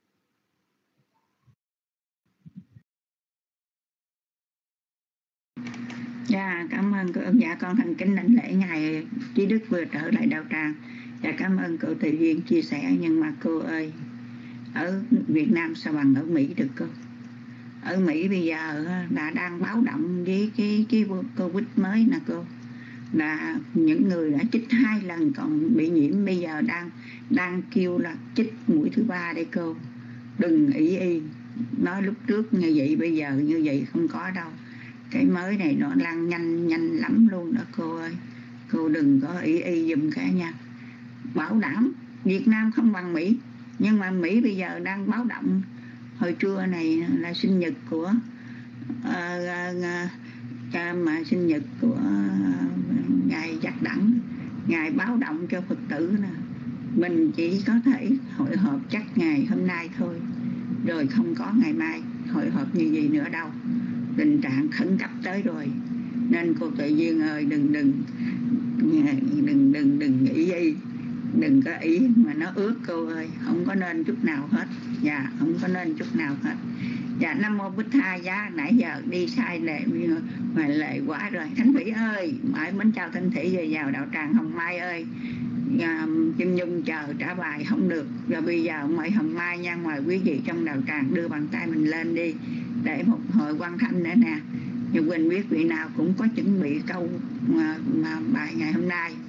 Dạ, cảm ơn cô. Dạ, con thành kính lãnh lễ ngài Trí Đức vừa trở lại đạo tràng. Dạ, cảm ơn cô Thị Duyên chia sẻ. Nhưng mà cô ơi, ở Việt Nam sao bằng ở Mỹ được cô? Ở Mỹ bây giờ là đang báo động với cái cái Covid mới nè cô, là những người đã chích hai lần còn bị nhiễm, bây giờ đang đang kêu là chích mũi thứ ba đây cô. Đừng ý y nói lúc trước như vậy, bây giờ như vậy không có đâu. Cái mới này nó lan nhanh nhanh lắm luôn đó cô ơi. Cô đừng có ý y dùm cả nha. Bảo đảm Việt Nam không bằng Mỹ, nhưng mà Mỹ bây giờ đang báo động. Hồi trưa này là sinh nhật của uh, uh, mà sinh nhật của uh, ngài Giác Đẳng, ngài báo động cho Phật tử nè. Mình chỉ có thể hội họp chắc ngày hôm nay thôi, rồi không có ngày mai hội họp như vậy nữa đâu. Tình trạng khẩn cấp tới rồi, nên cô Tuệ Duyên ơi, đừng đừng đừng đừng đừng nghĩ gì, đừng có ý mà nó ước cô ơi, không có nên chút nào hết. Dạ, không có nên chút nào hết. Dạ, Nam Mô Bích Tha Giá. Nãy giờ đi sai lệ mà lệ quá rồi. Thánh Thủy ơi, mãi mến chào Thánh Thủy rồi vào đạo tràng. Hồng Mai ơi, à, Kim Nhung chờ trả bài không được, rồi bây giờ mời Hồng Mai nha, mời quý vị trong đạo tràng đưa bàn tay mình lên đi để một hồi quan thanh nữa nè. Nhật Quỳnh biết vị nào cũng có chuẩn bị câu mà, mà bài ngày hôm nay.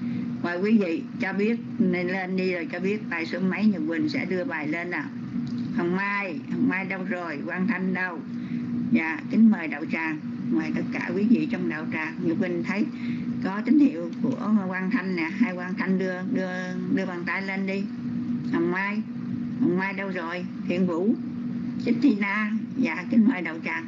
mời quý vị cho biết, nên lên đi rồi cho biết bài số mấy. Nhật Quỳnh sẽ đưa bài lên nào. Hồng Mai, Hồng Mai đâu rồi? Quang Thanh đâu? Dạ, kính mời đạo tràng, mời tất cả quý vị trong đạo tràng. Nhật Quỳnh thấy có tín hiệu của Quang Thanh nè, hai Quang Thanh đưa đưa đưa bàn tay lên đi. Hồng Mai, Hồng Mai đâu rồi? Thiện Vũ, Chích Tina, dạ kính mời đạo tràng.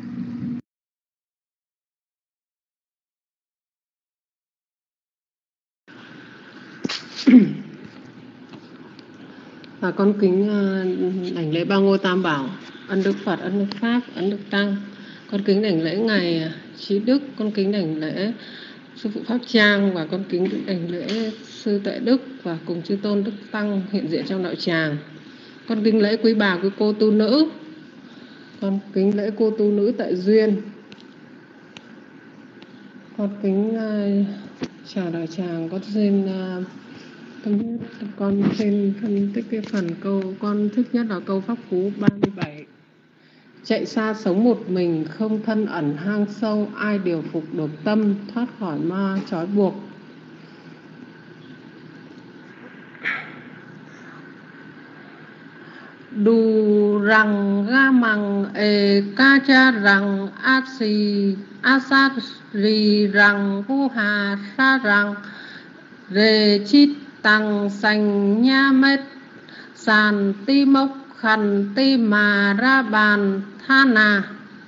Và con kính đảnh lễ ba ngôi Tam Bảo, ân Đức Phật, ân Đức Pháp, ân Đức Tăng. Con kính đảnh lễ ngài Trí Đức, con kính đảnh lễ sư phụ Pháp Trang, và con kính đảnh lễ sư Tuệ Đức và cùng chư tôn Đức Tăng hiện diện trong đạo tràng. Con kính lễ quý bà, quý cô tu nữ. Con kính lễ cô tu nữ tại duyên. Con kính uh, chào đạo tràng. Con xin uh, con xin phân tích cái phần câu con thích nhất là câu pháp cú ba mươi bảy. Chạy xa sống một mình, không thân ẩn hang sâu, ai điều phục được tâm, thoát khỏi ma trói buộc. Đù rằng ga mằng e ca cha rằng a si a sa ri rằng vu hà sa rằng rê chít tăng sành nha mết sàn ti mốc khẩn ti mà ra bàn tha nà.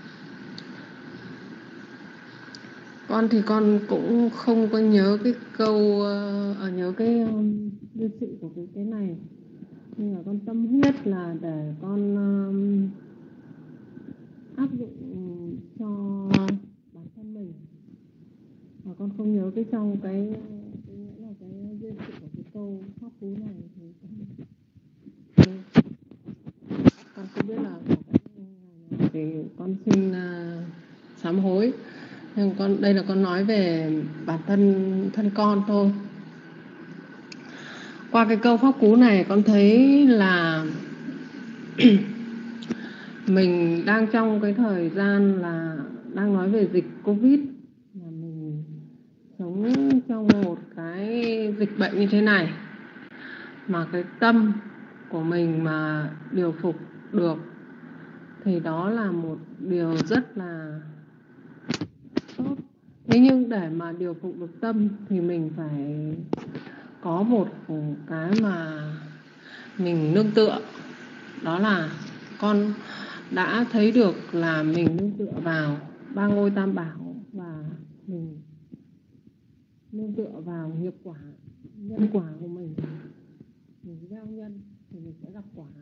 Con thì con cũng không có nhớ cái câu uh, nhớ cái đơn um, sự của cái cái này, nhưng mà con tâm huyết là để con um, áp dụng cho bản thân mình, và con không nhớ cái trong cái cái nghĩa là cái duyên sự của cái câu pháp cú này thì con không biết là thì con xin uh, sám hối. Nhưng con đây là con nói về bản thân thân con thôi. Qua cái câu pháp cú này con thấy là mình đang trong cái thời gian là đang nói về dịch Covid, là mình sống trong một cái dịch bệnh như thế này, mà cái tâm của mình mà điều phục được thì đó là một điều rất là tốt. Thế nhưng để mà điều phục được tâm thì mình phải có một cái mà mình nương tựa. Đó là con đã thấy được là mình nương tựa vào ba ngôi Tam Bảo, và mình nương tựa vào nghiệp quả, nhân quả của mình. Mình gieo nhân thì mình sẽ gặp quả.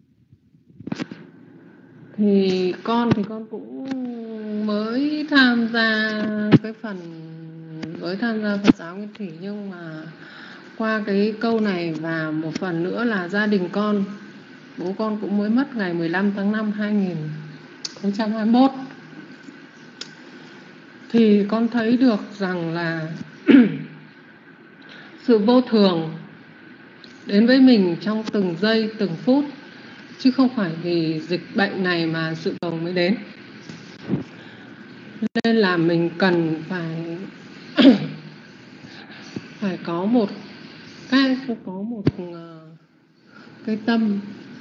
Thì con thì con cũng mới tham gia cái phần mới tham gia Phật giáo Nguyên Thủy, nhưng mà qua cái câu này và một phần nữa là gia đình con, bố con cũng mới mất ngày mười lăm tháng năm hai nghìn không trăm hai mươi mốt, thì con thấy được rằng là sự vô thường đến với mình trong từng giây từng phút, chứ không phải vì dịch bệnh này mà sự đồng mới đến. Nên là mình cần phải phải có một cái có một cái tâm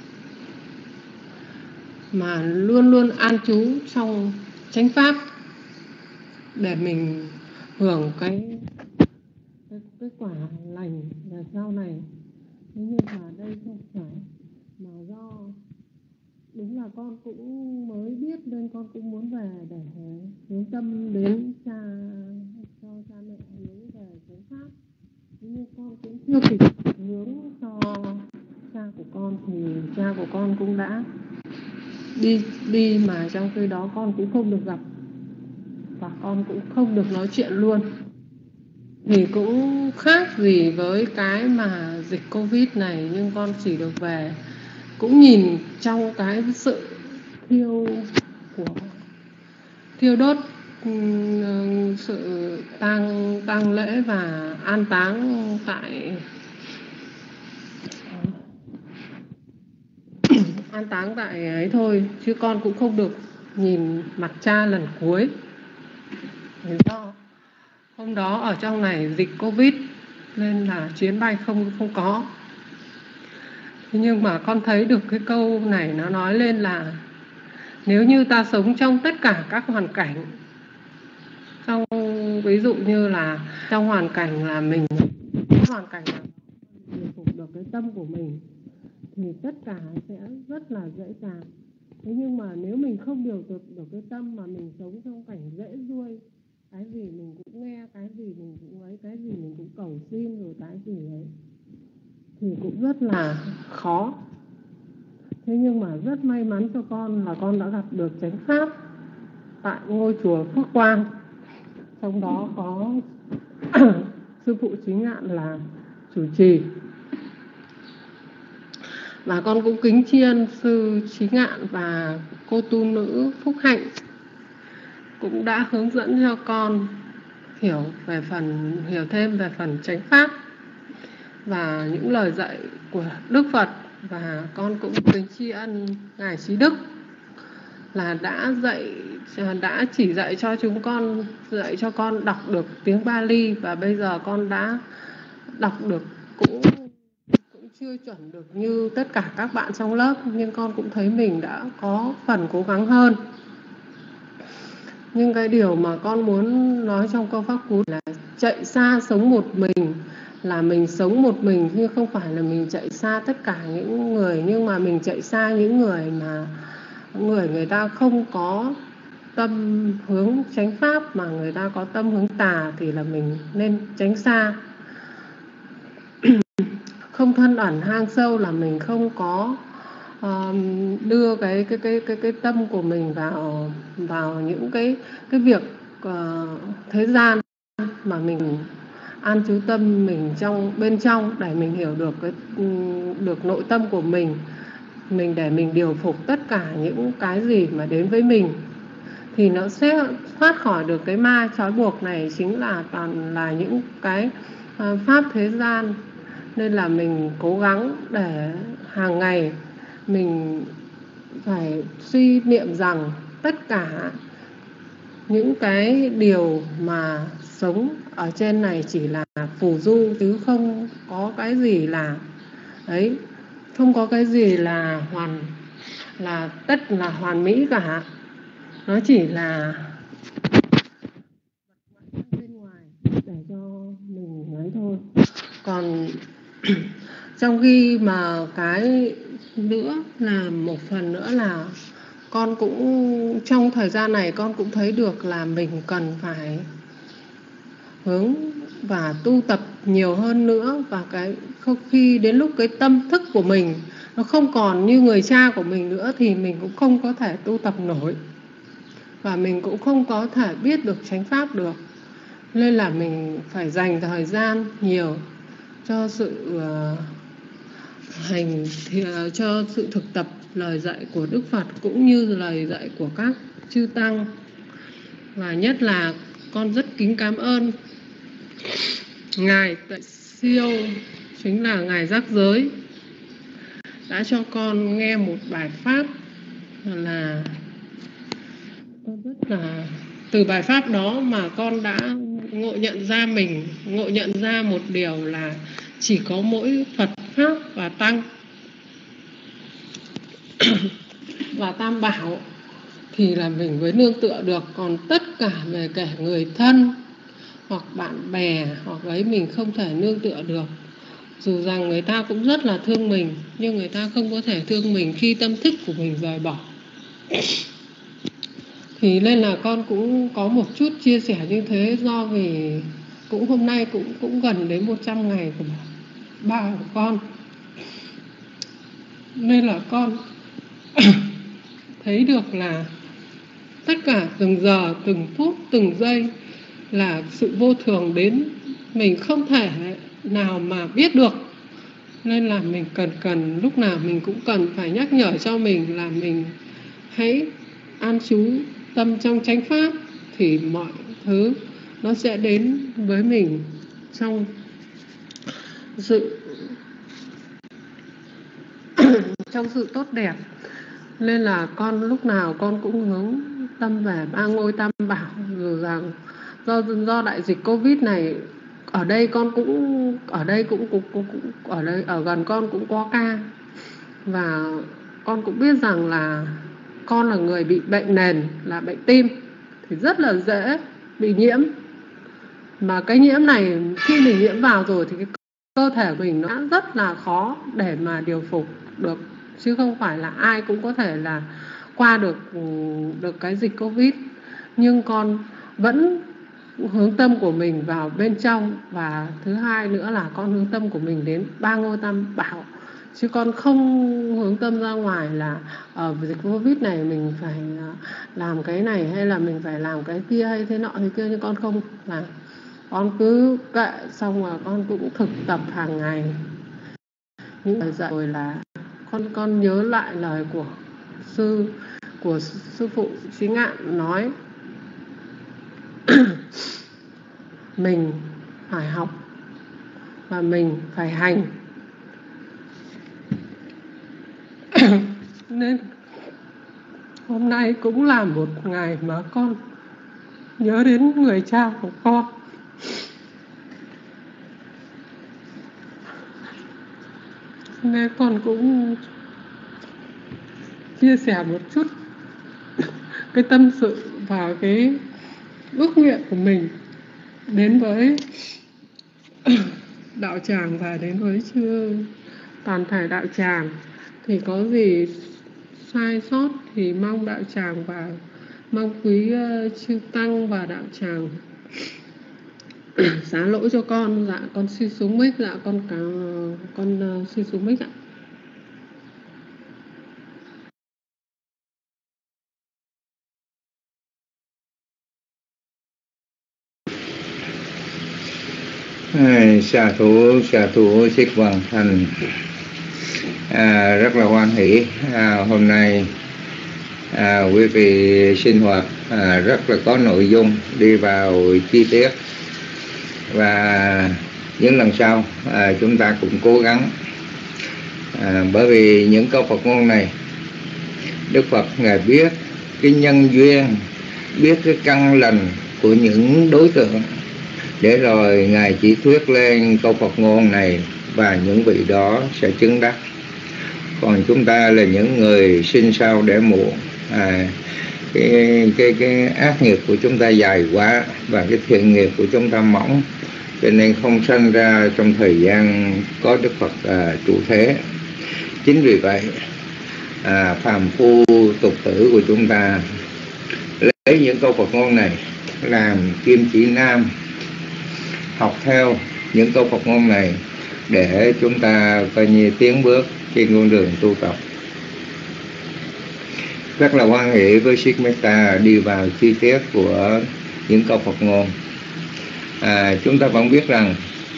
mà luôn luôn an trú trong chánh pháp để mình hưởng cái cái, cái quả lành về sau này. Thế nhưng mà đây không phải, mà do đúng là con cũng mới biết nên con cũng muốn về để hướng tâm đến cha, cho cha mẹ hướng về chánh pháp. Thế nhưng con cũng chưa kịp hướng cho cha của con thì cha của con cũng đã đi đi mà trong khi đó con cũng không được gặp và con cũng không được nói chuyện luôn. Thì cũng khác gì với cái mà dịch Covid này, nhưng con chỉ được về cũng nhìn trong cái sự thiêu của thiêu đốt, sự tang tang lễ và an táng tại an táng tại ấy thôi, chứ con cũng không được nhìn mặt cha lần cuối. Vì do hôm đó ở trong này dịch Covid nên là chuyến bay không không có. Thế nhưng mà con thấy được cái câu này nó nói lên là nếu như ta sống trong tất cả các hoàn cảnh, trong ví dụ như là trong hoàn cảnh là mình hoàn cảnh là điều phục được cái tâm của mình thì tất cả sẽ rất là dễ dàng. Thế nhưng mà nếu mình không điều được được cái tâm mà mình sống trong cảnh dễ ruôi, cái gì mình cũng nghe, cái gì mình cũng ấy, cái gì mình cũng cầu xin rồi cái gì ấy, thì cũng rất là khó. Thế nhưng mà rất may mắn cho con là con đã gặp được chánh pháp tại ngôi chùa Phước Quang. Trong đó có sư phụ Chính Ngạn là chủ trì. Và con cũng kính tri ân sư Chí Ngạn và cô tu nữ Phúc Hạnh cũng đã hướng dẫn cho con hiểu về phần hiểu thêm về phần chánh pháp và những lời dạy của Đức Phật. Và con cũng kính tri ân ngài Trí Đức là đã dạy đã chỉ dạy cho chúng con dạy cho con đọc được tiếng Bali, và bây giờ con đã đọc được cũng cũng chưa chuẩn được như tất cả các bạn trong lớp, nhưng con cũng thấy mình đã có phần cố gắng hơn. Nhưng cái điều mà con muốn nói trong câu pháp cú là chạy xa sống một mình, là mình sống một mình, nhưng không phải là mình chạy xa tất cả những người, nhưng mà mình chạy xa những người mà người người ta không có tâm hướng chánh pháp mà người ta có tâm hướng tà thì là mình nên tránh xa. Không thân ẩn hang sâu là mình không có uh, đưa cái cái cái cái cái tâm của mình vào vào những cái cái việc uh, thế gian, mà mình an trú tâm mình trong bên trong để mình hiểu được cái được nội tâm của mình, mình để mình điều phục tất cả những cái gì mà đến với mình thì nó sẽ thoát khỏi được cái ma trói buộc này, chính là toàn là những cái uh, pháp thế gian. Nên là mình cố gắng để hàng ngày mình phải suy niệm rằng tất cả những cái điều mà sống ở trên này chỉ là phù du, chứ không có cái gì là ấy, không có cái gì là hoàn là tất là hoàn mỹ cả. Nó chỉ là bên ngoài để cho mình nói thôi. Còn trong khi mà cái nữa là một phần nữa là con cũng trong thời gian này con cũng thấy được là mình cần phải hướng và tu tập nhiều hơn nữa. Và cái khi đến lúc cái tâm thức của mình nó không còn như người cha của mình nữa thì mình cũng không có thể tu tập nổi, và mình cũng không có thể biết được chánh pháp được. Nên là mình phải dành thời gian nhiều cho sự uh, hành thì, uh, cho sự thực tập lời dạy của Đức Phật cũng như lời dạy của các chư tăng. Và nhất là con rất kính cảm ơn ngài Tệ Siêu, chính là ngài Giác Giới, đã cho con nghe một bài pháp là con rất là từ bài pháp đó mà con đã ngộ nhận ra mình ngộ nhận ra một điều là chỉ có mỗi Phật pháp và tăng và Tam Bảo thì là mình mới nương tựa được. Còn tất cả về kẻ người thân hoặc bạn bè hoặc ấy mình không thể nương tựa được. Dù rằng người ta cũng rất là thương mình, nhưng người ta không có thể thương mình khi tâm thức của mình rời bỏ. Thì nên là con cũng có một chút chia sẻ như thế, do vì cũng hôm nay cũng cũng gần đến một trăm ngày của ba của con. Nên là con thấy được là tất cả từng giờ, từng phút, từng giây là sự vô thường đến, mình không thể nào mà biết được. Nên là mình cần cần lúc nào mình cũng cần phải nhắc nhở cho mình là mình hãy an trú tâm trong chánh pháp, thì mọi thứ nó sẽ đến với mình trong sự trong sự tốt đẹp. Nên là con lúc nào con cũng hướng tâm về ba ngôi Tam Bảo. Dù rằng do do đại dịch Covid này ở đây con cũng ở đây cũng, cũng, cũng, cũng ở đây ở gần con cũng có ca, và con cũng biết rằng là con là người bị bệnh nền là bệnh tim thì rất là dễ bị nhiễm. Mà cái nhiễm này khi mình nhiễm vào rồi thì cái cơ thể mình nó rất là khó để mà điều phục được, chứ không phải là ai cũng có thể là qua được được cái dịch Covid. Nhưng con vẫn hướng tâm của mình vào bên trong, và thứ hai nữa là con hướng tâm của mình đến ba ngôi tam bảo, chứ con không hướng tâm ra ngoài là ở dịch Covid này mình phải làm cái này hay là mình phải làm cái kia hay thế nọ thế kia, nhưng con không làm. Con cứ kệ, xong rồi con cũng thực tập hàng ngày. Những lời dạy rồi là con con nhớ lại lời của sư của sư phụ Chí Ngạn nói mình phải học và mình phải hành. Nên hôm nay cũng là một ngày mà con nhớ đến người cha của con. Nên con cũng chia sẻ một chút cái tâm sự và cái ước nguyện của mình đến với đạo tràng và đến với chư toàn thể đạo tràng. Thì có gì sai sót thì mong đạo tràng và mong quý uh, chư tăng và đạo tràng xá lỗi cho con. Dạ con xin xuống mic. Dạ con cả, con uh, xin xuống mic ạ. Xà thủ xà thủ Xích Hoàng Thành à, rất là hoan hỷ à, hôm nay à, quý vị sinh hoạt à, rất là có nội dung, đi vào chi tiết, và những lần sau à, chúng ta cũng cố gắng à, bởi vì những câu Phật ngôn này Đức Phật Ngài biết cái nhân duyên, biết cái căn lành của những đối tượng, để rồi Ngài chỉ thuyết lên câu Phật ngôn này và những vị đó sẽ chứng đắc. Còn chúng ta là những người sinh sau đẻ muộn, à, cái, cái, cái ác nghiệp của chúng ta dài quá và cái thiện nghiệp của chúng ta mỏng, cho nên không sanh ra trong thời gian có Đức Phật à, trụ thế. Chính vì vậy à, phàm phu tục tử của chúng ta lấy những câu Phật ngôn này làm kim chỉ nam, học theo những câu Phật ngôn này để chúng ta coi như tiến bước trên con đường tu tập. Rất là hoan hỷ với Sikh Metta đi vào chi tiết của những câu Phật ngôn. À, chúng ta vẫn biết rằng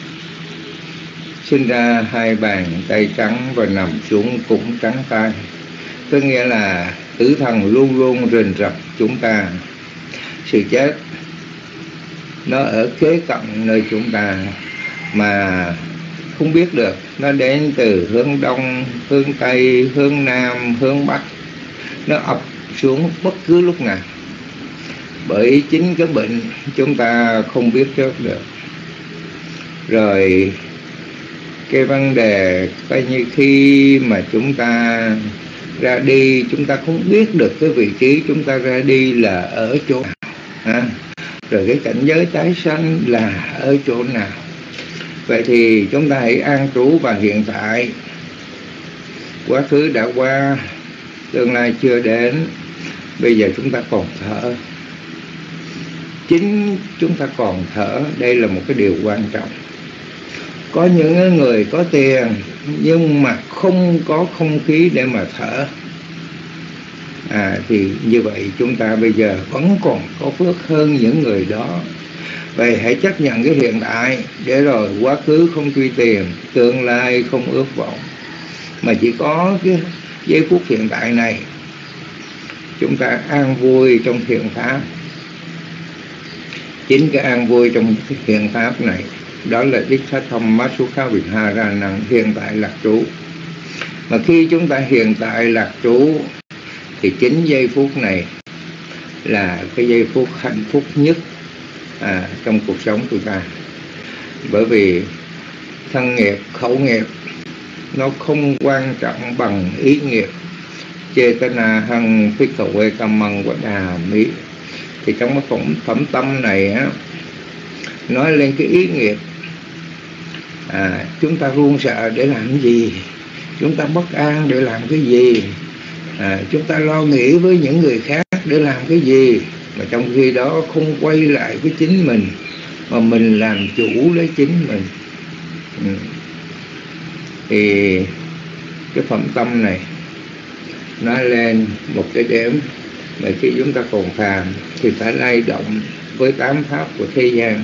sinh ra hai bàn tay trắng và nằm xuống cũng trắng tay, có nghĩa là tử thần luôn luôn rình rập chúng ta. Sự chết nó ở kế cận nơi chúng ta mà không biết được, nó đến từ hướng đông, hướng tây, hướng nam, hướng bắc, nó ập xuống bất cứ lúc nào. Bởi chính cái bệnh chúng ta không biết trước được. Rồi cái vấn đề coi như khi mà chúng ta ra đi, chúng ta không biết được cái vị trí chúng ta ra đi là ở chỗ nào, à, rồi cái cảnh giới tái sanh là ở chỗ nào. Vậy thì chúng ta hãy an trú vào hiện tại. Quá khứ đã qua, tương lai chưa đến, bây giờ chúng ta còn thở. Chính chúng ta còn thở, đây là một cái điều quan trọng. Có những người có tiền nhưng mà không có không khí để mà thở, à, thì như vậy chúng ta bây giờ vẫn còn có phước hơn những người đó. Vậy hãy chấp nhận cái hiện tại, để rồi quá khứ không truy tìm, tương lai không ước vọng, mà chỉ có cái giây phút hiện tại này chúng ta an vui trong thiện pháp. Chính cái an vui trong cái thiện pháp này, đó là đích thất thông mát xúc khá vị hà ra năng, hiện tại lạc trú. Mà khi chúng ta hiện tại lạc trú thì chính giây phút này là cái giây phút hạnh phúc nhất à, trong cuộc sống của ta. Bởi vì thân nghiệp, khẩu nghiệp nó không quan trọng bằng ý nghiệp. Chetana hằng phích cầu quê cam măng và đà mỹ. Thì trong cái phẩm, phẩm tâm này á, nói lên cái ý nghiệp. À, chúng ta run sợ để làm cái gì? Chúng ta bất an để làm cái gì? À, chúng ta lo nghĩ với những người khác để làm cái gì? Mà trong khi đó không quay lại với chính mình, mà mình làm chủ lấy chính mình. Ừ. Thì cái phẩm tâm này nói lên một cái điểm mà khi chúng ta còn phàm thì phải lay động với tám pháp của thế gian.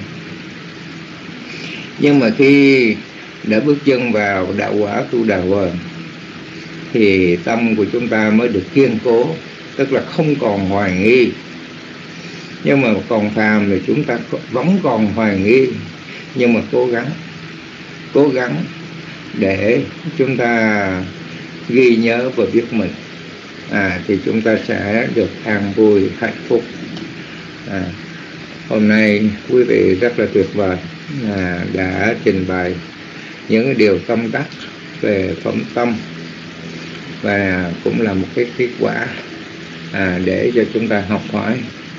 Nhưng mà khi đã bước chân vào đạo quả tu đà vời thì tâm của chúng ta mới được kiên cố, tức là không còn hoài nghi. Nhưng mà còn phàm thì chúng ta vẫn còn hoài nghi, nhưng mà cố gắng cố gắng để chúng ta ghi nhớ và biết mình, à, thì chúng ta sẽ được an vui hạnh phúc. À, hôm nay quý vị rất là tuyệt vời, à, đã trình bày những cái điều tâm đắc về phẩm tâm, và cũng là một cái kết quả à, để cho chúng ta học hỏi.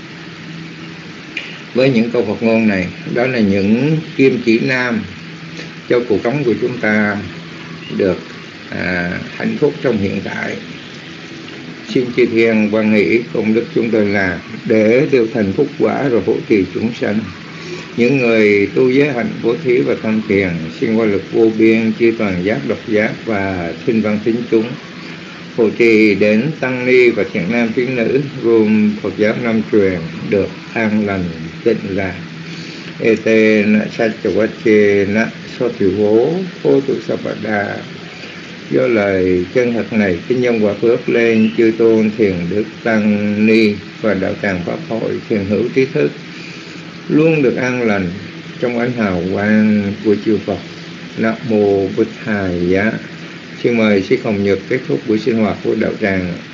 Với những câu Phật ngôn này, đó là những kim chỉ nam cho cuộc sống của chúng ta được à, hạnh phúc trong hiện tại. Xin chư thiên quan hỷ công đức chúng tôi làm để đều thành phúc quả rồi hộ trì chúng sanh. Những người tu giới hạnh bố thí và tham thiền, xin qua lực vô biên chư toàn giác độc giác và sinh văn tín chúng, hộ trì đến tăng ni và thiện nam tín nữ gồm Phật giáo năm truyền được an lành tịnh lạc. Ete na sachawache na so thiểu hố hô tu sa bà đà. Do lời chân thật này, kính nhân quả phước lên chư tôn thiền đức tăng ni và đạo tràng pháp hội thiền hữu trí thức luôn được an lành trong ánh hào quang của chư Phật. Nam mô Bụt Thầy Giá. Xin mời Sư Hồng Nhật kết thúc buổi sinh hoạt của đạo tràng.